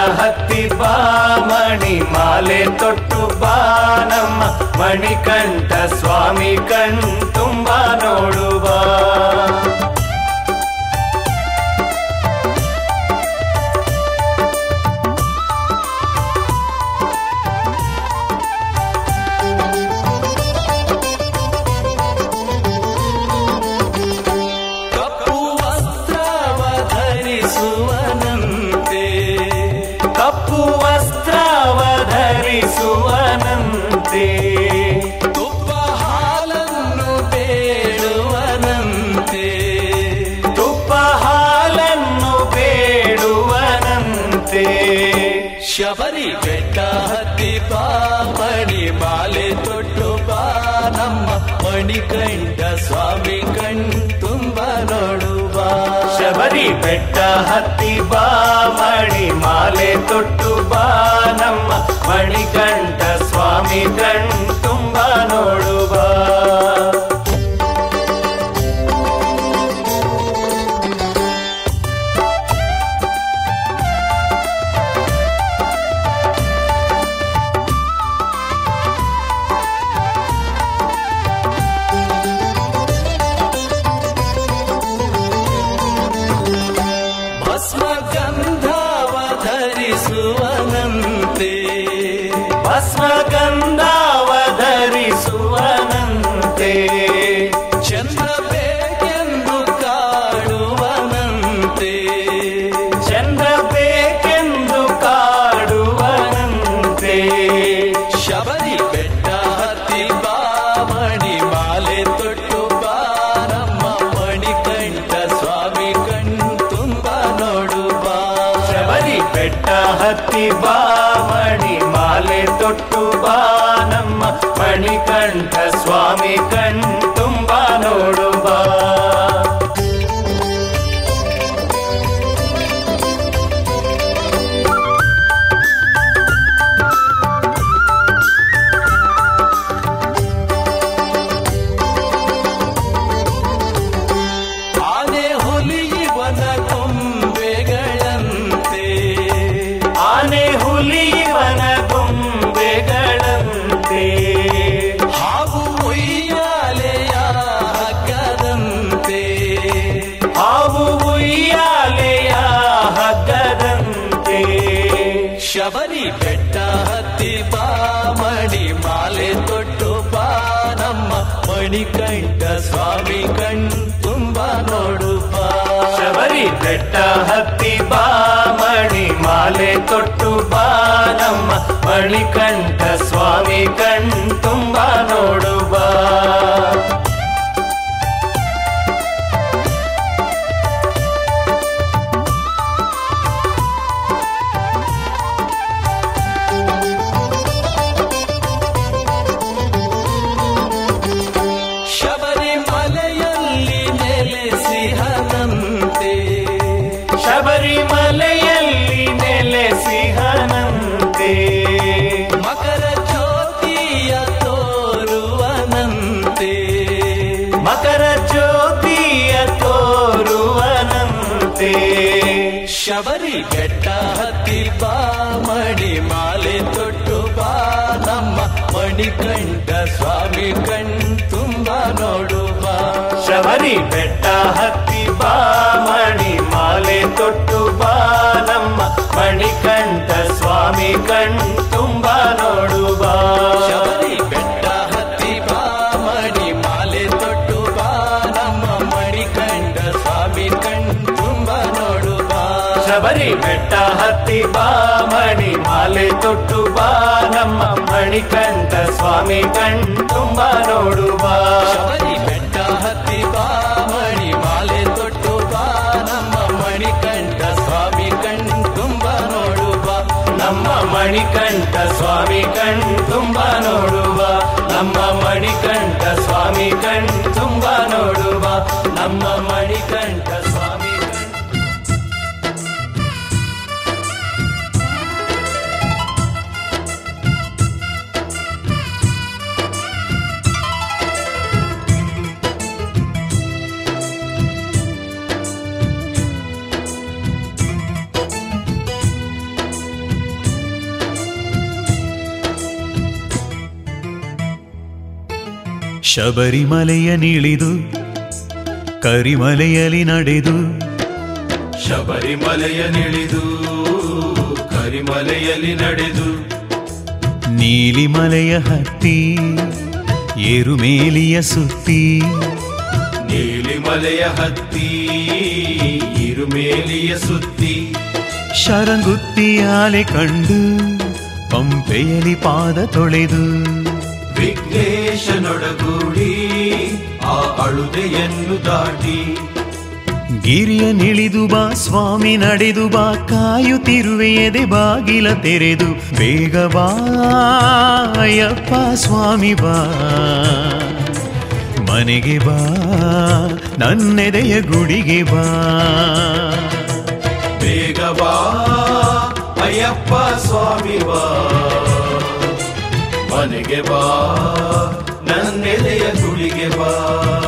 Speaker 5: ಹತ್ತಿ ಬಾ ಮಣಿ ಮಾಲೆ ತೊಟ್ಟು ಬಾ ನಮ್ಮ ಮಣಿಕಂಠ ಸ್ವಾಮಿ ಕಣ್ ತುಂಬ ನೋಡುವ. ಕಪ್ಪು ವಸ್ತ್ರವ ಧರಿಸುವನಂತೆ ತುಪ್ಪ ಹಾಲನ್ನು ಬೇಡುವನಂತೆ ತುಪ್ಪ ಹಾಲನ್ನು ಬೇಡುವನಂತೆ ಶಬರಿ ಬೆಟ್ಟ ಹತ್ತಿ ಬಾ ಮಣಿ ಮಾಲೆ ತೊಟ್ಟು ಬಾ ನಮ್ಮ ಮಣಿಕಂಠ ಸ್ವಾಮಿ ಕಣ್ ತುಂಬ ನೋಡುವ. ಶಬರಿ ಬೆಟ್ಟ ಹತ್ತಿ ಬಾ ಮಣಿ ಮಾಲೆ ತೊಟ್ಟು ಬಾ ನಮ್ಮ ಮಣಿಕಂಠ ಸ್ವಾಮಿ ಕಣ್ ತುಂಬ ನೋಡುವ. ಭಸ್ಮಗಂಧವ ಧರಿಸುವನಂತೆ ಚಂದ್ರ ಬೇಕೆಂದು ಕಾಡುವನಂತೆ ಚಂದ್ರ ಬೇಕೆಂದು ಕಾಡುವನಂತೆ ಶಬರಿ ಬೆಟ್ಟ ಹತ್ತಿ ಬಾ ಮಣಿ ಮಾಲೆ ತೊಟ್ಟು ಬಾ ನಮ್ಮ ಮಣಿಕಂಠ ಸ್ವಾಮಿ ಕಣ್ ತುಂಬ ನೋಡುವ. ಶಬರಿ ಬೆಟ್ಟ ಹತ್ತಿ ಬಾ ಮಣಿ ಮಾಲೆ ತೊಟ್ಟು ಬಾ ನಮ್ಮ ಮಣಿಕಂಠ ಸ್ವಾಮಿ ಕಣ್ ತುಂಬ ನೋಡುವ. ಆನೆ ಹುಲಿಯವನ ಗೊಂಬೆಗಳಂತೆ ಆನೆ ಹುಲಿಯವನ ಗೊಂಬೆಗಳಂತೆ ಹಾವು ಉಯ್ಯಾಲೆಯ ಹಗ್ಗದಂತೆ ಹಾವು ಉಯ್ಯಾಲೆಯ ಹಗ್ಗದಂತೆ ಶಬರಿ ಬೆಟ್ಟ ಹತ್ತಿ ಬಾ ಮಣಿ ಮಾಲೆ ತೊಟ್ಟು ಬಾ ನಮ್ಮ ಮಣಿಕಂಠ ಸ್ವಾಮಿ ಕಣ್ ತುಂಬ ನೋಡುವ. ಶಬರಿ ಬೆಟ್ಟ ಹತ್ತಿ ಬಾ ಮಣಿ ಮಾಲೆ ತೊಟ್ಟು ಬಾ ನಮ್ಮ ಮಣಿಕಂಠ ಸ್ವಾಮಿ ಕಣ್ ತುಂಬ ನೋಡುವ. ಶಬರಿಮಲೆಯಲ್ಲಿ ನೆಲೆಸಿಹನಂತೆ ಶಬರಿಮಲೆಯಲ್ಲಿ ನೆಲೆಸಿಹನಂತೆ ಮಕರ ಜ್ಯೋತಿಯ ತೋರುವನಂತೆ ಮಕರ ಜ್ಯೋತಿಯ ತೋರುವನಂತೆ ಶಬರಿ ಬೆಟ್ಟ ಹತ್ತಿ ಬಾ ಮಣಿ ಮಾಲೆ ತೊಟ್ಟು ಬಾ ನಮ್ಮ ಮಣಿಕಂಠ ಸ್ವಾಮಿ ಕಣ್ ತುಂಬ ನೋಡುವ. ಶಬರಿ ಬೆಟ್ಟ ಹತ್ತಿ ಬಾ ಮಣಿ ಮಾಲೆ ತೊಟ್ಟು ಬಾ ನಮ್ಮ ಮಣಿಕಂಠ ಸ್ವಾಮಿ ಕಣ್ ತುಂಬ ನೋಡುವ. ಶಬರಿ ಬೆಟ್ಟ ಹತ್ತಿ ಬಾ ಮಣಿ ಮಾಲೆ ತೊಟ್ಟು ಬಾ ನಮ್ಮ ಮಣಿಕಂಠ ಸ್ವಾಮಿ ಕಣ್ ತುಂಬ ನೋಡುವ. ಶಬರಿ ಬೆಟ್ಟ ಹತ್ತಿ ಬಾ ಮಣಿ ಮಾಲೆ ತೊಟ್ಟು ಬಾ ನಮ್ಮ ಮಣಿಕಂಠ ಸ್ವಾಮಿ ಕಣ್ ತುಂಬ ನೋಡುವ. ಶಬರಿ ಬೆಟ್ಟ ಹತ್ತಿ ಬಾ ಮಣಿ ಮಾಲೆ ತೊಟ್ಟು ಬಾ ನಮ್ಮ ಮಣಿಕಂಠ ಸ್ವಾಮಿ ಕಣ್ ತುಂಬ ನೋಡುವ. ನಮ್ಮ ಮಣಿಕಂಠ ಸ್ವಾಮಿ ಕಣ್ ತುಂಬ ನೋಡುವ. ನಮ್ಮ ಮಣಿಕಂಠ ಸ್ವಾಮಿ ಕಣ್ ತುಂಬ ನೋಡುವ. ನಮ್ಮ ಮಣಿಕಂಠ ಸ್ವಾಮಿ
Speaker 14: ಶಬರಿಮಲೆಯನಿಳಿದು ಕರಿಮಲೆಯಲ್ಲಿ ನಡೆದು
Speaker 7: ಶಬರಿಮಲೆಯನಿಳಿದು ಕರಿಮಲೆಯಲ್ಲಿ ನಡೆದು
Speaker 14: ನೀಲಿಮಲೆಯ ಹತ್ತಿ ಏರುಮೇಲಿಯ ಸುತ್ತಿ
Speaker 7: ನೀಲಿಮಲೆಯ ಹತ್ತಿ ಇರುಮೇಲಿಯ ಸುತ್ತಿ
Speaker 14: ಶರಂಗುತ್ತಿಯಾಲೆ ಕಂಡು ಪಂಪೆಯಲಿ ಪಾದ ತೊಳೆದು
Speaker 7: ವಿಘ್ನೇಶನೊಡಗೂಡಿ ಆ ಅಳುದೆಯನ್ನು ದಾಟಿ
Speaker 14: ಗಿರಿಯ ನಿಳಿದು ಬಾ ಸ್ವಾಮಿ ನಡೆದು ಬಾ ಕಾಯುತ್ತಿರುವೆ ಎದೆ ಬಾಗಿಲ ತೆರೆದು ಬೇಗ ಬಾ ಅಯ್ಯಪ್ಪ ಸ್ವಾಮಿ ಬಾ ಮನೆಗೆ ಬಾ ನನ್ನೆದೆಯ ಗುಡಿಗೆ ಬಾ
Speaker 7: ಬೇಗ ಬಾ ಅಯ್ಯಪ್ಪ ಸ್ವಾಮಿ ಬಾ ಮನೆಗೆ ಬಾ ನನ್ನೆದೆಯ ಗುಡಿಗೆ ಬಾ